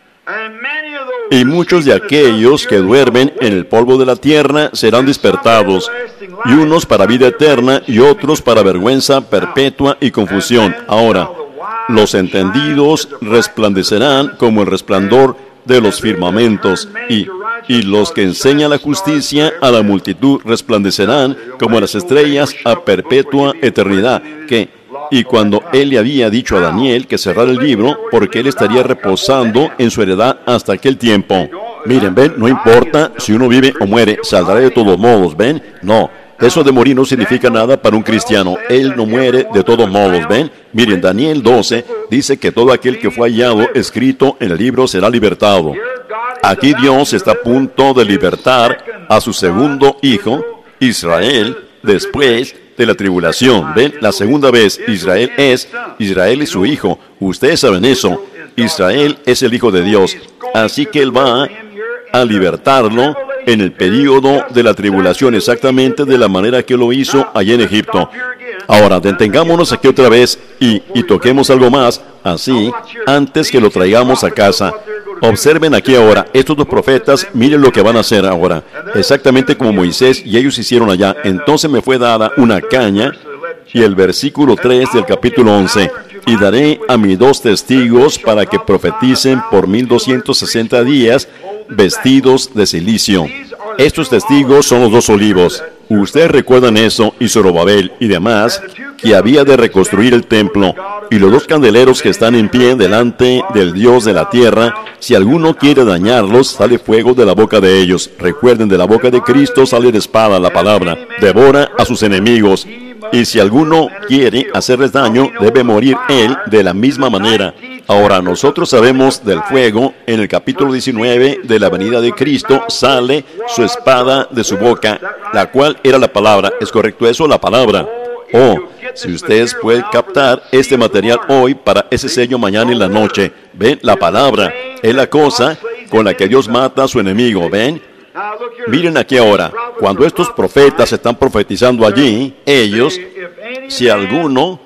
Y muchos de aquellos que duermen en el polvo de la tierra serán despertados, y unos para vida eterna y otros para vergüenza perpetua y confusión. Ahora, los entendidos resplandecerán como el resplandor de los firmamentos, y, y los que enseñan la justicia a la multitud resplandecerán como las estrellas a perpetua eternidad. Que Y cuando él le había dicho a Daniel que cerrara el libro, porque él estaría reposando en su heredad hasta aquel tiempo. Miren, ven, no importa si uno vive o muere, saldrá de todos modos, ven. No, eso de morir no significa nada para un cristiano. Él no muere de todos modos, ven. Miren, Daniel doce dice que todo aquel que fue hallado escrito en el libro será libertado. Aquí Dios está a punto de libertar a su segundo hijo, Israel, después de la tribulación. ¿Ven? La segunda vez, Israel es, Israel es su hijo. Ustedes saben eso. Israel es el hijo de Dios. Así que Él va a libertarlo en el periodo de la tribulación, exactamente de la manera que lo hizo allá en Egipto. Ahora, detengámonos aquí otra vez y, y toquemos algo más, así, antes que lo traigamos a casa. Observen aquí ahora, estos dos profetas, miren lo que van a hacer ahora, exactamente como Moisés y ellos hicieron allá. Entonces me fue dada una caña, y el versículo tres del capítulo once, y daré a mis dos testigos para que profeticen por mil doscientos sesenta días, vestidos de cilicio. Estos testigos son los dos olivos. Ustedes recuerdan eso, y Zorobabel y demás, que había de reconstruir el templo, y los dos candeleros que están en pie delante del Dios de la tierra. Si alguno quiere dañarlos, sale fuego de la boca de ellos. Recuerden, de la boca de Cristo sale de espada, la palabra, devora a sus enemigos. Y si alguno quiere hacerles daño, debe morir él de la misma manera. Ahora, nosotros sabemos del fuego, en el capítulo diecinueve de la venida de Cristo, sale su espada de su boca, la cual era la palabra. ¿Es correcto eso? La palabra. Oh, si ustedes pueden captar este material hoy para ese sello mañana en la noche. ¿Ven? La palabra es la cosa con la que Dios mata a su enemigo. ¿Ven? Miren aquí ahora, cuando estos profetas están profetizando allí, ellos, si alguno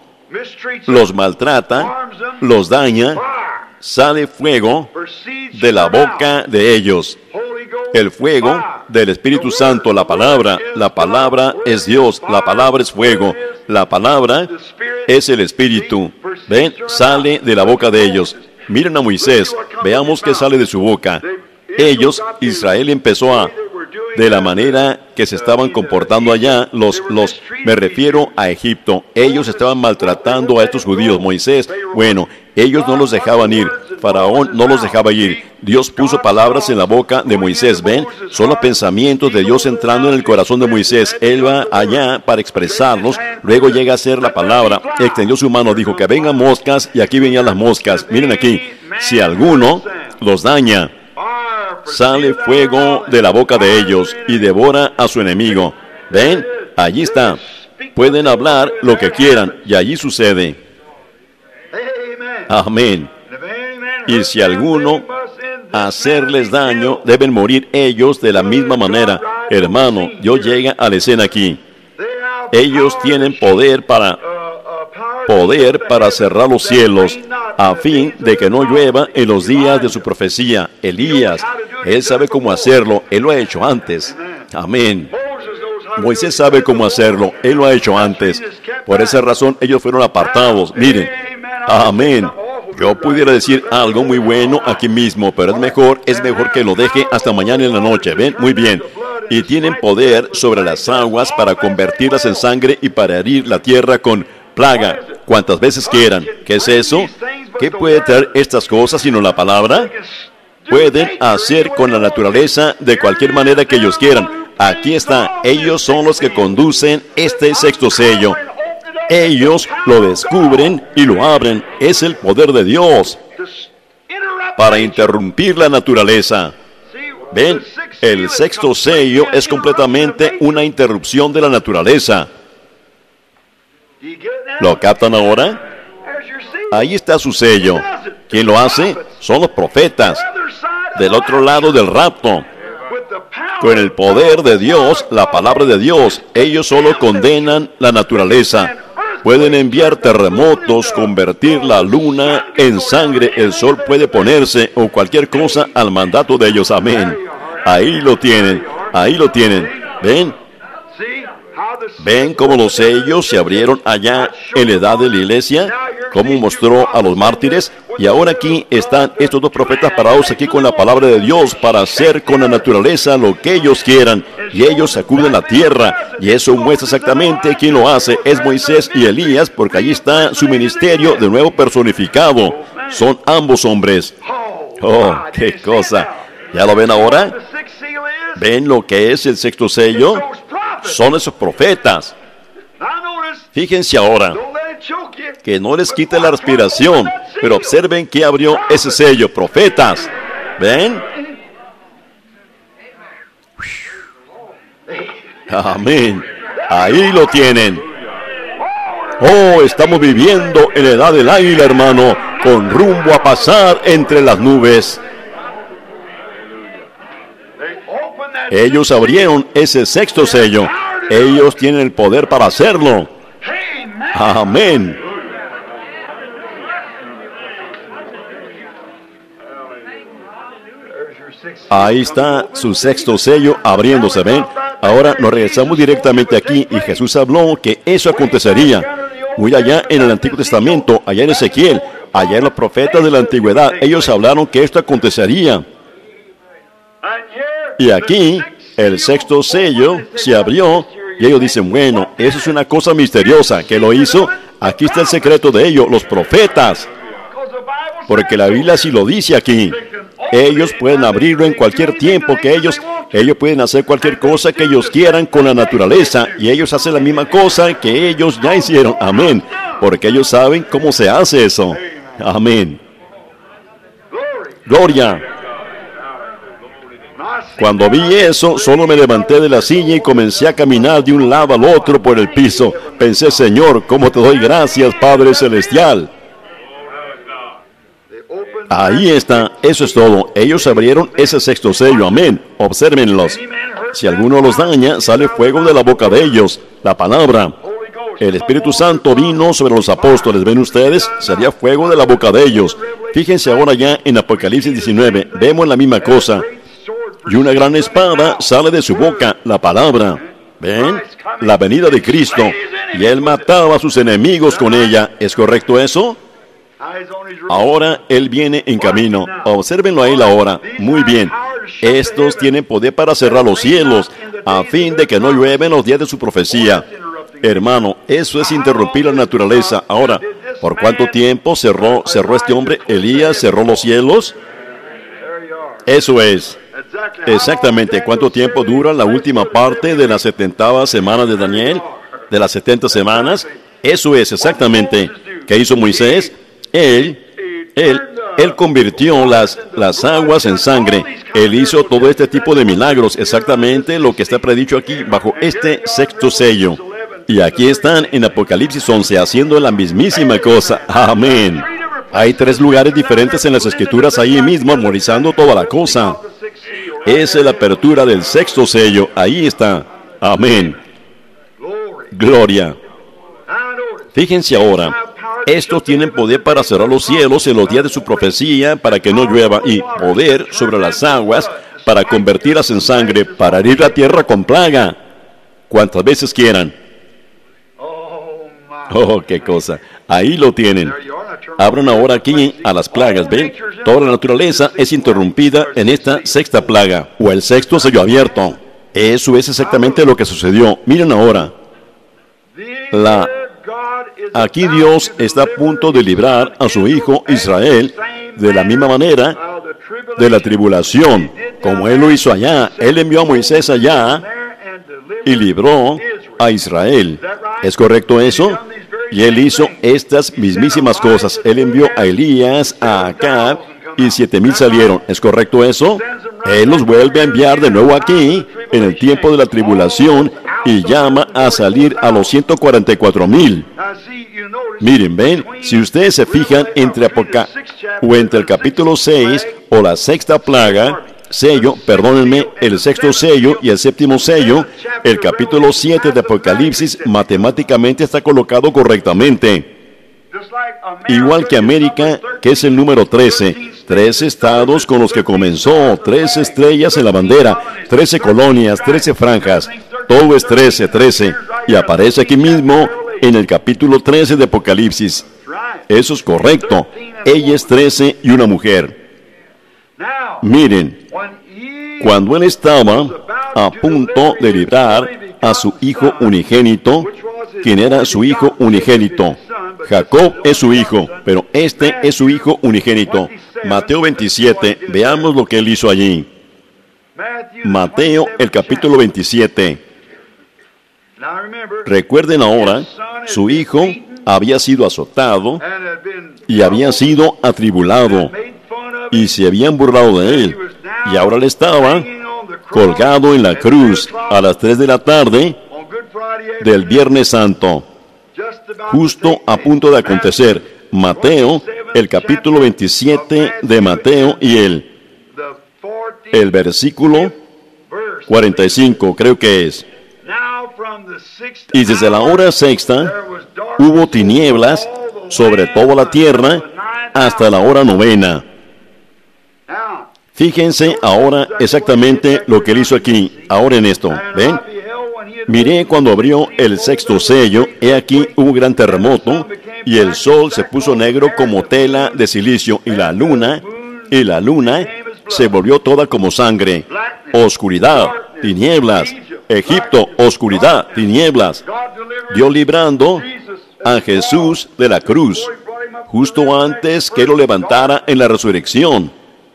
los maltrata, los daña, sale fuego de la boca de ellos. El fuego del Espíritu Santo, la palabra, la palabra es Dios, la palabra es fuego, la palabra es el Espíritu. ¿Ven? Sale de la boca de ellos. Miren a Moisés, veamos qué sale de su boca. Ellos, Israel empezó a, de la manera que se estaban comportando allá, los, los, me refiero a Egipto, ellos estaban maltratando a estos judíos. Moisés, bueno, ellos no los dejaban ir, Faraón no los dejaba ir. Dios puso palabras en la boca de Moisés, ¿ven? Son los pensamientos de Dios entrando en el corazón de Moisés. Él va allá para expresarlos, luego llega a ser la palabra, extendió su mano, dijo que vengan moscas, y aquí venían las moscas. Miren aquí, si alguno los daña, sale fuego de la boca de ellos y devora a su enemigo. ¿Ven? Allí está. Pueden hablar lo que quieran y allí sucede. Amén. Y si alguno hacerles daño, deben morir ellos de la misma manera. Hermano, Dios llega a la escena aquí. Ellos tienen poder para poder para cerrar los cielos a fin de que no llueva en los días de su profecía. Elías, él sabe cómo hacerlo, él lo ha hecho antes. Amén. Moisés sabe cómo hacerlo, él lo ha hecho antes. Por esa razón ellos fueron apartados. Miren, amén. Yo pudiera decir algo muy bueno aquí mismo, pero es mejor, es mejor que lo deje hasta mañana en la noche. ¿Ven? Muy bien. Y tienen poder sobre las aguas para convertirlas en sangre y para herir la tierra con plaga, cuantas veces quieran. ¿Qué es eso? ¿Qué puede traer estas cosas sino la palabra? Pueden hacer con la naturaleza de cualquier manera que ellos quieran. Aquí está. Ellos son los que conducen este sexto sello. Ellos lo descubren y lo abren. Es el poder de Dios para interrumpir la naturaleza. ¿Ven? El sexto sello es completamente una interrupción de la naturaleza. ¿Lo captan ahora? Ahí está su sello. ¿Quién lo hace? Son los profetas. Del otro lado del rapto. Con el poder de Dios, la palabra de Dios, ellos solo condenan la naturaleza. Pueden enviar terremotos, convertir la luna en sangre, el sol puede ponerse o cualquier cosa al mandato de ellos. Amén. Ahí lo tienen, ahí lo tienen. ¿Ven? ¿Ven cómo los sellos se abrieron allá en la edad de la iglesia? ¿Cómo mostró a los mártires? Y ahora aquí están estos dos profetas parados aquí con la palabra de Dios para hacer con la naturaleza lo que ellos quieran. Y ellos sacuden la tierra. Y eso muestra exactamente quién lo hace. Es Moisés y Elías, porque allí está su ministerio de nuevo personificado. Son ambos hombres. Oh, qué cosa. ¿Ya lo ven ahora? ¿Ven lo que es el sexto sello? Son esos profetas. Fíjense ahora, que no les quite la respiración, pero observen que abrió ese sello, profetas. ¿Ven? Amén. Ahí lo tienen. Oh, estamos viviendo en la edad del águila, hermano, con rumbo a pasar entre las nubes. Ellos abrieron ese sexto sello. Ellos tienen el poder para hacerlo. Amén. Ahí está su sexto sello abriéndose, ¿ven? Ahora nos regresamos directamente aquí y Jesús habló que eso acontecería. Muy allá en el Antiguo Testamento, allá en Ezequiel, allá en los profetas de la antigüedad, ellos hablaron que esto acontecería. Y aquí, el sexto sello se abrió y ellos dicen, bueno, eso es una cosa misteriosa. ¿Qué lo hizo? Aquí está el secreto de ellos, los profetas. Porque la Biblia sí lo dice aquí. Ellos pueden abrirlo en cualquier tiempo que ellos, ellos pueden hacer cualquier cosa que ellos quieran con la naturaleza. Y ellos hacen la misma cosa que ellos ya hicieron. Amén. Porque ellos saben cómo se hace eso. Amén. Gloria. Cuando vi eso, solo me levanté de la silla y comencé a caminar de un lado al otro por el piso. Pensé, Señor, ¿cómo te doy gracias, Padre Celestial? Ahí está, eso es todo. Ellos abrieron ese sexto sello, amén. Obsérvenlos. Si alguno los daña, sale fuego de la boca de ellos. La palabra. El Espíritu Santo vino sobre los apóstoles. ¿Ven ustedes? Sería fuego de la boca de ellos. Fíjense ahora ya en Apocalipsis diecinueve. Vemos la misma cosa. Y una gran espada sale de su boca, la palabra. ¿Ven? La venida de Cristo. Y Él mataba a sus enemigos con ella. ¿Es correcto eso? Ahora Él viene en camino. Obsérvenlo a Él ahora. Muy bien. Estos tienen poder para cerrar los cielos, a fin de que no llueven los días de su profecía. Hermano, eso es interrumpir la naturaleza. Ahora, ¿por cuánto tiempo cerró, cerró este hombre? Elías cerró los cielos. Eso es. Exactamente. ¿Cuánto tiempo dura la última parte de las setenta semanas de Daniel? De las setenta semanas. Eso es exactamente. ¿Qué hizo Moisés? Él, él, él convirtió las, las aguas en sangre. Él hizo todo este tipo de milagros. Exactamente lo que está predicho aquí bajo este sexto sello. Y aquí están en Apocalipsis once haciendo la mismísima cosa. Amén. Hay tres lugares diferentes en las Escrituras ahí mismo, armonizando toda la cosa. Esa es la apertura del sexto sello. Ahí está. Amén. Gloria. Fíjense ahora. Estos tienen poder para cerrar los cielos en los días de su profecía, para que no llueva, y poder sobre las aguas, para convertirlas en sangre, para herir la tierra con plaga, cuantas veces quieran. Oh, qué cosa. Ahí lo tienen. Abran ahora aquí a las plagas, ¿ven? Toda la naturaleza es interrumpida en esta sexta plaga, o el sexto sello abierto. Eso es exactamente lo que sucedió. Miren ahora. La... Aquí Dios está a punto de librar a su hijo Israel de la misma manera de la tribulación, como Él lo hizo allá. Él envió a Moisés allá y libró a Israel. ¿Es correcto eso? Y Él hizo estas mismísimas cosas. Él envió a Elías, a Acab, y siete mil salieron. ¿Es correcto eso? Él los vuelve a enviar de nuevo aquí, en el tiempo de la tribulación, y llama a salir a los ciento cuarenta y cuatro mil. Miren, ven, si ustedes se fijan entre Apoca o entre el capítulo seis o la sexta plaga, sello, perdónenme, el sexto sello y el séptimo sello, el capítulo siete de Apocalipsis matemáticamente está colocado correctamente. Igual que América, que es el número trece, trece estados con los que comenzó, trece estrellas en la bandera, trece colonias, trece franjas, todo es trece, trece, y aparece aquí mismo en el capítulo trece de Apocalipsis. Eso es correcto. Ella es trece y una mujer. Miren, cuando él estaba a punto de librar a su hijo unigénito, quien era su hijo unigénito, Jacob es su hijo, pero este es su hijo unigénito. Mateo veintisiete, veamos lo que él hizo allí. Mateo, el capítulo veintisiete. Recuerden ahora, su hijo había sido azotado y había sido atribulado, y se habían burlado de él, y ahora él estaba colgado en la cruz a las tres de la tarde del Viernes Santo, justo a punto de acontecer. Mateo, el capítulo veintisiete de Mateo, y el, el versículo cuarenta y cinco, creo que es. Y desde la hora sexta hubo tinieblas sobre toda la tierra hasta la hora novena. Fíjense ahora exactamente lo que él hizo aquí, ahora en esto, ¿ven? Miré cuando abrió el sexto sello, he aquí un gran terremoto, y el sol se puso negro como tela de silicio, y la luna, y la luna se volvió toda como sangre, oscuridad, tinieblas, Egipto, oscuridad, tinieblas. Dios librando a Jesús de la cruz, justo antes que lo levantara en la resurrección.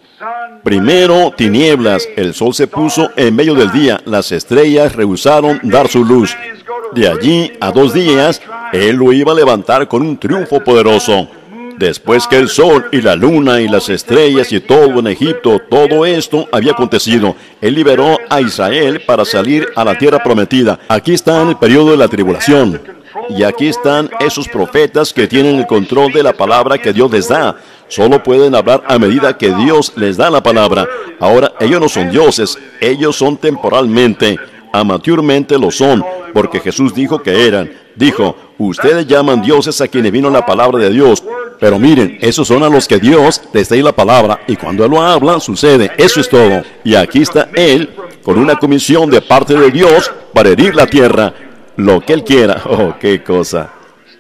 Primero tinieblas, el sol se puso en medio del día, las estrellas rehusaron dar su luz. De allí a dos días, Él lo iba a levantar con un triunfo poderoso. Después que el sol y la luna y las estrellas y todo en Egipto, todo esto había acontecido, Él liberó a Israel para salir a la tierra prometida. Aquí está en el periodo de la tribulación. Y aquí están esos profetas que tienen el control de la palabra que Dios les da. Solo pueden hablar a medida que Dios les da la palabra. Ahora, ellos no son dioses, ellos son temporalmente, amateurmente lo son, porque Jesús dijo que eran. Dijo, ustedes llaman dioses a quienes vino la palabra de Dios, pero miren, esos son a los que Dios les da la palabra, y cuando Él lo habla, sucede. Eso es todo. Y aquí está Él, con una comisión de parte de Dios, para herir la tierra, lo que Él quiera. Oh, qué cosa.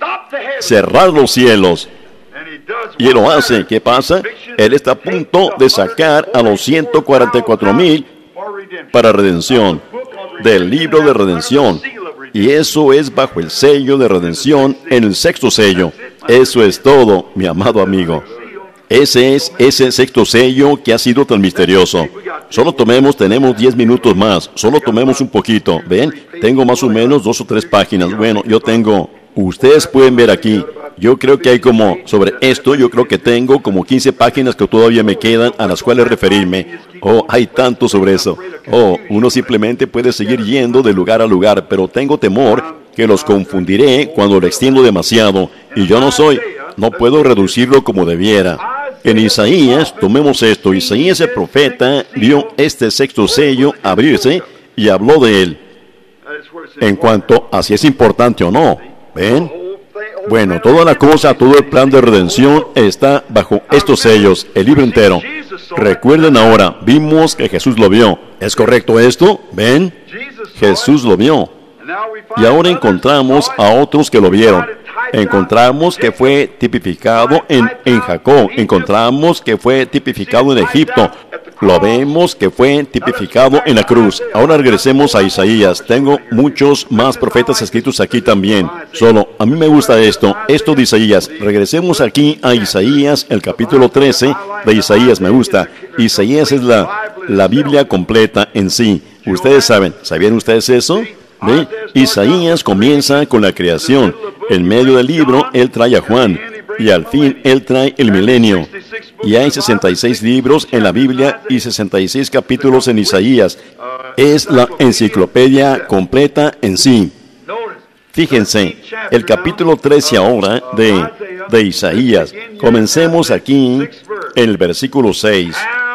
Cerrar los cielos. Y Él lo hace. ¿Qué pasa? Él está a punto de sacar a los ciento cuarenta y cuatro mil para redención, del libro de redención. Y eso es bajo el sello de redención en el sexto sello. Eso es todo, mi amado amigo. Ese es ese sexto sello que ha sido tan misterioso. Solo tomemos, tenemos diez minutos más. Solo tomemos un poquito. ¿Ven? Tengo más o menos dos o tres páginas. Bueno, yo tengo... Ustedes pueden ver aquí. Yo creo que hay como... Sobre esto, yo creo que tengo como quince páginas que todavía me quedan a las cuales referirme. Oh, hay tanto sobre eso. Oh, uno simplemente puede seguir yendo de lugar a lugar, pero tengo temor que los confundiré cuando lo extiendo demasiado. Y yo no soy... no puedo reducirlo como debiera. En Isaías, tomemos esto, Isaías el profeta vio este sexto sello abrirse y habló de él. En cuanto a si es importante o no, ¿ven? Bueno, toda la cosa, todo el plan de redención está bajo estos sellos, el libro entero. Recuerden ahora, vimos que Jesús lo vio. ¿Es correcto esto? ¿Ven? Jesús lo vio. Y ahora encontramos a otros que lo vieron. Encontramos que fue tipificado en, en Jacob. Encontramos que fue tipificado en Egipto. Lo vemos que fue tipificado en la cruz. Ahora regresemos a Isaías. Tengo muchos más profetas escritos aquí también. Solo, a mí me gusta esto. Esto de Isaías. Regresemos aquí a Isaías, el capítulo trece de Isaías. Me gusta. Isaías es la, la Biblia completa en sí. Ustedes saben. ¿Sabían ustedes eso? ¿Ve? Isaías comienza con la creación. En medio del libro, él trae a Juan. Y al fin, él trae el milenio. Y hay sesenta y seis libros en la Biblia y sesenta y seis capítulos en Isaías. Es la enciclopedia completa en sí. Fíjense, el capítulo trece ahora de, de Isaías. Comencemos aquí en el versículo seis.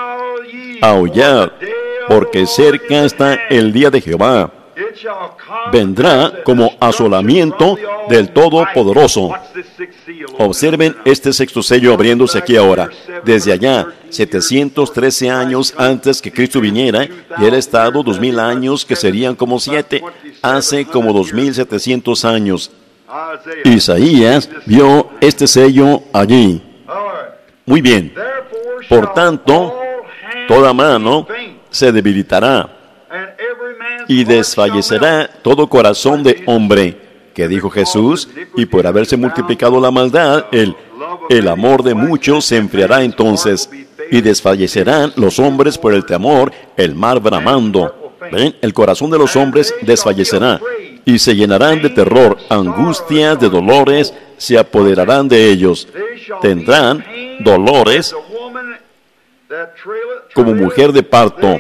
Aullad, porque cerca está el día de Jehová. Vendrá como asolamiento del Todopoderoso. Observen este sexto sello abriéndose aquí ahora. Desde allá, setecientos trece años antes que Cristo viniera, y él ha estado dos mil años, que serían como siete, hace como dos mil setecientos años. Isaías vio este sello allí. Muy bien. Por tanto, toda mano se debilitará y desfallecerá todo corazón de hombre, que dijo Jesús, y por haberse multiplicado la maldad, el, el amor de muchos se enfriará entonces, y desfallecerán los hombres por el temor, el mar bramando. ¿Ven? El corazón de los hombres desfallecerá, y se llenarán de terror, angustias, de dolores, se apoderarán de ellos. Tendrán dolores como mujer de parto.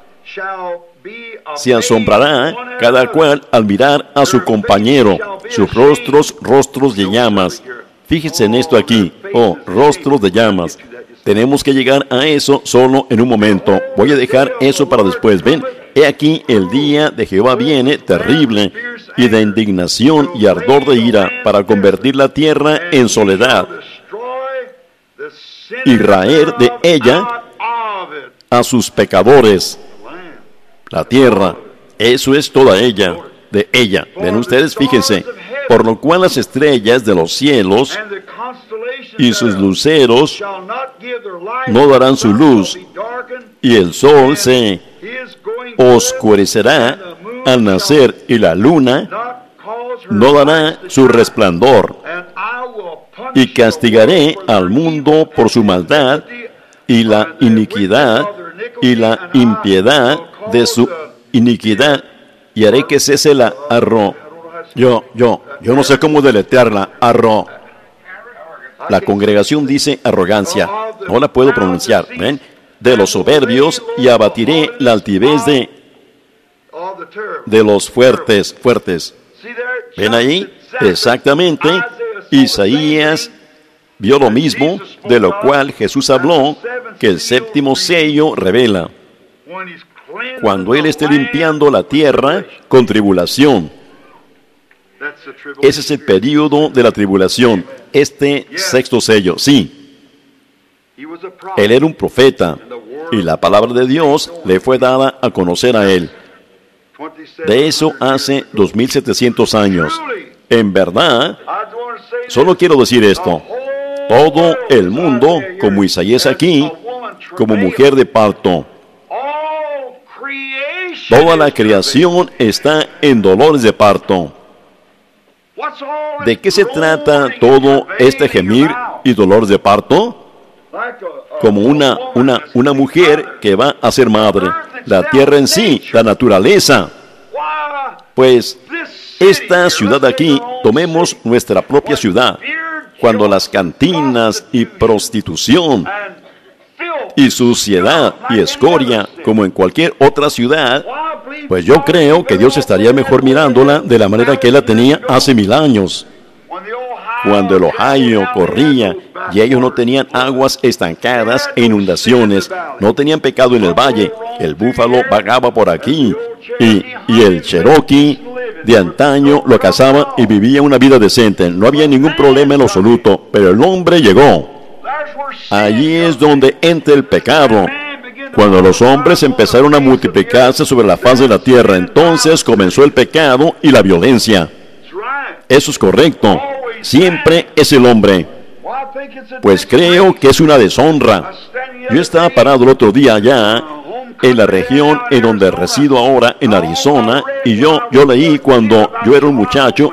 Se asombrará cada cual al mirar a su compañero, sus rostros, rostros de llamas. Fíjense en esto aquí, oh, rostros de llamas. Tenemos que llegar a eso solo en un momento. Voy a dejar eso para después. Ven, he aquí el día de Jehová viene, terrible, y de indignación y ardor de ira, para convertir la tierra en soledad, y raer de ella a sus pecadores. La tierra, eso es toda ella, de ella. Ven ustedes, fíjense, por lo cual las estrellas de los cielos y sus luceros no darán su luz, y el sol se oscurecerá al nacer, y la luna no dará su resplandor, y castigaré al mundo por su maldad, y la iniquidad, y la impiedad de su iniquidad, y haré que cese la arro. Yo, yo, yo no sé cómo deletrearla, arro. La congregación dice arrogancia, no la puedo pronunciar, ¿ven? De los soberbios, y abatiré la altivez de, de los fuertes, fuertes. ¿Ven ahí? Exactamente, Isaías vio lo mismo, de lo cual Jesús habló, que el séptimo sello revela. Cuando Él esté limpiando la tierra con tribulación. Ese es el período de la tribulación, este sexto sello, sí. Él era un profeta, y la palabra de Dios le fue dada a conocer a Él. De eso hace dos mil setecientos años. En verdad, solo quiero decir esto. Todo el mundo, como Isaías aquí, como mujer de parto. Toda la creación está en dolores de parto. ¿De qué se trata todo este gemir y dolores de parto? Como una, una, una mujer que va a ser madre. La tierra en sí, la naturaleza. Pues esta ciudad aquí, tomemos nuestra propia ciudad. Cuando las cantinas y prostitución y suciedad y escoria, como en cualquier otra ciudad, pues yo creo que Dios estaría mejor mirándola de la manera que Él la tenía hace mil años. cuando el Ohio corría y ellos no tenían aguas estancadas e inundaciones, no tenían pecado en el valle, el búfalo vagaba por aquí y, y el Cherokee de antaño lo cazaba y vivía una vida decente. No había ningún problema en lo absoluto, pero el hombre llegó. Allí es donde entra el pecado. Cuando los hombres empezaron a multiplicarse sobre la faz de la tierra, entonces comenzó el pecado y la violencia. Eso es correcto. Siempre es el hombre. Pues creo que es una deshonra. Yo estaba parado el otro día allá en la región en donde resido ahora, en Arizona, y yo, yo leí cuando yo era un muchacho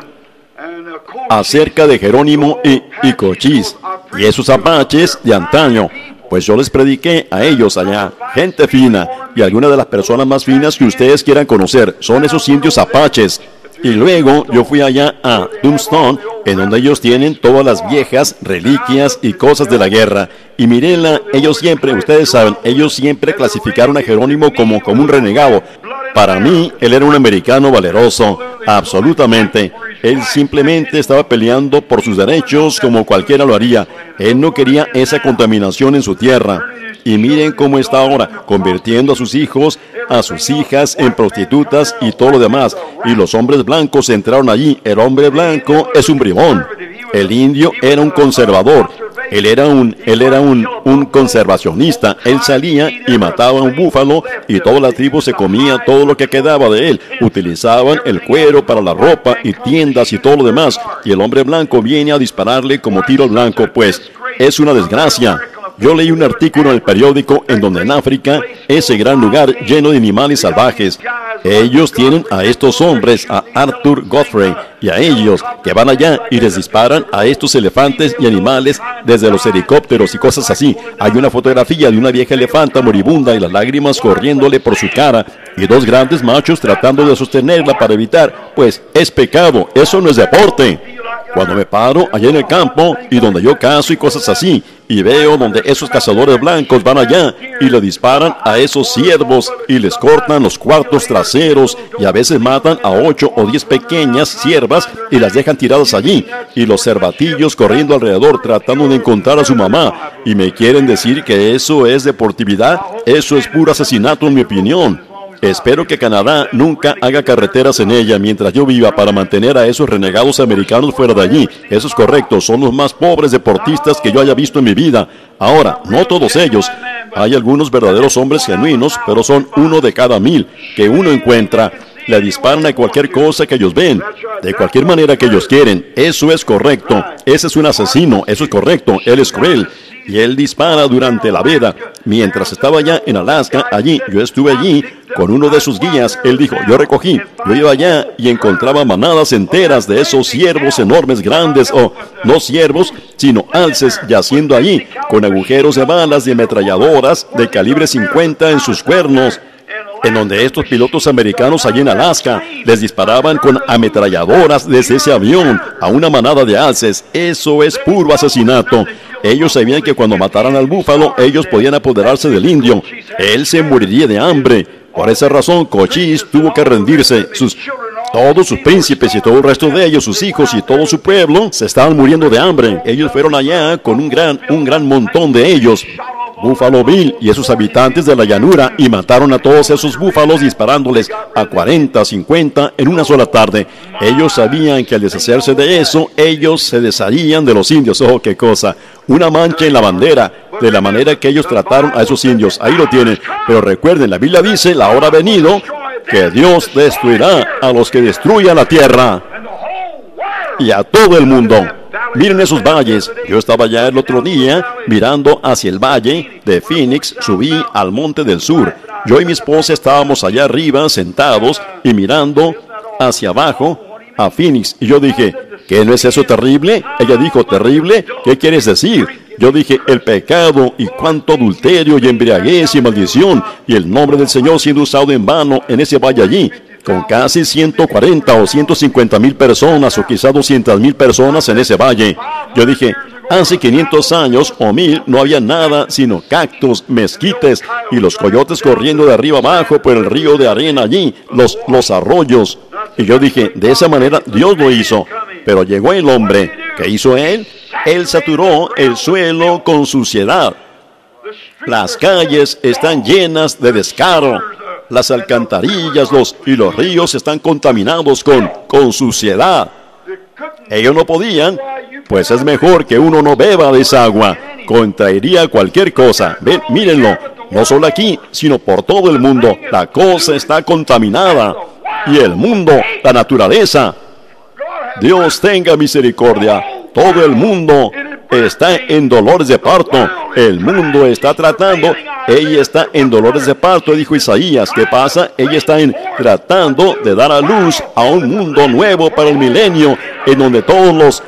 acerca de Jerónimo y, y Cochise y esos apaches de antaño. Pues yo les prediqué a ellos allá, gente fina, y algunas de las personas más finas que ustedes quieran conocer son esos indios apaches. Y luego yo fui allá a Tombstone, en donde ellos tienen todas las viejas reliquias y cosas de la guerra. Y mírenla, ellos siempre, ustedes saben, ellos siempre clasificaron a Jerónimo como, como un renegado. Para mí, él era un americano valeroso, absolutamente. Él simplemente estaba peleando por sus derechos como cualquiera lo haría. Él no quería esa contaminación en su tierra. Y miren cómo está ahora, convirtiendo a sus hijos, a sus hijas en prostitutas y todo lo demás. Y los hombres blancos entraron allí. El hombre blanco es un bribón. El indio era un conservador. Él era un, él era un, un conservacionista. Él salía y mataba a un búfalo y toda la tribu se comía todo lo que quedaba de él. Utilizaban el cuero para la ropa y tiendas y todo lo demás. Y el hombre blanco viene a dispararle como tiro blanco. Pues es una desgracia. Yo leí un artículo en el periódico en donde en África, ese gran lugar lleno de animales salvajes, ellos tienen a estos hombres, a Arthur Godfrey, y a ellos que van allá y les disparan a estos elefantes y animales desde los helicópteros y cosas así. Hay una fotografía de una vieja elefanta moribunda y las lágrimas corriéndole por su cara y dos grandes machos tratando de sostenerla para evitar, pues es pecado, eso no es deporte. Cuando me paro allá en el campo y donde yo cazo y cosas así, y veo donde esos cazadores blancos van allá y le disparan a esos ciervos y les cortan los cuartos traseros y a veces matan a ocho o diez pequeñas ciervas y las dejan tiradas allí, y los cervatillos corriendo alrededor tratando de encontrar a su mamá, y me quieren decir que eso es deportividad. Eso es puro asesinato en mi opinión. Espero que Canadá nunca haga carreteras en ella mientras yo viva para mantener a esos renegados americanos fuera de allí. Eso es correcto, son los más pobres deportistas que yo haya visto en mi vida. Ahora, no todos ellos. Hay algunos verdaderos hombres genuinos, pero son uno de cada mil que uno encuentra. Le disparan a cualquier cosa que ellos ven, de cualquier manera que ellos quieren. Eso es correcto. Ese es un asesino, eso es correcto. Él es cruel. Y él dispara durante la veda. Mientras estaba allá en Alaska, allí, yo estuve allí con uno de sus guías. Él dijo, yo recogí, yo iba allá y encontraba manadas enteras de esos ciervos enormes, grandes, o no ciervos, sino alces yaciendo allí, con agujeros de balas de ametralladoras de calibre cincuenta en sus cuernos, en donde estos pilotos americanos allí en Alaska les disparaban con ametralladoras desde ese avión a una manada de alces. Eso es puro asesinato. Ellos sabían que cuando mataran al búfalo, ellos podían apoderarse del indio. Él se moriría de hambre. Por esa razón, Cochise tuvo que rendirse. Sus, todos sus príncipes y todo el resto de ellos, sus hijos y todo su pueblo, se estaban muriendo de hambre. Ellos fueron allá con un gran, un gran montón de ellos. Buffalo Bill y esos habitantes de la llanura, y mataron a todos esos búfalos disparándoles a cuarenta, cincuenta en una sola tarde. Ellos sabían que al deshacerse de eso, ellos se desharían de los indios. ¡Oh, qué cosa! Una mancha en la bandera, de la manera que ellos trataron a esos indios. Ahí lo tienen. Pero recuerden, la Biblia dice, la hora ha venido, que Dios destruirá a los que destruyan la tierra y a todo el mundo. Miren esos valles. Yo estaba allá el otro día mirando hacia el valle de Phoenix. Subí al monte del sur. Yo y mi esposa estábamos allá arriba sentados y mirando hacia abajo a Phoenix. Y yo dije, ¿qué no es eso terrible? Ella dijo, ¿terrible? ¿Qué quieres decir? Yo dije, el pecado y cuánto adulterio y embriaguez y maldición y el nombre del Señor siendo usado en vano en ese valle allí, con casi ciento cuarenta o ciento cincuenta mil personas o quizá doscientas mil personas en ese valle. Yo dije, hace quinientos años o mil no había nada sino cactus, mezquites y los coyotes corriendo de arriba abajo por el río de arena allí, los, los arroyos. Y yo dije, de esa manera Dios lo hizo. Pero llegó el hombre. ¿Qué hizo él? Él saturó el suelo con suciedad. Las calles están llenas de descaro. Las alcantarillas los, y los ríos están contaminados con, con suciedad. Ellos no podían, pues es mejor que uno no beba de esa agua. Contraería cualquier cosa. Ven, mírenlo. No solo aquí, sino por todo el mundo. La cosa está contaminada. Y el mundo, la naturaleza. Dios tenga misericordia. Todo el mundo está en dolores de parto. El mundo está tratando. Ella está en dolores de parto, dijo Isaías. ¿Qué pasa? Ella está en, tratando de dar a luz a un mundo nuevo para el milenio, en donde todos los...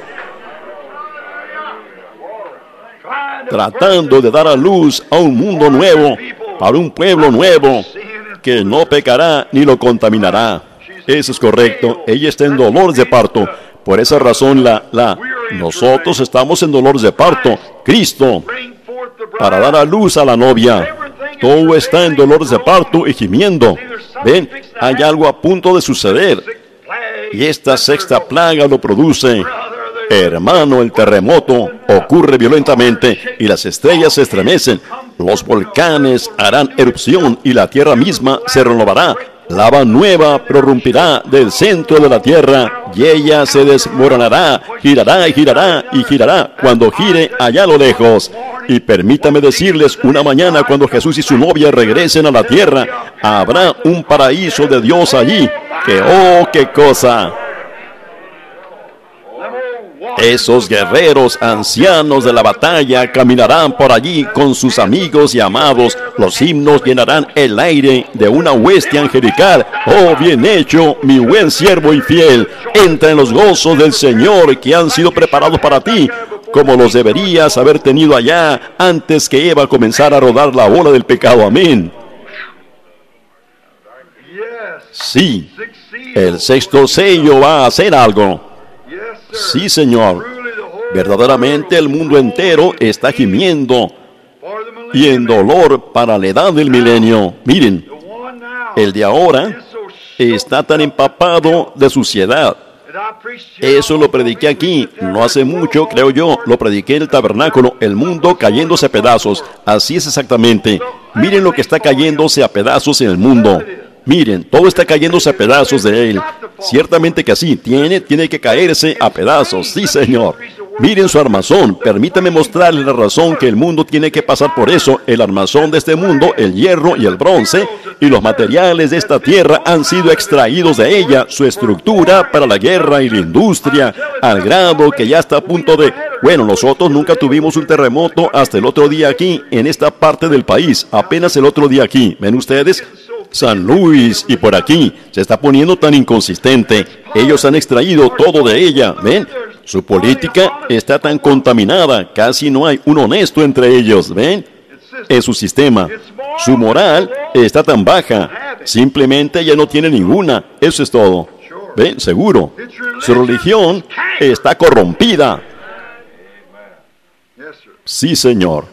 Tratando de dar a luz a un mundo nuevo, para un pueblo nuevo, que no pecará ni lo contaminará. Eso es correcto. Ella está en dolores de parto. Por esa razón, la, la, nosotros estamos en dolores de parto. Cristo, para dar a luz a la novia. Todo está en dolores de parto y gimiendo. Ven, hay algo a punto de suceder. Y esta sexta plaga lo produce. Hermano, el terremoto ocurre violentamente y las estrellas se estremecen. Los volcanes harán erupción y la tierra misma se renovará. Lava nueva prorrumpirá del centro de la tierra y ella se desmoronará, girará y girará y girará cuando gire allá a lo lejos. Y permítame decirles, una mañana cuando Jesús y su novia regresen a la tierra, habrá un paraíso de Dios allí. ¡Que oh, qué cosa! Esos guerreros ancianos de la batalla caminarán por allí con sus amigos y amados. Los himnos llenarán el aire de una hueste angelical. Oh, bien hecho, mi buen siervo y fiel. Entra en los gozos del Señor que han sido preparados para ti, como los deberías haber tenido allá antes que Eva comenzara a rodar la bola del pecado. Amén. Sí, el sexto sello va a hacer algo. Sí, Señor. Verdaderamente el mundo entero está gimiendo y en dolor para la edad del milenio. Miren, el de ahora está tan empapado de suciedad. Eso lo prediqué aquí, no hace mucho, creo yo, lo prediqué en el tabernáculo, el mundo cayéndose a pedazos. Así es exactamente. Miren lo que está cayéndose a pedazos en el mundo. Miren, todo está cayéndose a pedazos de él. Ciertamente que así, tiene, tiene que caerse a pedazos, sí, Señor. Miren su armazón. Permítame mostrarle la razón que el mundo tiene que pasar por eso. El armazón de este mundo, el hierro y el bronce, y los materiales de esta tierra han sido extraídos de ella, su estructura para la guerra y la industria, al grado que ya está a punto de... Bueno, nosotros nunca tuvimos un terremoto hasta el otro día aquí, en esta parte del país, apenas el otro día aquí. ¿Ven ustedes? San Luis y por aquí se está poniendo tan inconsistente. Ellos han extraído todo de ella, ¿ven? Su política está tan contaminada, casi no hay un honesto entre ellos, ¿ven? Es su sistema. Su moral está tan baja, simplemente ya no tiene ninguna, eso es todo. ¿Ven? Seguro. Su religión está corrompida. Sí, Señor.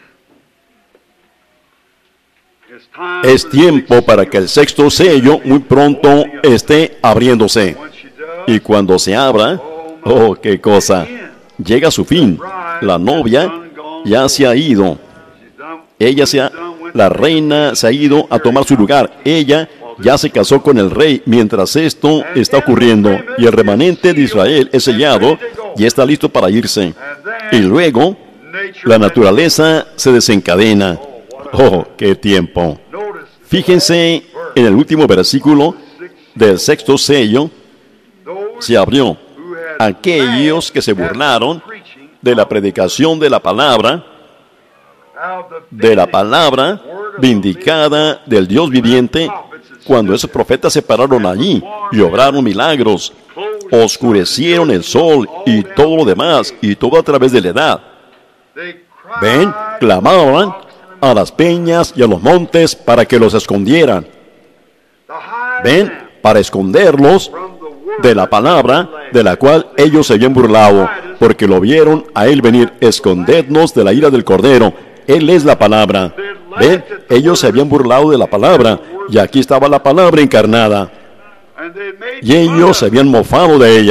Es tiempo para que el sexto sello muy pronto esté abriéndose. Y cuando se abra, oh, qué cosa, llega a su fin. La novia ya se ha ido. Ella se ha, la reina se ha ido a tomar su lugar. Ella ya se casó con el rey mientras esto está ocurriendo. Y el remanente de Israel es sellado y está listo para irse. Y luego, la naturaleza se desencadena. Oh, qué tiempo. Fíjense en el último versículo del sexto sello. Se abrió. Aquellos que se burlaron de la predicación de la palabra, de la palabra vindicada del Dios viviente, cuando esos profetas se pararon allí y obraron milagros, oscurecieron el sol y todo lo demás, y todo a través de la edad. Ven, clamaban a las peñas y a los montes para que los escondieran. Ven, para esconderlos de la palabra de la cual ellos se habían burlado, porque lo vieron a él venir. Escondednos de la ira del Cordero. Él es la palabra. Ven, ellos se habían burlado de la palabra, y aquí estaba la palabra encarnada. Y ellos se habían mofado de ella.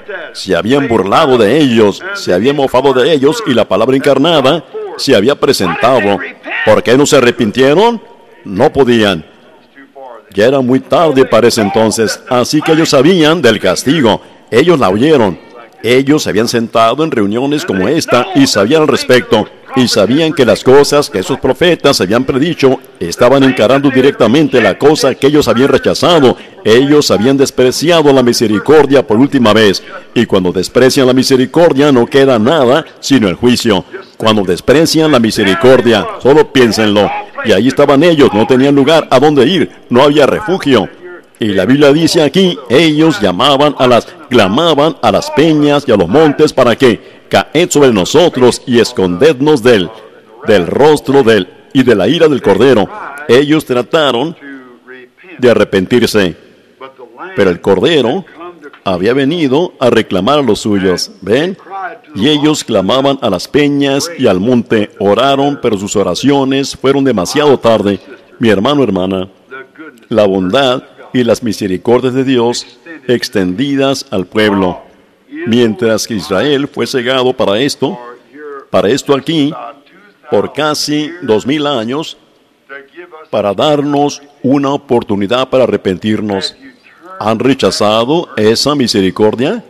se habían burlado de ellos, se habían mofado de ellos y la palabra encarnada se había presentado. ¿Por qué no se arrepintieron? No podían. Ya era muy tarde para ese entonces, así que ellos sabían del castigo. Ellos la oyeron. Ellos se habían sentado en reuniones como esta y sabían al respecto. Y sabían que las cosas que esos profetas habían predicho estaban encarando directamente la cosa que ellos habían rechazado. Ellos habían despreciado la misericordia por última vez. Y cuando desprecian la misericordia no queda nada sino el juicio. Cuando desprecian la misericordia, solo piénsenlo. Y ahí estaban ellos, no tenían lugar a donde ir, no había refugio. Y la Biblia dice aquí, ellos llamaban a las, clamaban a las peñas y a los montes para que caed sobre nosotros y escondednos del, del rostro del y de la ira del Cordero. Ellos trataron de arrepentirse, pero el Cordero había venido a reclamar a los suyos. ¿Ven? Y ellos clamaban a las peñas y al monte, oraron, pero sus oraciones fueron demasiado tarde. Mi hermano, hermana, la bondad y las misericordias de Dios extendidas al pueblo. Mientras que Israel fue cegado para esto, para esto aquí, por casi dos mil años, para darnos una oportunidad para arrepentirnos. ¿Han rechazado esa misericordia?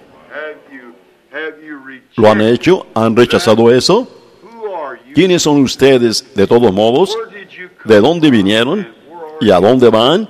¿Lo han hecho? ¿Han rechazado eso? ¿Quiénes son ustedes de todos modos? ¿De dónde vinieron? ¿Y a dónde van?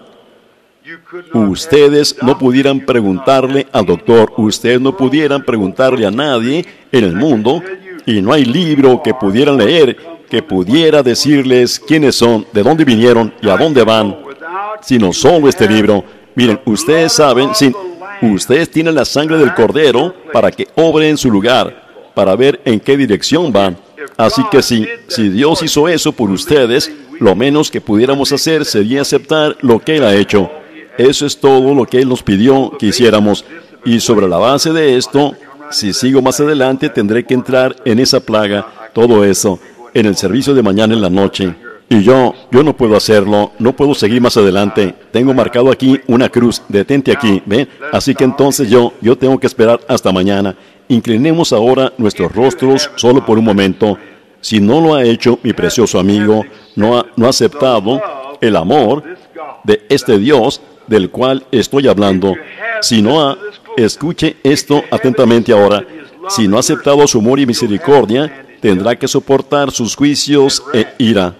Ustedes no pudieran preguntarle al doctor, ustedes no pudieran preguntarle a nadie en el mundo, y no hay libro que pudieran leer que pudiera decirles quiénes son, de dónde vinieron y a dónde van, sino solo este libro. Miren, ustedes saben, sin, ustedes tienen la sangre del Cordero para que obre en su lugar, para ver en qué dirección van. Así que si, si Dios hizo eso por ustedes, lo menos que pudiéramos hacer sería aceptar lo que Él ha hecho. Eso es todo lo que Él nos pidió que hiciéramos. Y sobre la base de esto, si sigo más adelante, tendré que entrar en esa plaga, todo eso, en el servicio de mañana en la noche. Y yo, yo no puedo hacerlo, no puedo seguir más adelante. Tengo marcado aquí una cruz, detente aquí, ¿ven? Así que entonces yo, yo tengo que esperar hasta mañana. Inclinemos ahora nuestros rostros solo por un momento. Si no lo ha hecho mi precioso amigo, no ha, no ha aceptado el amor de este Dios del cual estoy hablando. Si no ha, escuche esto atentamente ahora. Si no ha aceptado su amor y misericordia, tendrá que soportar sus juicios e ira.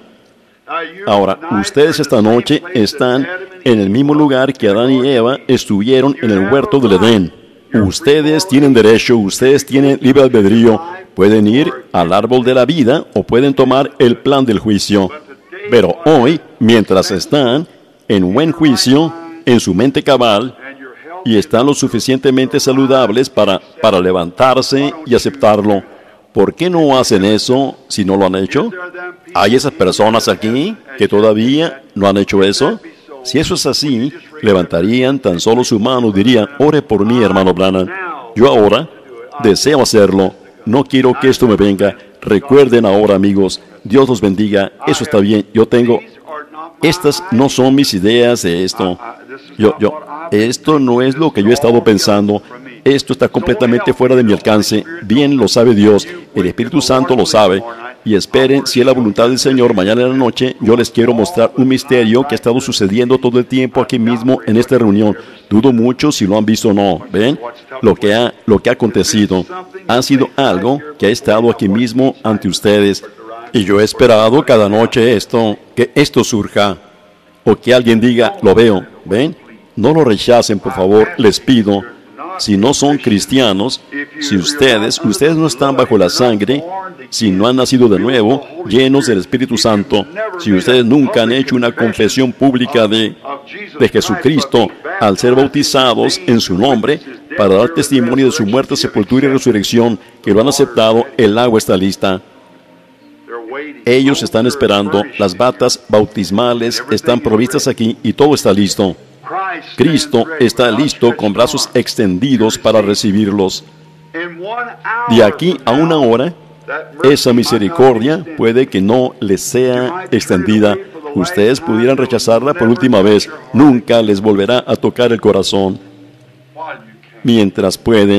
Ahora, ustedes esta noche están en el mismo lugar que Adán y Eva estuvieron en el huerto del Edén. Ustedes tienen derecho, ustedes tienen libre albedrío. Pueden ir al árbol de la vida o pueden tomar el plan del juicio. Pero hoy, mientras están en buen juicio, en su mente cabal, y están lo suficientemente saludables para, para levantarse y aceptarlo, ¿por qué no hacen eso si no lo han hecho? ¿Hay esas personas aquí que todavía no han hecho eso? Si eso es así, levantarían tan solo su mano y dirían, ore por mí, hermano Branham. Yo ahora deseo hacerlo. No quiero que esto me venga. Recuerden ahora, amigos, Dios los bendiga. Eso está bien. Yo tengo... Estas no son mis ideas de esto. Yo, yo, esto no es lo que yo he estado pensando. Esto está completamente fuera de mi alcance. Bien lo sabe Dios. El Espíritu Santo lo sabe. Y esperen, si es la voluntad del Señor, mañana en la noche yo les quiero mostrar un misterio que ha estado sucediendo todo el tiempo aquí mismo en esta reunión. Dudo mucho si lo han visto o no. ¿Ven? Lo que ha, lo que ha acontecido ha sido algo que ha estado aquí mismo ante ustedes. Y yo he esperado cada noche esto, que esto surja. O que alguien diga, lo veo. ¿Ven? No lo rechacen, por favor, les pido. Si no son cristianos, si ustedes, ustedes no están bajo la sangre, si no han nacido de nuevo, llenos del Espíritu Santo, si ustedes nunca han hecho una confesión pública de, de Jesucristo al ser bautizados en su nombre, para dar testimonio de su muerte, sepultura y resurrección, que lo han aceptado, el agua está lista. Ellos están esperando, las batas bautismales están provistas aquí y todo está listo. Cristo está listo con brazos extendidos para recibirlos. De aquí a una hora, esa misericordia puede que no les sea extendida. Ustedes pudieran rechazarla por última vez. Nunca les volverá a tocar el corazón. Mientras pueden,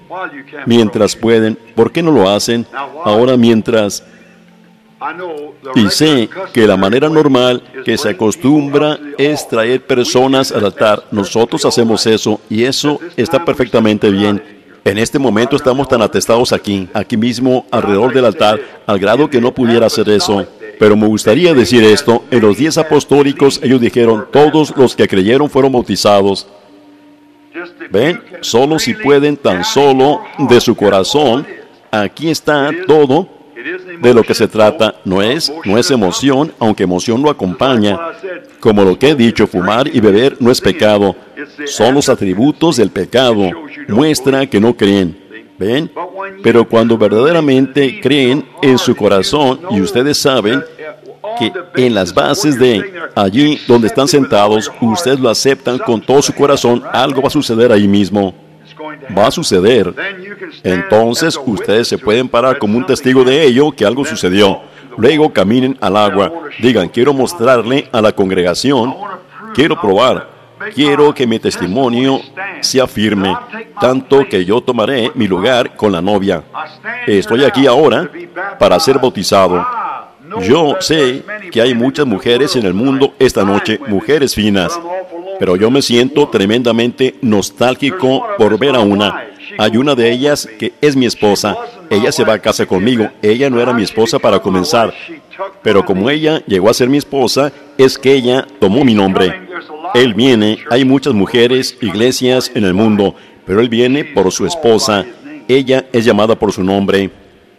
mientras pueden. ¿Por qué no lo hacen ahora mientras? Y sé que la manera normal que se acostumbra es traer personas al altar. Nosotros hacemos eso y eso está perfectamente bien. En este momento estamos tan atestados aquí, aquí mismo, alrededor del altar, al grado que no pudiera hacer eso. Pero me gustaría decir esto, en los diez apostólicos ellos dijeron, todos los que creyeron fueron bautizados. ¿Ven? Solo si pueden, tan solo de su corazón, aquí está todo de lo que se trata. No es, no es emoción, aunque emoción lo acompaña. Como lo que he dicho, fumar y beber no es pecado. Son los atributos del pecado. Muestra que no creen. ¿Ven? Pero cuando verdaderamente creen en su corazón, y ustedes saben que en las bases de allí donde están sentados, ustedes lo aceptan con todo su corazón, algo va a suceder ahí mismo. Va a suceder. Entonces ustedes se pueden parar como un testigo de ello, que algo sucedió. Luego caminen al agua. Digan, quiero mostrarle a la congregación, quiero probar, quiero que mi testimonio sea firme, tanto que yo tomaré mi lugar con la novia. Estoy aquí ahora para ser bautizado. Yo sé que hay muchas mujeres en el mundo esta noche, mujeres finas, pero yo me siento tremendamente nostálgico por ver a una. Hay una de ellas que es mi esposa. Ella se va a casa conmigo. Ella no era mi esposa para comenzar, pero como ella llegó a ser mi esposa, es que ella tomó mi nombre. Él viene, hay muchas mujeres, iglesias en el mundo, pero él viene por su esposa. Ella es llamada por su nombre.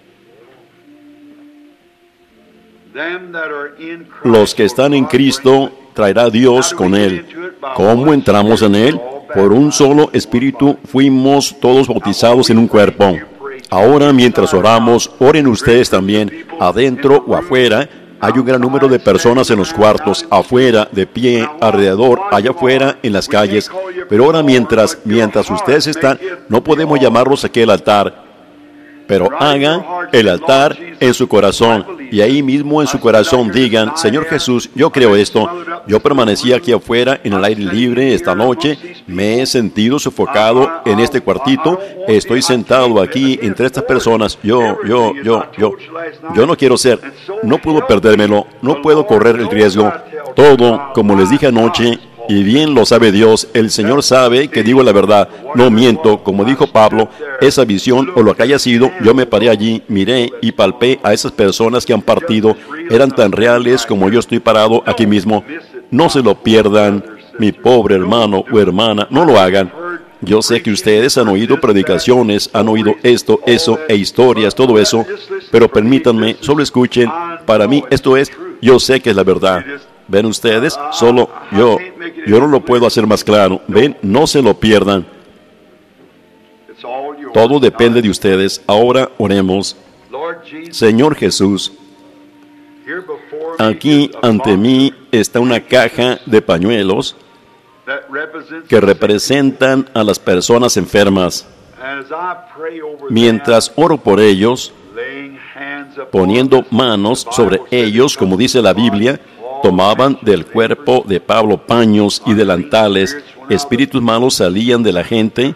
Los que están en Cristo traerá Dios con Él. ¿Cómo entramos en Él? Por un solo Espíritu fuimos todos bautizados en un cuerpo. Ahora, mientras oramos, oren ustedes también, adentro o afuera. Hay un gran número de personas en los cuartos, afuera, de pie, alrededor, allá afuera, en las calles. Pero ahora, mientras, mientras ustedes están, no podemos llamarlos aquí al altar. Pero hagan el altar en su corazón, y ahí mismo en su corazón digan, Señor Jesús, yo creo esto. Yo permanecí aquí afuera en el aire libre esta noche, me he sentido sofocado en este cuartito, estoy sentado aquí entre estas personas. Yo, yo, yo, yo, yo no quiero ser, no puedo perdérmelo, no puedo correr el riesgo. Todo, como les dije anoche, y bien lo sabe Dios, el Señor sabe que digo la verdad, no miento, como dijo Pablo, esa visión o lo que haya sido, yo me paré allí, miré y palpé a esas personas que han partido, eran tan reales como yo estoy parado aquí mismo. No se lo pierdan, mi pobre hermano o hermana, no lo hagan. Yo sé que ustedes han oído predicaciones, han oído esto, eso, e historias, todo eso, pero permítanme, solo escuchen, para mí esto es, yo sé que es la verdad. ¿Ven ustedes? Solo yo, yo no lo puedo hacer más claro. ¿Ven? No se lo pierdan. Todo depende de ustedes. Ahora oremos. Señor Jesús, aquí ante mí está una caja de pañuelos que representan a las personas enfermas. Mientras oro por ellos, poniendo manos sobre ellos, como dice la Biblia, tomaban del cuerpo de Pablo paños y delantales, espíritus malos salían de la gente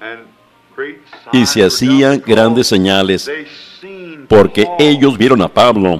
y se hacían grandes señales, porque ellos vieron a Pablo,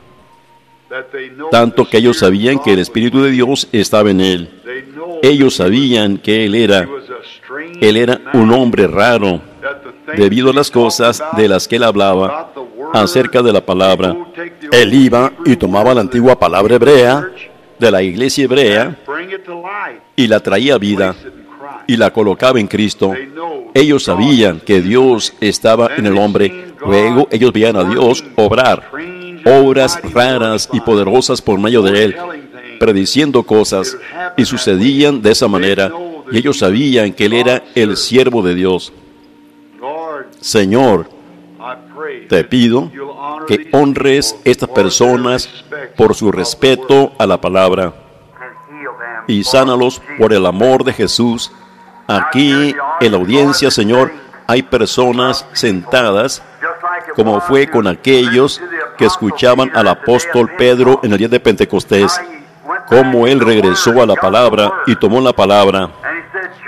tanto que ellos sabían que el Espíritu de Dios estaba en él. Ellos sabían que él era, él era un hombre raro, debido a las cosas de las que él hablaba acerca de la palabra. Él iba y tomaba la antigua palabra hebrea de la iglesia hebrea y la traía a vida y la colocaba en Cristo. Ellos sabían que Dios estaba en el hombre. Luego ellos veían a Dios obrar obras raras y poderosas por medio de él, prediciendo cosas, y sucedían de esa manera. Y ellos sabían que él era el siervo de Dios. Señor, te pido que honres estas personas por su respeto a la palabra y sánalos por el amor de Jesús. Aquí en la audiencia, Señor, hay personas sentadas, como fue con aquellos que escuchaban al apóstol Pedro en el día de Pentecostés, cómo él regresó a la palabra y tomó la palabra.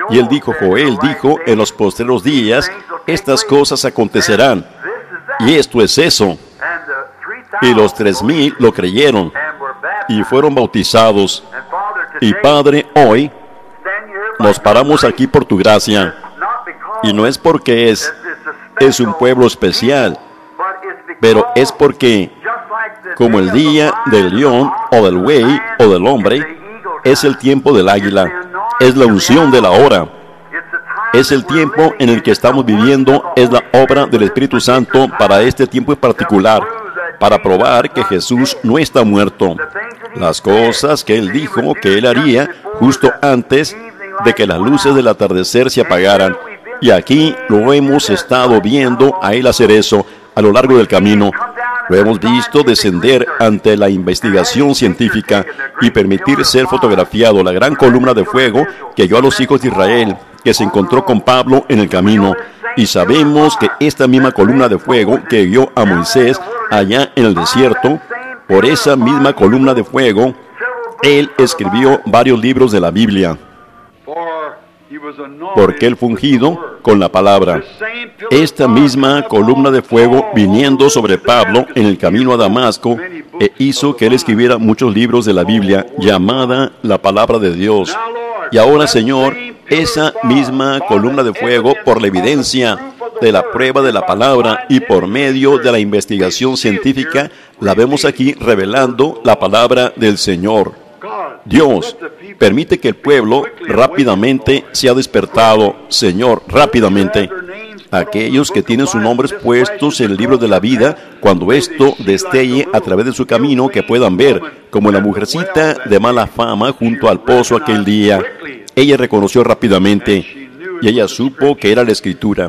Y él dijo, Joel dijo, en los postreros días, estas cosas acontecerán. Y esto es eso. Y los tres mil lo creyeron y fueron bautizados. Y Padre, hoy nos paramos aquí por tu gracia. Y no es porque es, es un pueblo especial, pero es porque, como el día del león o del buey o del hombre, es el tiempo del águila, es la unción de la hora. Es el tiempo en el que estamos viviendo, es la obra del Espíritu Santo para este tiempo en particular, para probar que Jesús no está muerto. Las cosas que Él dijo que Él haría justo antes de que las luces del atardecer se apagaran. Y aquí lo hemos estado viendo a Él hacer eso a lo largo del camino. Lo hemos visto descender ante la investigación científica y permitir ser fotografiado la gran columna de fuego que guió a los hijos de Israel, que se encontró con Pablo en el camino. Y sabemos que esta misma columna de fuego que guió a Moisés allá en el desierto, por esa misma columna de fuego, Él escribió varios libros de la Biblia, porque Él fue ungido con la palabra. Esta misma columna de fuego viniendo sobre Pablo en el camino a Damasco e hizo que él escribiera muchos libros de la Biblia llamada la palabra de Dios. Y ahora, Señor, esa misma columna de fuego, por la evidencia de la prueba de la palabra y por medio de la investigación científica, la vemos aquí revelando la palabra del Señor. Dios, permite que el pueblo rápidamente sea despertado, Señor, rápidamente. Aquellos que tienen sus nombres puestos en el libro de la vida, cuando esto destelle a través de su camino, que puedan ver, como la mujercita de mala fama junto al pozo aquel día. Ella reconoció rápidamente y ella supo que era la Escritura.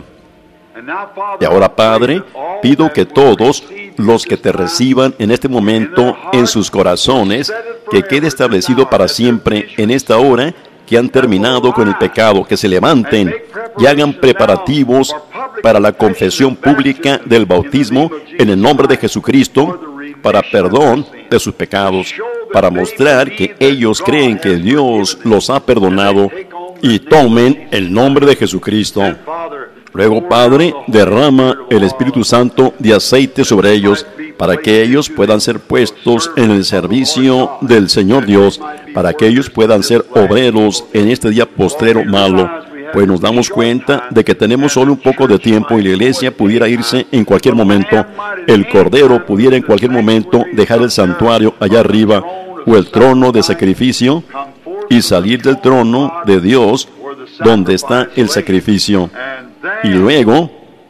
Y ahora, Padre, pido que todos los que te reciban en este momento en sus corazones, que quede establecido para siempre en esta hora que han terminado con el pecado, que se levanten y hagan preparativos para la confesión pública del bautismo en el nombre de Jesucristo, para perdón de sus pecados, para mostrar que ellos creen que Dios los ha perdonado y tomen el nombre de Jesucristo. Luego, Padre, derrama el Espíritu Santo de aceite sobre ellos, para que ellos puedan ser puestos en el servicio del Señor Dios, para que ellos puedan ser obreros en este día postrero malo, pues nos damos cuenta de que tenemos solo un poco de tiempo y la iglesia pudiera irse en cualquier momento, el Cordero pudiera en cualquier momento dejar el santuario allá arriba, o el trono de sacrificio, y salir del trono de Dios, donde está el sacrificio. Y luego,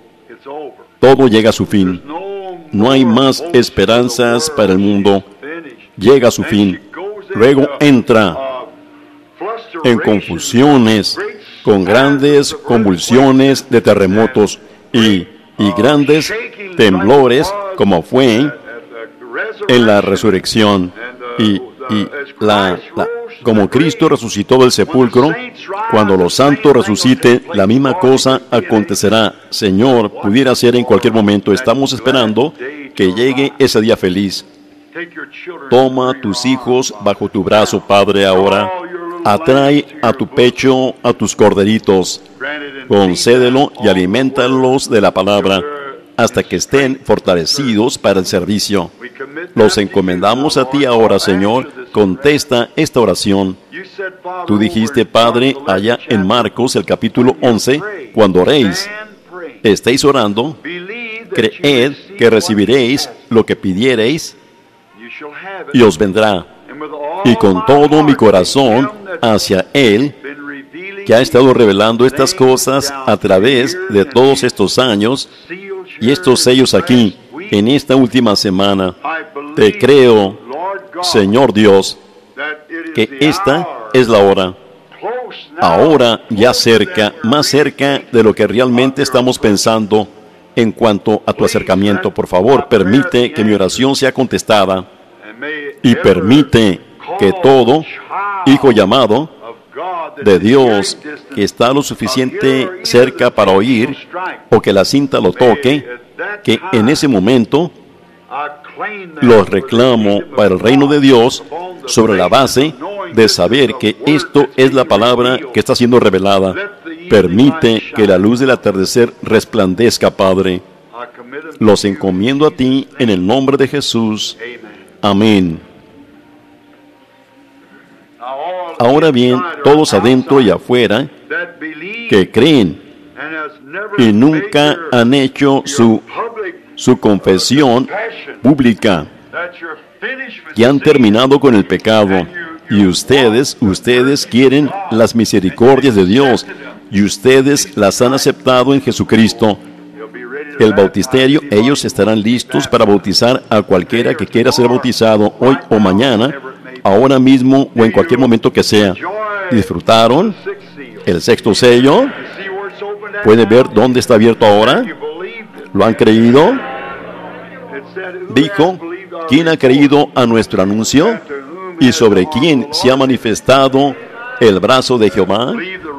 todo llega a su fin. No hay más esperanzas para el mundo. Llega a su fin. Luego entra en confusiones, con grandes convulsiones de terremotos y, y grandes temblores, como fue en la resurrección. Y, y la, la, como Cristo resucitó del sepulcro, cuando los santos resuciten, la misma cosa acontecerá. Señor, pudiera ser en cualquier momento. Estamos esperando que llegue ese día feliz. Toma a tus hijos bajo tu brazo, Padre, ahora. Atrae a tu pecho a tus corderitos. Concédelo y alimentalos de la palabra hasta que estén fortalecidos para el servicio. Los encomendamos a ti ahora, Señor. Contesta esta oración. Tú dijiste, Padre, allá en Marcos, el capítulo once, cuando oréis, estéis orando, creed que recibiréis lo que pidiereis y os vendrá. Y con todo mi corazón hacia Él, que ha estado revelando estas cosas a través de todos estos años y estos sellos aquí, en esta última semana, te creo, Señor Dios, que esta es la hora. Ahora ya cerca, más cerca de lo que realmente estamos pensando en cuanto a tu acercamiento. Por favor, permite que mi oración sea contestada y permite que todo hijo llamado de Dios que está lo suficiente cerca para oír o que la cinta lo toque, que en ese momento los reclamo para el reino de Dios sobre la base de saber que esto es la palabra que está siendo revelada. Permite que la luz del atardecer resplandezca, Padre. Los encomiendo a ti en el nombre de Jesús. Amén. Ahora bien, todos adentro y afuera que creen y nunca han hecho su, su confesión pública, que han terminado con el pecado, y ustedes, ustedes quieren las misericordias de Dios, y ustedes las han aceptado en Jesucristo. El bautisterio, ellos estarán listos para bautizar a cualquiera que quiera ser bautizado hoy o mañana, ahora mismo o en cualquier momento que sea. ¿Disfrutaron el sexto sello? ¿Puede ver dónde está abierto ahora? ¿Lo han creído? Dijo, ¿quién ha creído a nuestro anuncio? ¿Y sobre quién se ha manifestado el brazo de Jehová?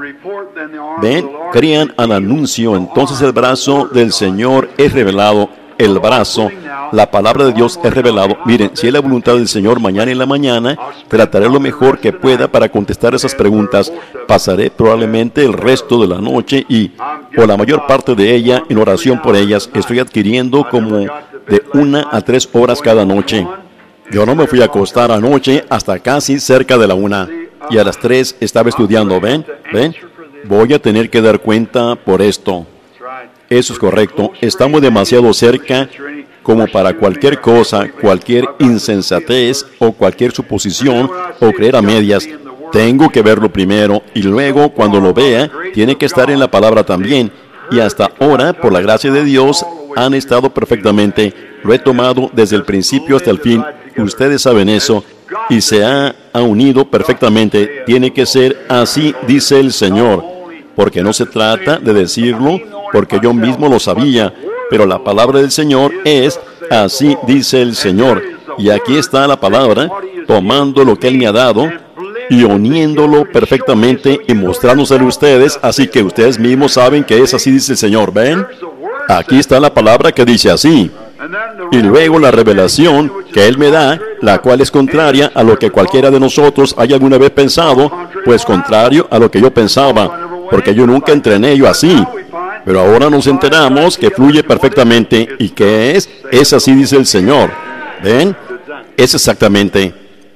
Ven, crean al anuncio, entonces el brazo del Señor es revelado. El brazo, la palabra de Dios es revelado. Miren, si es la voluntad del Señor, mañana en la mañana trataré lo mejor que pueda para contestar esas preguntas. Pasaré probablemente el resto de la noche y, o la mayor parte de ella, en oración por ellas. Estoy adquiriendo como de una a tres horas cada noche. Yo no me fui a acostar anoche hasta casi cerca de la una. Y a las tres estaba estudiando. ¿Ven? ¿Ven? Voy a tener que dar cuenta por esto. Eso es correcto. Estamos demasiado cerca como para cualquier cosa, cualquier insensatez o cualquier suposición o creer a medias. Tengo que verlo primero y luego, cuando lo vea, tiene que estar en la palabra también. Y hasta ahora, por la gracia de Dios, han estado perfectamente. Lo he tomado desde el principio hasta el fin. Ustedes saben eso. Y se ha, ha unido perfectamente. Tiene que ser así, dice el Señor. Porque no se trata de decirlo, porque yo mismo lo sabía, pero la palabra del Señor es, así dice el Señor. Y aquí está la palabra, tomando lo que Él me ha dado y uniéndolo perfectamente y mostrándoselo a ustedes, así que ustedes mismos saben que es así dice el Señor. ¿Ven? Aquí está la palabra que dice así. Y luego la revelación que Él me da, la cual es contraria a lo que cualquiera de nosotros haya alguna vez pensado, pues contrario a lo que yo pensaba, porque yo nunca entrené yo así. Pero ahora nos enteramos que fluye perfectamente. ¿Y qué es? Es así dice el Señor. ¿Ven? Es exactamente.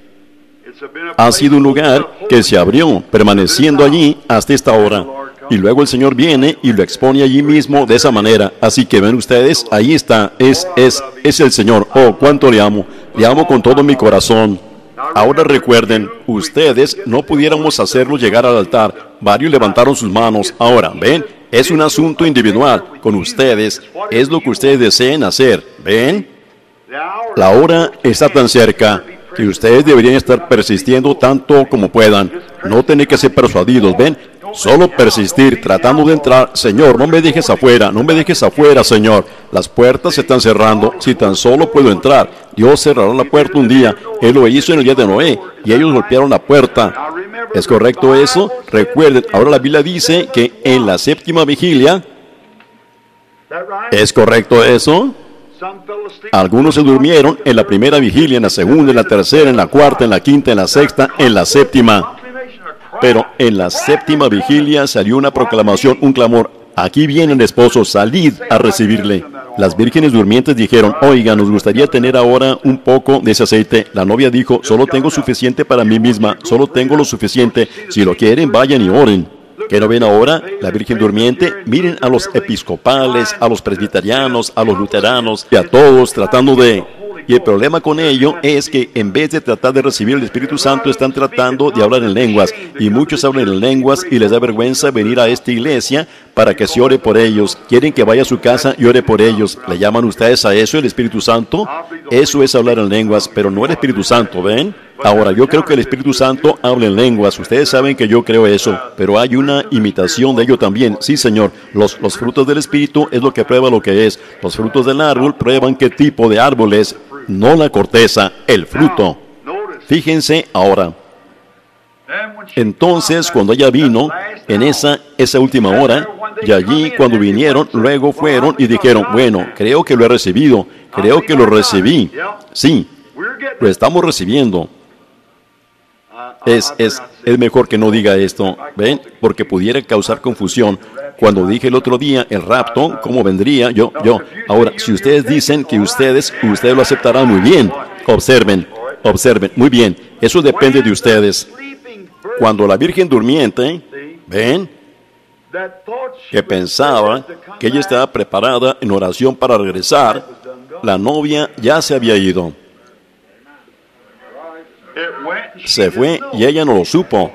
Ha sido un lugar que se abrió, permaneciendo allí hasta esta hora. Y luego el Señor viene y lo expone allí mismo de esa manera. Así que ven ustedes, ahí está, es, es, es el Señor. Oh, cuánto le amo. Le amo con todo mi corazón. Ahora recuerden, ustedes no pudiéramos hacerlo llegar al altar. Varios levantaron sus manos. Ahora, ven, es un asunto individual con ustedes. Es lo que ustedes deseen hacer. ¿Ven? La hora está tan cerca que ustedes deberían estar persistiendo tanto como puedan. No tienen que ser persuadidos, ¿ven? Solo persistir, tratando de entrar. Señor, no me dejes afuera, no me dejes afuera, Señor. Las puertas se están cerrando. Si tan solo puedo entrar, Dios cerrará la puerta un día. Él lo hizo en el día de Noé, y ellos golpearon la puerta. ¿Es correcto eso? Recuerden, ahora la Biblia dice que en la séptima vigilia, ¿es correcto eso? Algunos se durmieron en la primera vigilia, en la segunda, en la tercera, en la cuarta, en la quinta, en la sexta, en la séptima. Pero en la séptima vigilia salió una proclamación, un clamor. Aquí viene el esposo, salid a recibirle. Las vírgenes durmientes dijeron, oiga, nos gustaría tener ahora un poco de ese aceite. La novia dijo, solo tengo suficiente para mí misma, solo tengo lo suficiente. Si lo quieren, vayan y oren. ¿Qué no ven ahora? La Virgen Durmiente. Miren a los episcopales, a los presbiterianos, a los luteranos y a todos tratando de... Y el problema con ello es que en vez de tratar de recibir el Espíritu Santo, están tratando de hablar en lenguas. Y muchos hablan en lenguas y les da vergüenza venir a esta iglesia para que se ore por ellos. Quieren que vaya a su casa y ore por ellos. ¿Le llaman ustedes a eso el Espíritu Santo? Eso es hablar en lenguas, pero no el Espíritu Santo, ¿ven? Ahora, yo creo que el Espíritu Santo habla en lenguas. Ustedes saben que yo creo eso, pero hay una imitación de ello también. Sí, Señor, los, los frutos del Espíritu es lo que prueba lo que es. Los frutos del árbol prueban qué tipo de árbol es. No la corteza, el fruto. Fíjense ahora. Entonces, cuando ella vino, en esa, esa última hora, y allí cuando vinieron, luego fueron y dijeron, bueno, creo que lo he recibido, creo que lo recibí. Sí, lo estamos recibiendo. Es, es, es mejor que no diga esto, ¿ven? Porque pudiera causar confusión. Cuando dije el otro día, el rapto, ¿cómo vendría? Yo, yo. Ahora, si ustedes dicen que ustedes, ustedes lo aceptarán muy bien. Observen, observen, muy bien. Eso depende de ustedes. Cuando la Virgen durmiente, ¿ven? Que pensaba que ella estaba preparada en oración para regresar, la novia ya se había ido. Se fue y ella no lo supo.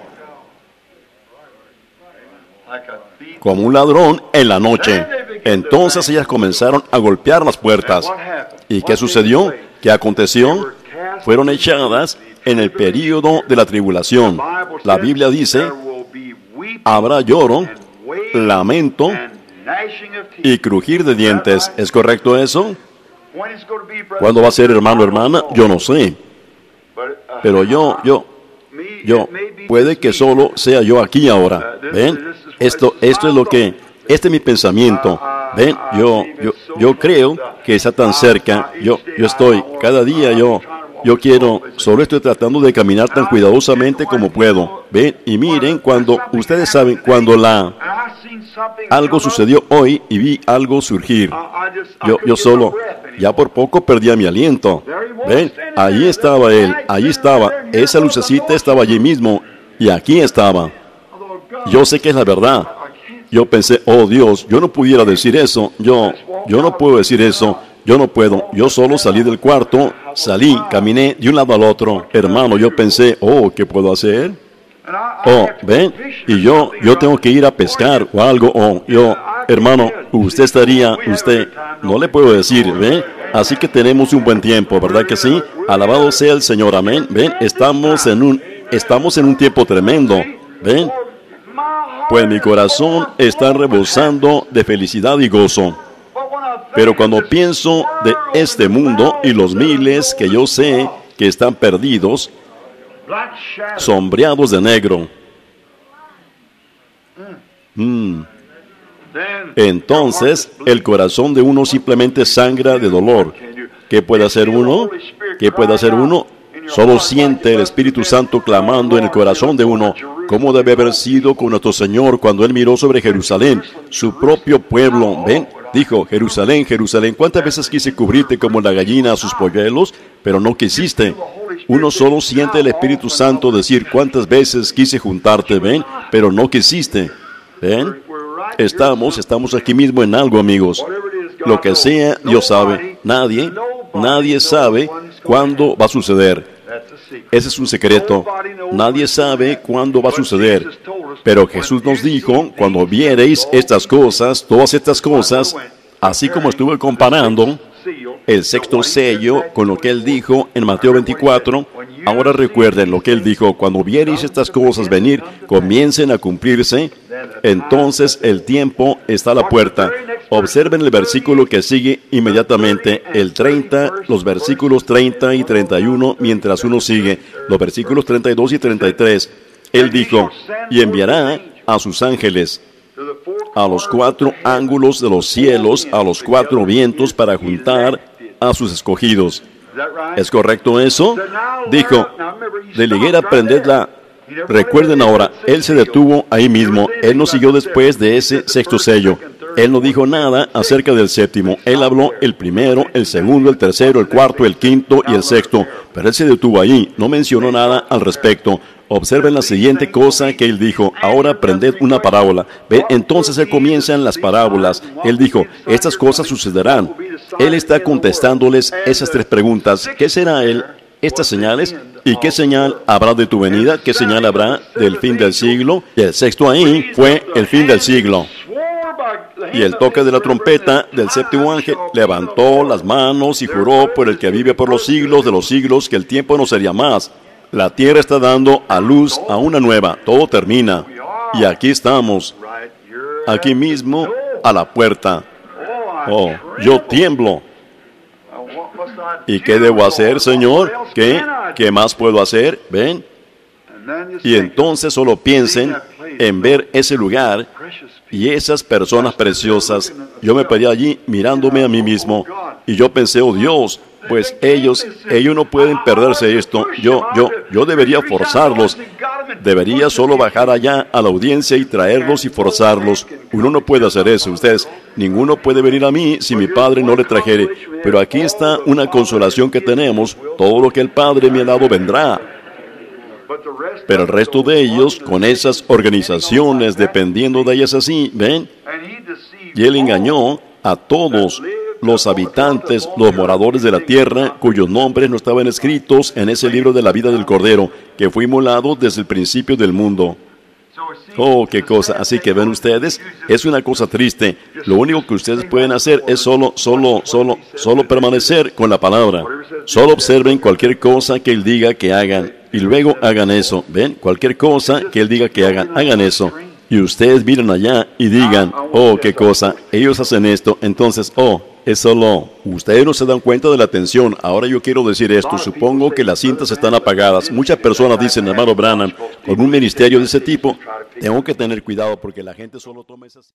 Como un ladrón en la noche. Entonces ellas comenzaron a golpear las puertas. ¿Y qué sucedió? ¿Qué aconteció? Fueron echadas en el período de la tribulación. La Biblia dice, habrá lloro, lamento y crujir de dientes. ¿Es correcto eso? ¿Cuándo va a ser, hermano, hermana? Yo no sé. Pero yo, yo, yo, puede que solo sea yo aquí ahora. ¿Ven? Esto, esto es lo que, este es mi pensamiento. ¿Ven? Yo, yo, yo creo que está tan cerca. Yo, yo estoy, cada día yo, yo quiero, solo estoy tratando de caminar tan cuidadosamente como puedo. ¿Ven? Y miren, cuando, ustedes saben, cuando la, algo sucedió hoy y vi algo surgir. Yo, yo solo, ya por poco perdía mi aliento. ¿Ven? Allí estaba él, allí estaba, esa lucecita estaba allí mismo y aquí estaba. Yo sé que es la verdad. Yo pensé, oh Dios, yo no pudiera decir eso, yo, yo no puedo decir eso, yo no puedo. Yo solo salí del cuarto, salí, caminé de un lado al otro. Hermano, yo pensé, oh, ¿qué puedo hacer? Oh, ven, y yo, yo tengo que ir a pescar o algo, oh, yo, hermano, usted estaría, usted, no le puedo decir, ven, así que tenemos un buen tiempo, ¿verdad que sí? Alabado sea el Señor, amén, ven, estamos en un, estamos en un tiempo tremendo, ven, pues mi corazón está rebosando de felicidad y gozo. Pero cuando pienso de este mundo y los miles que yo sé que están perdidos, sombreados de negro, mm. entonces el corazón de uno simplemente sangra de dolor. ¿Qué puede hacer uno? ¿Qué puede hacer uno? Solo siente el Espíritu Santo clamando en el corazón de uno. ¿Cómo debe haber sido con nuestro Señor cuando Él miró sobre Jerusalén, su propio pueblo? ¿Ven? Dijo, Jerusalén, Jerusalén, ¿cuántas veces quise cubrirte como la gallina a sus polluelos? Pero no quisiste. Uno solo siente el Espíritu Santo decir, ¿cuántas veces quise juntarte? ¿Ven? Pero no quisiste. ¿Ven? Estamos, estamos aquí mismo en algo, amigos. Lo que sea, Dios sabe. Nadie, nadie sabe cuándo va a suceder. Ese es un secreto. Nadie sabe cuándo va a suceder. Pero Jesús nos dijo, cuando viereis estas cosas, todas estas cosas, así como estuve comparando el sexto sello con lo que Él dijo en Mateo veinticuatro, ahora recuerden lo que Él dijo, cuando viereis estas cosas venir, comiencen a cumplirse, entonces el tiempo está a la puerta. Observen el versículo que sigue inmediatamente, el treinta, los versículos treinta y treinta y uno, mientras uno sigue, los versículos treinta y dos y treinta y tres. Él dijo, y enviará a sus ángeles a los cuatro ángulos de los cielos, a los cuatro vientos, para juntar a sus escogidos. ¿Es correcto eso? Dijo, de la higuera prendedla. Recuerden ahora, Él se detuvo ahí mismo. Él no siguió después de ese sexto sello. Él no dijo nada acerca del séptimo. Él habló el primero, el segundo, el tercero, el cuarto, el quinto y el sexto. Pero Él se detuvo ahí. No mencionó nada al respecto. Observen la siguiente cosa que Él dijo. Ahora aprended una parábola. ¿Ven? Entonces se comienzan las parábolas. Él dijo, estas cosas sucederán. Él está contestándoles esas tres preguntas. ¿Qué será Él? Estas señales. ¿Y qué señal habrá de tu venida? ¿Qué señal habrá del fin del siglo? Y el sexto ahí fue el fin del siglo. Y el toque de la trompeta del séptimo ángel levantó las manos y juró por el que vive por los siglos de los siglos que el tiempo no sería más. La tierra está dando a luz a una nueva. Todo termina. Y aquí estamos. Aquí mismo, a la puerta. Oh, yo tiemblo. ¿Y qué debo hacer, Señor? ¿Qué? ¿Qué más puedo hacer? ¿Ven? Y entonces solo piensen en ver ese lugar y esas personas preciosas. Yo me paré allí mirándome a mí mismo y yo pensé, oh Dios, Pues ellos, ellos no pueden perderse esto. Yo, yo, yo debería forzarlos. Debería solo bajar allá a la audiencia y traerlos y forzarlos. Uno no puede hacer eso. Ustedes, ninguno puede venir a mí si mi Padre no le trajere. Pero aquí está una consolación que tenemos. Todo lo que el Padre me ha dado vendrá. Pero el resto de ellos, con esas organizaciones, dependiendo de ellas así, ¿ven? Y Él engañó a todos los habitantes, los moradores de la tierra, cuyos nombres no estaban escritos en ese libro de la vida del Cordero, que fue inmolado desde el principio del mundo. Oh, qué cosa. Así que ven ustedes, es una cosa triste. Lo único que ustedes pueden hacer es solo, solo, solo, solo permanecer con la palabra. Solo observen cualquier cosa que Él diga que hagan, y luego hagan eso. ¿Ven? Cualquier cosa que Él diga que hagan, hagan eso. Y ustedes miren allá y digan, oh, qué cosa, ellos hacen esto, entonces, oh, es solo, ustedes no se dan cuenta de la tensión. Ahora yo quiero decir esto, supongo que las cintas están apagadas. Muchas personas dicen, hermano Branham, con un ministerio de ese tipo, tengo que tener cuidado porque la gente solo toma esas...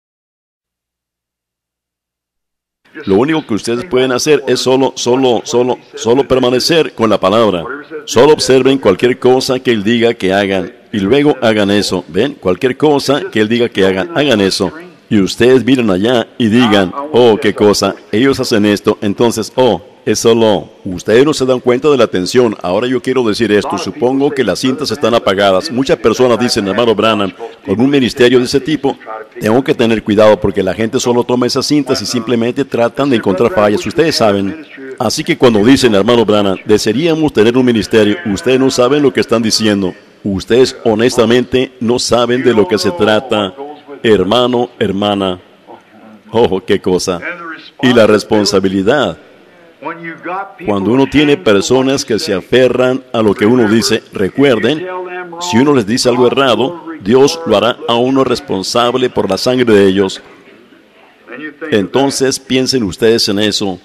Lo único que ustedes pueden hacer es solo, solo, solo, solo permanecer con la palabra. Solo observen cualquier cosa que Él diga que hagan, y luego hagan eso. ¿Ven? Cualquier cosa que Él diga que hagan, hagan eso. Y ustedes miren allá y digan, oh, qué cosa, ellos hacen esto, entonces, oh, es solo, ustedes no se dan cuenta de la tensión. Ahora yo quiero decir esto, supongo que las cintas están apagadas. Muchas personas dicen, hermano Branham, con un ministerio de ese tipo, tengo que tener cuidado porque la gente solo toma esas cintas y simplemente tratan de encontrar fallas. Ustedes saben. Así que cuando dicen, hermano Branham, desearíamos tener un ministerio, ustedes no saben lo que están diciendo. Ustedes honestamente no saben de lo que se trata. Hermano, hermana, oh, qué cosa. Y la responsabilidad. Cuando uno tiene personas que se aferran a lo que uno dice, recuerden, si uno les dice algo errado, Dios lo hará a uno responsable por la sangre de ellos. Entonces piensen ustedes en eso.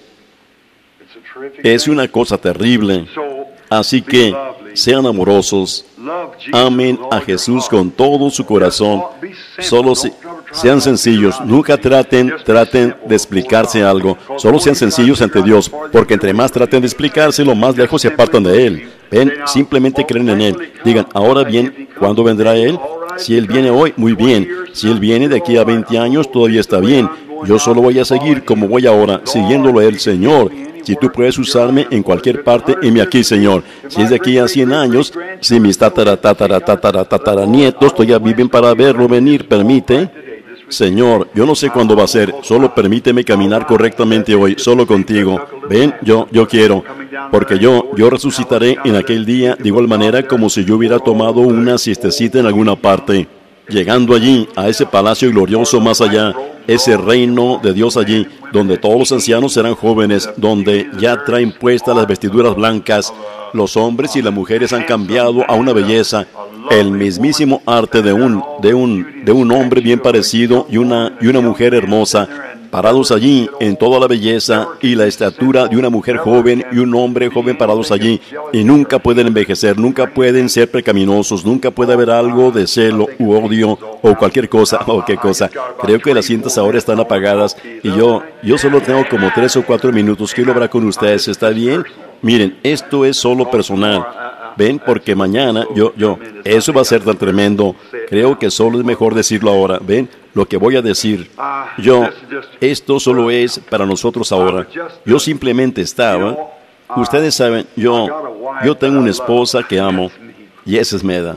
Es una cosa terrible. Así que sean amorosos, amen a Jesús con todo su corazón. Solo si, sean sencillos, nunca traten, traten de explicarse algo. Solo sean sencillos ante Dios, porque entre más traten de explicárselo, más lejos se apartan de Él. Ven, simplemente creen en Él. Digan, ahora bien, ¿cuándo vendrá Él? Si Él viene hoy, muy bien. Si Él viene de aquí a veinte años, todavía está bien. Yo solo voy a seguir como voy ahora, siguiéndolo a Él, Señor. Si tú puedes usarme en cualquier parte, heme aquí, Señor. Si es de aquí a cien años, si mis tatara, tatara, tatara, tatara nietos todavía viven para verlo venir, permite. Señor, yo no sé cuándo va a ser, solo permíteme caminar correctamente hoy, solo contigo. Ven, yo, yo quiero, porque yo, yo resucitaré en aquel día de igual manera como si yo hubiera tomado una siestecita en alguna parte. Llegando allí, a ese palacio glorioso más allá, ese reino de Dios allí, donde todos los ancianos serán jóvenes, donde ya traen puestas las vestiduras blancas, los hombres y las mujeres han cambiado a una belleza, el mismísimo arte de un, de un, de un hombre bien parecido y una, y una mujer hermosa, parados allí en toda la belleza y la estatura de una mujer joven y un hombre joven parados allí, y nunca pueden envejecer, nunca pueden ser pecaminosos, nunca puede haber algo de celo u odio o cualquier cosa, o qué cosa. Creo que las cintas ahora están apagadas y yo, yo solo tengo como tres o cuatro minutos. Quiero hablar con ustedes, ¿está bien? Miren, esto es solo personal. Ven, porque mañana, yo, yo, eso va a ser tan tremendo. Creo que solo es mejor decirlo ahora. Ven, lo que voy a decir. Yo, esto solo es para nosotros ahora. Yo simplemente estaba, ustedes saben, yo, yo tengo una esposa que amo, y esa es Meda.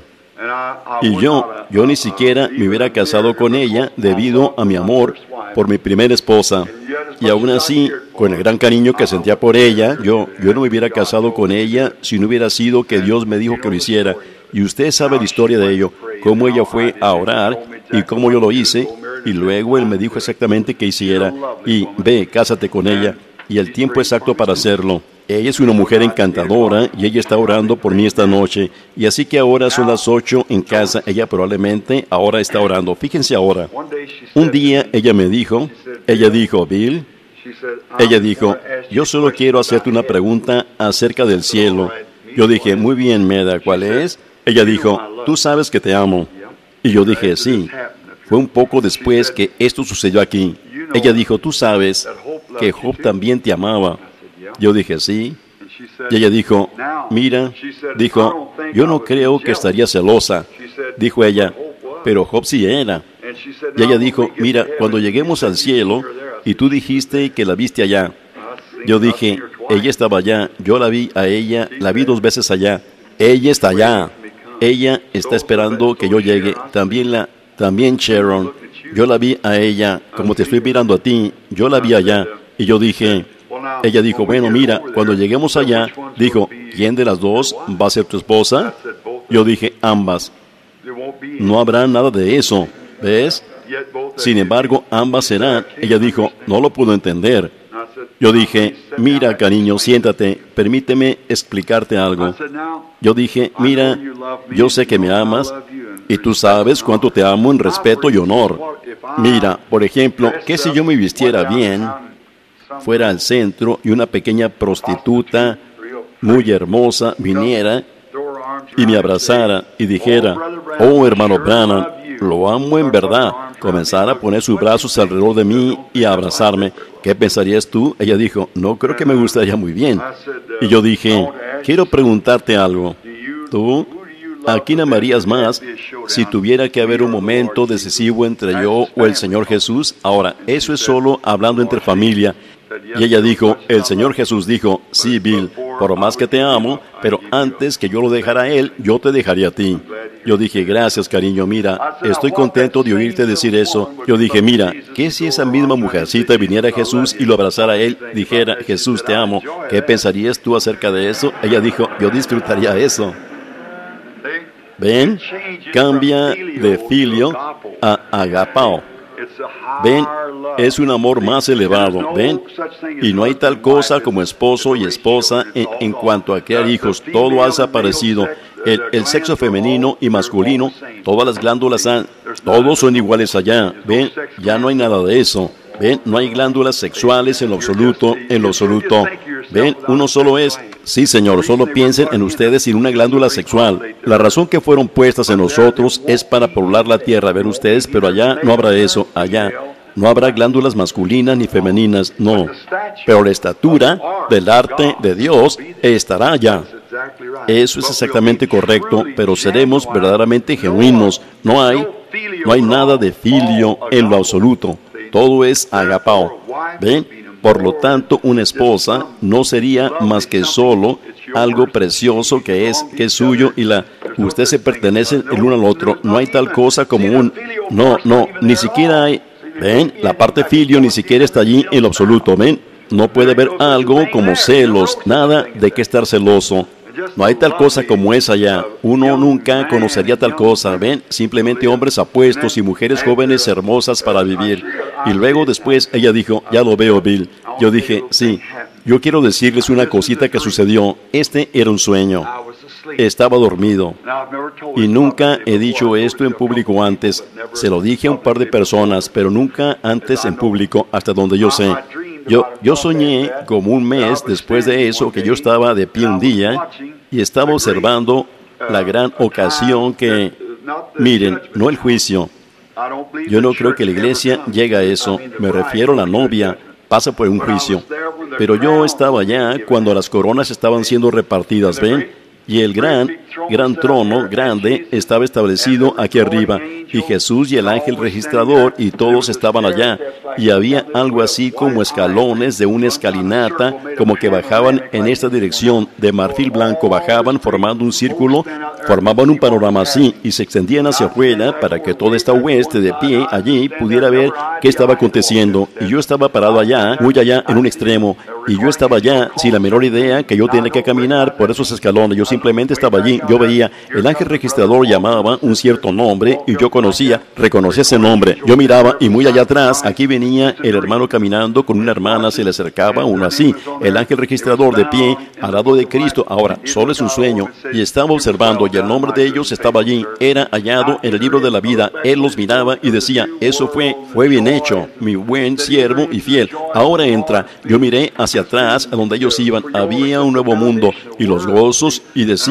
Y yo, yo ni siquiera me hubiera casado con ella debido a mi amor por mi primera esposa. Y aún así, con el gran cariño que sentía por ella, yo, yo no me hubiera casado con ella si no hubiera sido que Dios me dijo que lo hiciera. Y usted sabe la historia de ello, cómo ella fue a orar y cómo yo lo hice. Y luego Él me dijo exactamente qué hiciera. Y ve, cásate con ella. Y el tiempo exacto para hacerlo. Ella es una mujer encantadora y ella está orando por mí esta noche. Y así que ahora son las ocho en casa. Ella probablemente ahora está orando. Fíjense ahora. Un día ella me dijo, ella dijo, Bill, ella dijo, yo solo quiero hacerte una pregunta acerca del cielo. Yo dije, muy bien, Meda, ¿cuál es? Ella dijo, tú sabes que te amo. Y yo dije, sí. Fue un poco después que esto sucedió aquí. Ella dijo, tú sabes que Job también te amaba. Yo dije, sí. Y ella dijo, mira, dijo, yo no creo que estaría celosa. Dijo ella, pero Job sí era. Y ella dijo, mira, cuando lleguemos al cielo, y tú dijiste que la viste allá. Yo dije, ella estaba allá, yo la vi a ella, la vi dos veces allá. Ella está allá. Ella está esperando que yo llegue. También la, también Sharon, yo la vi a ella, como te estoy mirando a ti, yo la vi allá. Y yo dije, ella dijo, bueno, mira, cuando lleguemos allá, dijo, ¿quién de las dos va a ser tu esposa? Yo dije, ambas. No habrá nada de eso, ¿ves? Sin embargo, ambas serán. Ella dijo, no lo puedo entender. Yo dije, mira, cariño, siéntate, permíteme explicarte algo. Yo dije, mira, yo sé que me amas y tú sabes cuánto te amo en respeto y honor. Mira, por ejemplo, ¿qué si yo me vistiera bien, fuera al centro y una pequeña prostituta muy hermosa viniera y me abrazara y dijera, oh, hermano Branham, lo amo en verdad, comenzara a poner sus brazos alrededor de mí y a abrazarme? ¿Qué pensarías tú? Ella dijo, no creo que me gustaría muy bien. Y yo dije, quiero preguntarte algo. ¿Tú a quién amarías más si tuviera que haber un momento decisivo entre yo o el Señor Jesús? Ahora, eso es solo hablando entre familia. Y ella dijo, el Señor Jesús dijo, sí, Bill, por más que te amo, pero antes que yo lo dejara a Él, yo te dejaría a ti. Yo dije, gracias, cariño, mira, estoy contento de oírte decir eso. Yo dije, mira, ¿qué si esa misma mujercita viniera a Jesús y lo abrazara a Él, dijera, Jesús, te amo? ¿Qué pensarías tú acerca de eso? Ella dijo, yo disfrutaría eso. ¿Ven? Cambia de filio a agapao. ¿Ven? Es un amor más elevado, ¿ven? Y no hay tal cosa como esposo y esposa en, en cuanto a crear hijos. Todo ha desaparecido. El, el sexo femenino y masculino, todas las glándulas han, todos son iguales allá, ¿ven? Ya no hay nada de eso. ¿Ven? No hay glándulas sexuales en lo absoluto, en lo absoluto. ¿Ven? Uno solo es, sí, Señor, solo piensen en ustedes sin una glándula sexual. La razón que fueron puestas en nosotros es para poblar la tierra, ver ustedes, pero allá no habrá eso, allá. No habrá glándulas masculinas ni femeninas, no. Pero la estatura del arte de Dios estará allá. Eso es exactamente correcto, pero seremos verdaderamente genuinos. No hay, no hay nada de filio en lo absoluto. Todo es agapao. ¿Ven? Por lo tanto, una esposa no sería más que solo algo precioso que es, que es suyo y la usted se pertenecen el uno al otro. No hay tal cosa como un... No, no, ni siquiera hay... ¿Ven? La parte filio ni siquiera está allí en lo absoluto. ¿Ven? No puede haber algo como celos, nada de qué estar celoso. No hay tal cosa como esa ya. Uno nunca conocería tal cosa, ¿ven? Simplemente hombres apuestos y mujeres jóvenes hermosas para vivir. Y luego después ella dijo, ya lo veo, Bill. Yo dije, sí. Yo quiero decirles una cosita que sucedió. Este era un sueño. Estaba dormido. Y nunca he dicho esto en público antes. Se lo dije a un par de personas, pero nunca antes en público, hasta donde yo sé. Yo, yo soñé como un mes después de eso que yo estaba de pie un día y estaba observando la gran ocasión que, miren, no el juicio. Yo no creo que la iglesia llegue a eso. Me refiero a la novia, pasa por un juicio. Pero yo estaba allá cuando las coronas estaban siendo repartidas, ¿ven? Y el gran, gran trono grande estaba establecido aquí arriba, y Jesús y el ángel registrador y todos estaban allá, y había algo así como escalones de una escalinata, como que bajaban en esta dirección, de marfil blanco, bajaban formando un círculo, formaban un panorama así, y se extendían hacia afuera para que toda esta hueste de pie allí pudiera ver qué estaba aconteciendo. Y yo estaba parado allá, muy allá en un extremo, y yo estaba allá sin la menor idea que yo tenía que caminar por esos escalones. Yo simplemente estaba allí, yo veía, el ángel registrador llamaba un cierto nombre y yo conocía, reconocía ese nombre. Yo miraba y muy allá atrás, aquí venía el hermano caminando con una hermana, se le acercaba uno así. El ángel registrador de pie, al lado de Cristo. Ahora, solo es un sueño. Y estaba observando y el nombre de ellos estaba allí. Era hallado en el libro de la vida. Él los miraba y decía, eso fue, fue bien hecho, mi buen siervo y fiel. Ahora entra. Yo miré hacia atrás, a donde ellos iban. Había un nuevo mundo y los gozos y decía,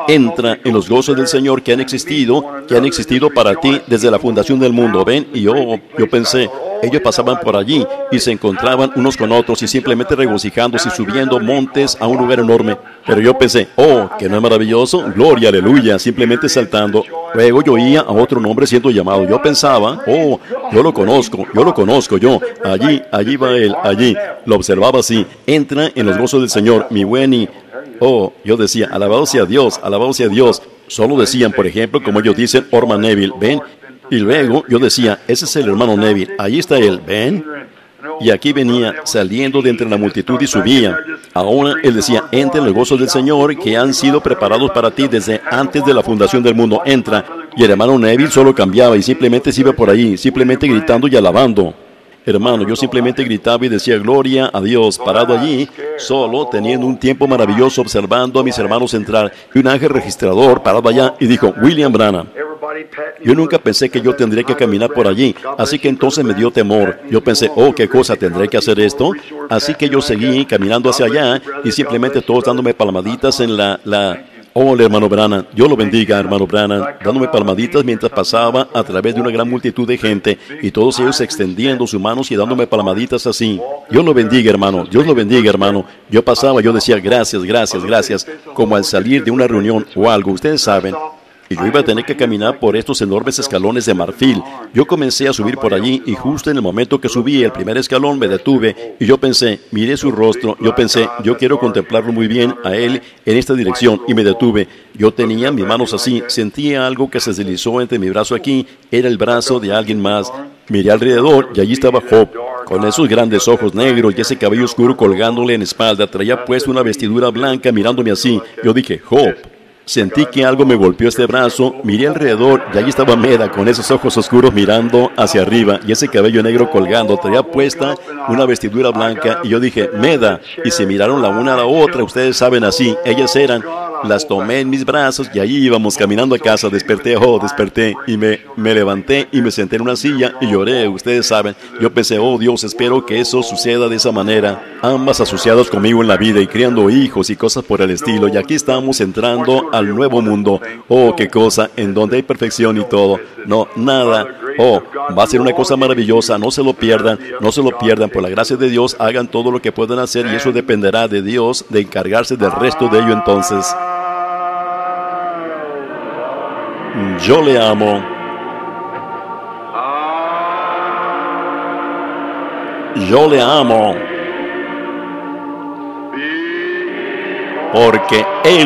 entra en los gozos del Señor que han existido, que han existido para ti desde la fundación del mundo. Ven, y yo, yo pensé, ellos pasaban por allí y se encontraban unos con otros y simplemente regocijándose y subiendo montes a un lugar enorme. Pero yo pensé, oh, que no es maravilloso, gloria, aleluya, simplemente saltando. Luego yo oía a otro nombre siendo llamado. Yo pensaba, oh, yo lo conozco, yo lo conozco, yo. Allí, allí va él, allí. Lo observaba así. Entra en los gozos del Señor, mi buen y... Oh, yo decía, alabado sea Dios, alabado sea Dios. Solo decían, por ejemplo, como ellos dicen, Orman Neville, ven. Y luego yo decía, ese es el hermano Neville, allí está él, ven. Y aquí venía, saliendo de entre la multitud y subía. Ahora él decía, entra en los gozos del Señor que han sido preparados para ti desde antes de la fundación del mundo. Entra. Y el hermano Neville solo cambiaba y simplemente se iba por ahí, simplemente gritando y alabando. Hermano, yo simplemente gritaba y decía gloria a Dios, parado allí, solo, teniendo un tiempo maravilloso, observando a mis hermanos entrar. Y un ángel registrador parado allá y dijo, William Branham. Yo nunca pensé que yo tendría que caminar por allí, así que entonces me dio temor. Yo pensé, oh, ¿qué cosa? ¿Tendré que hacer esto? Así que yo seguí caminando hacia allá y simplemente todos dándome palmaditas en la... la Oh, el hermano Branham, Dios lo bendiga, hermano Branham, dándome palmaditas mientras pasaba a través de una gran multitud de gente y todos ellos extendiendo sus manos y dándome palmaditas así. Dios lo bendiga, hermano, Dios lo bendiga, hermano. Yo pasaba, yo decía gracias, gracias, gracias, como al salir de una reunión o algo, ustedes saben. Y yo iba a tener que caminar por estos enormes escalones de marfil. Yo comencé a subir por allí y justo en el momento que subí el primer escalón me detuve y yo pensé, miré su rostro, yo pensé, yo quiero contemplarlo muy bien a él en esta dirección y me detuve. Yo tenía mis manos así, sentía algo que se deslizó entre mi brazo aquí, era el brazo de alguien más. Miré alrededor y allí estaba Job, con esos grandes ojos negros y ese cabello oscuro colgándole en la espalda. Traía puesta una vestidura blanca mirándome así. Yo dije, Job. Sentí que algo me golpeó este brazo, miré alrededor y allí estaba Meda con esos ojos oscuros mirando hacia arriba y ese cabello negro colgando. Traía puesta una vestidura blanca y yo dije, Meda, y se miraron la una a la otra, ustedes saben así, ellas eran. Las tomé en mis brazos y allí íbamos caminando a casa. Desperté, oh, desperté y me, me levanté y me senté en una silla y lloré, ustedes saben. Yo pensé, oh Dios, espero que eso suceda de esa manera. Ambas asociadas conmigo en la vida y criando hijos y cosas por el estilo. Y aquí estamos entrando al nuevo mundo. Oh, qué cosa, en donde hay perfección y todo. No, nada. Oh, va a ser una cosa maravillosa, no se lo pierdan, no se lo pierdan. Por la gracia de Dios, hagan todo lo que puedan hacer y eso dependerá de Dios, de encargarse del resto de ello entonces. Yo le amo. Yo le amo. Porque Él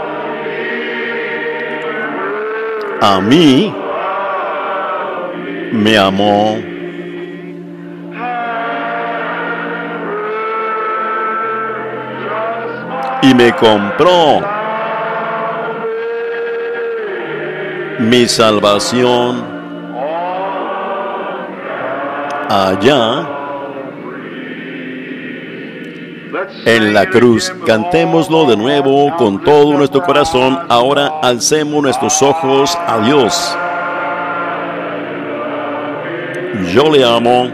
a mí me amó. Y me compró mi salvación allá en la cruz. Cantémoslo de nuevo con todo nuestro corazón. Ahora alcemos nuestros ojos a Dios. Yo le amo.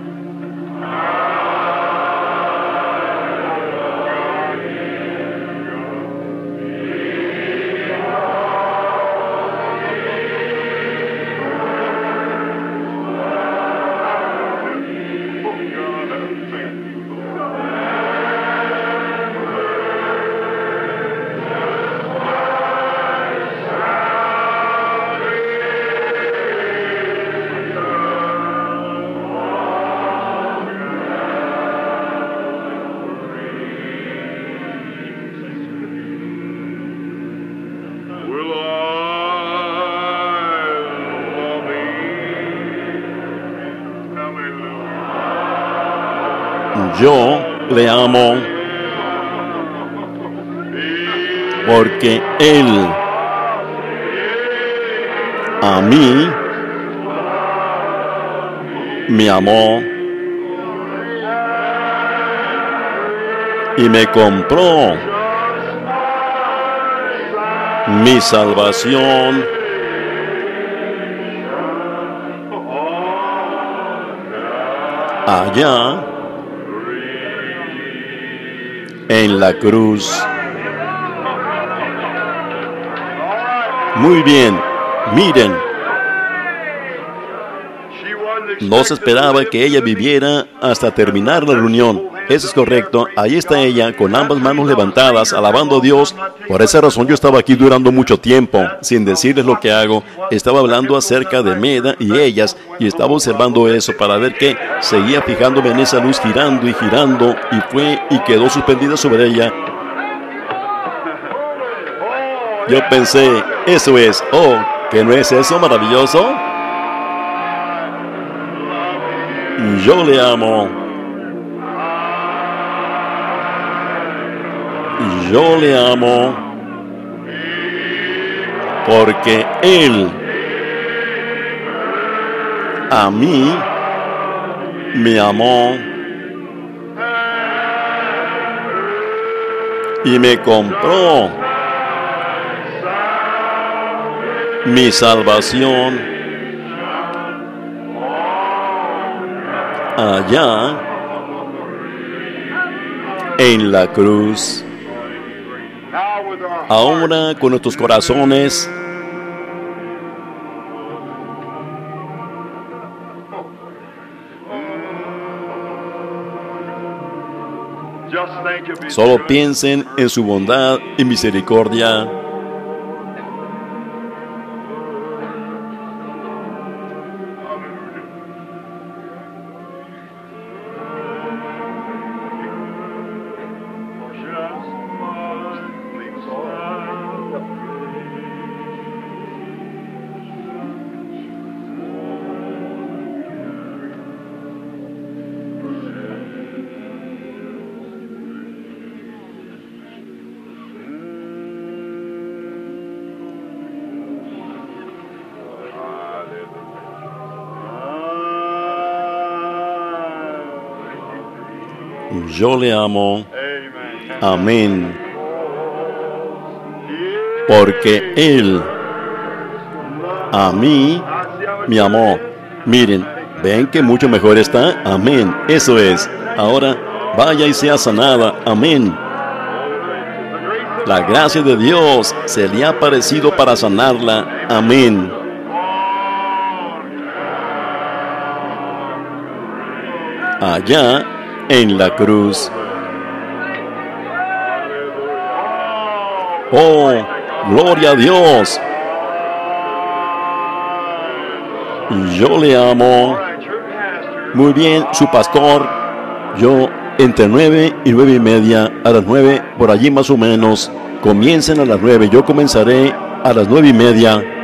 Yo le amo porque Él a mí me amó y me compró mi salvación allá en la cruz. Muy bien. Miren. No se esperaba que ella viviera hasta terminar la reunión. Eso es correcto. Ahí está ella, con ambas manos levantadas, alabando a Dios. Por esa razón yo estaba aquí durando mucho tiempo, sin decirles lo que hago. Estaba hablando acerca de Meda y ellas, y estaba observando eso para ver qué. Seguía fijándome en esa luz girando y girando, y fue y quedó suspendida sobre ella. Yo pensé, eso es, oh, ¿que no es eso maravilloso? Yo le amo. Yo le amo. Porque Él a mí me amó y me compró mi salvación allá en la cruz. Ahora con nuestros corazones solo piensen en su bondad y misericordia. Yo le amo. Amén. Porque Él a mí me amó. Miren, ven que mucho mejor está. Amén. Eso es. Ahora vaya y sea sanada. Amén. La gracia de Dios se le ha aparecido para sanarla. Amén. Allá en la cruz. Oh, gloria a Dios. Yo le amo. Muy bien, su pastor. Yo entre nueve y nueve y media, a las nueve, por allí más o menos. Comiencen a las nueve. Yo comenzaré a las nueve y media.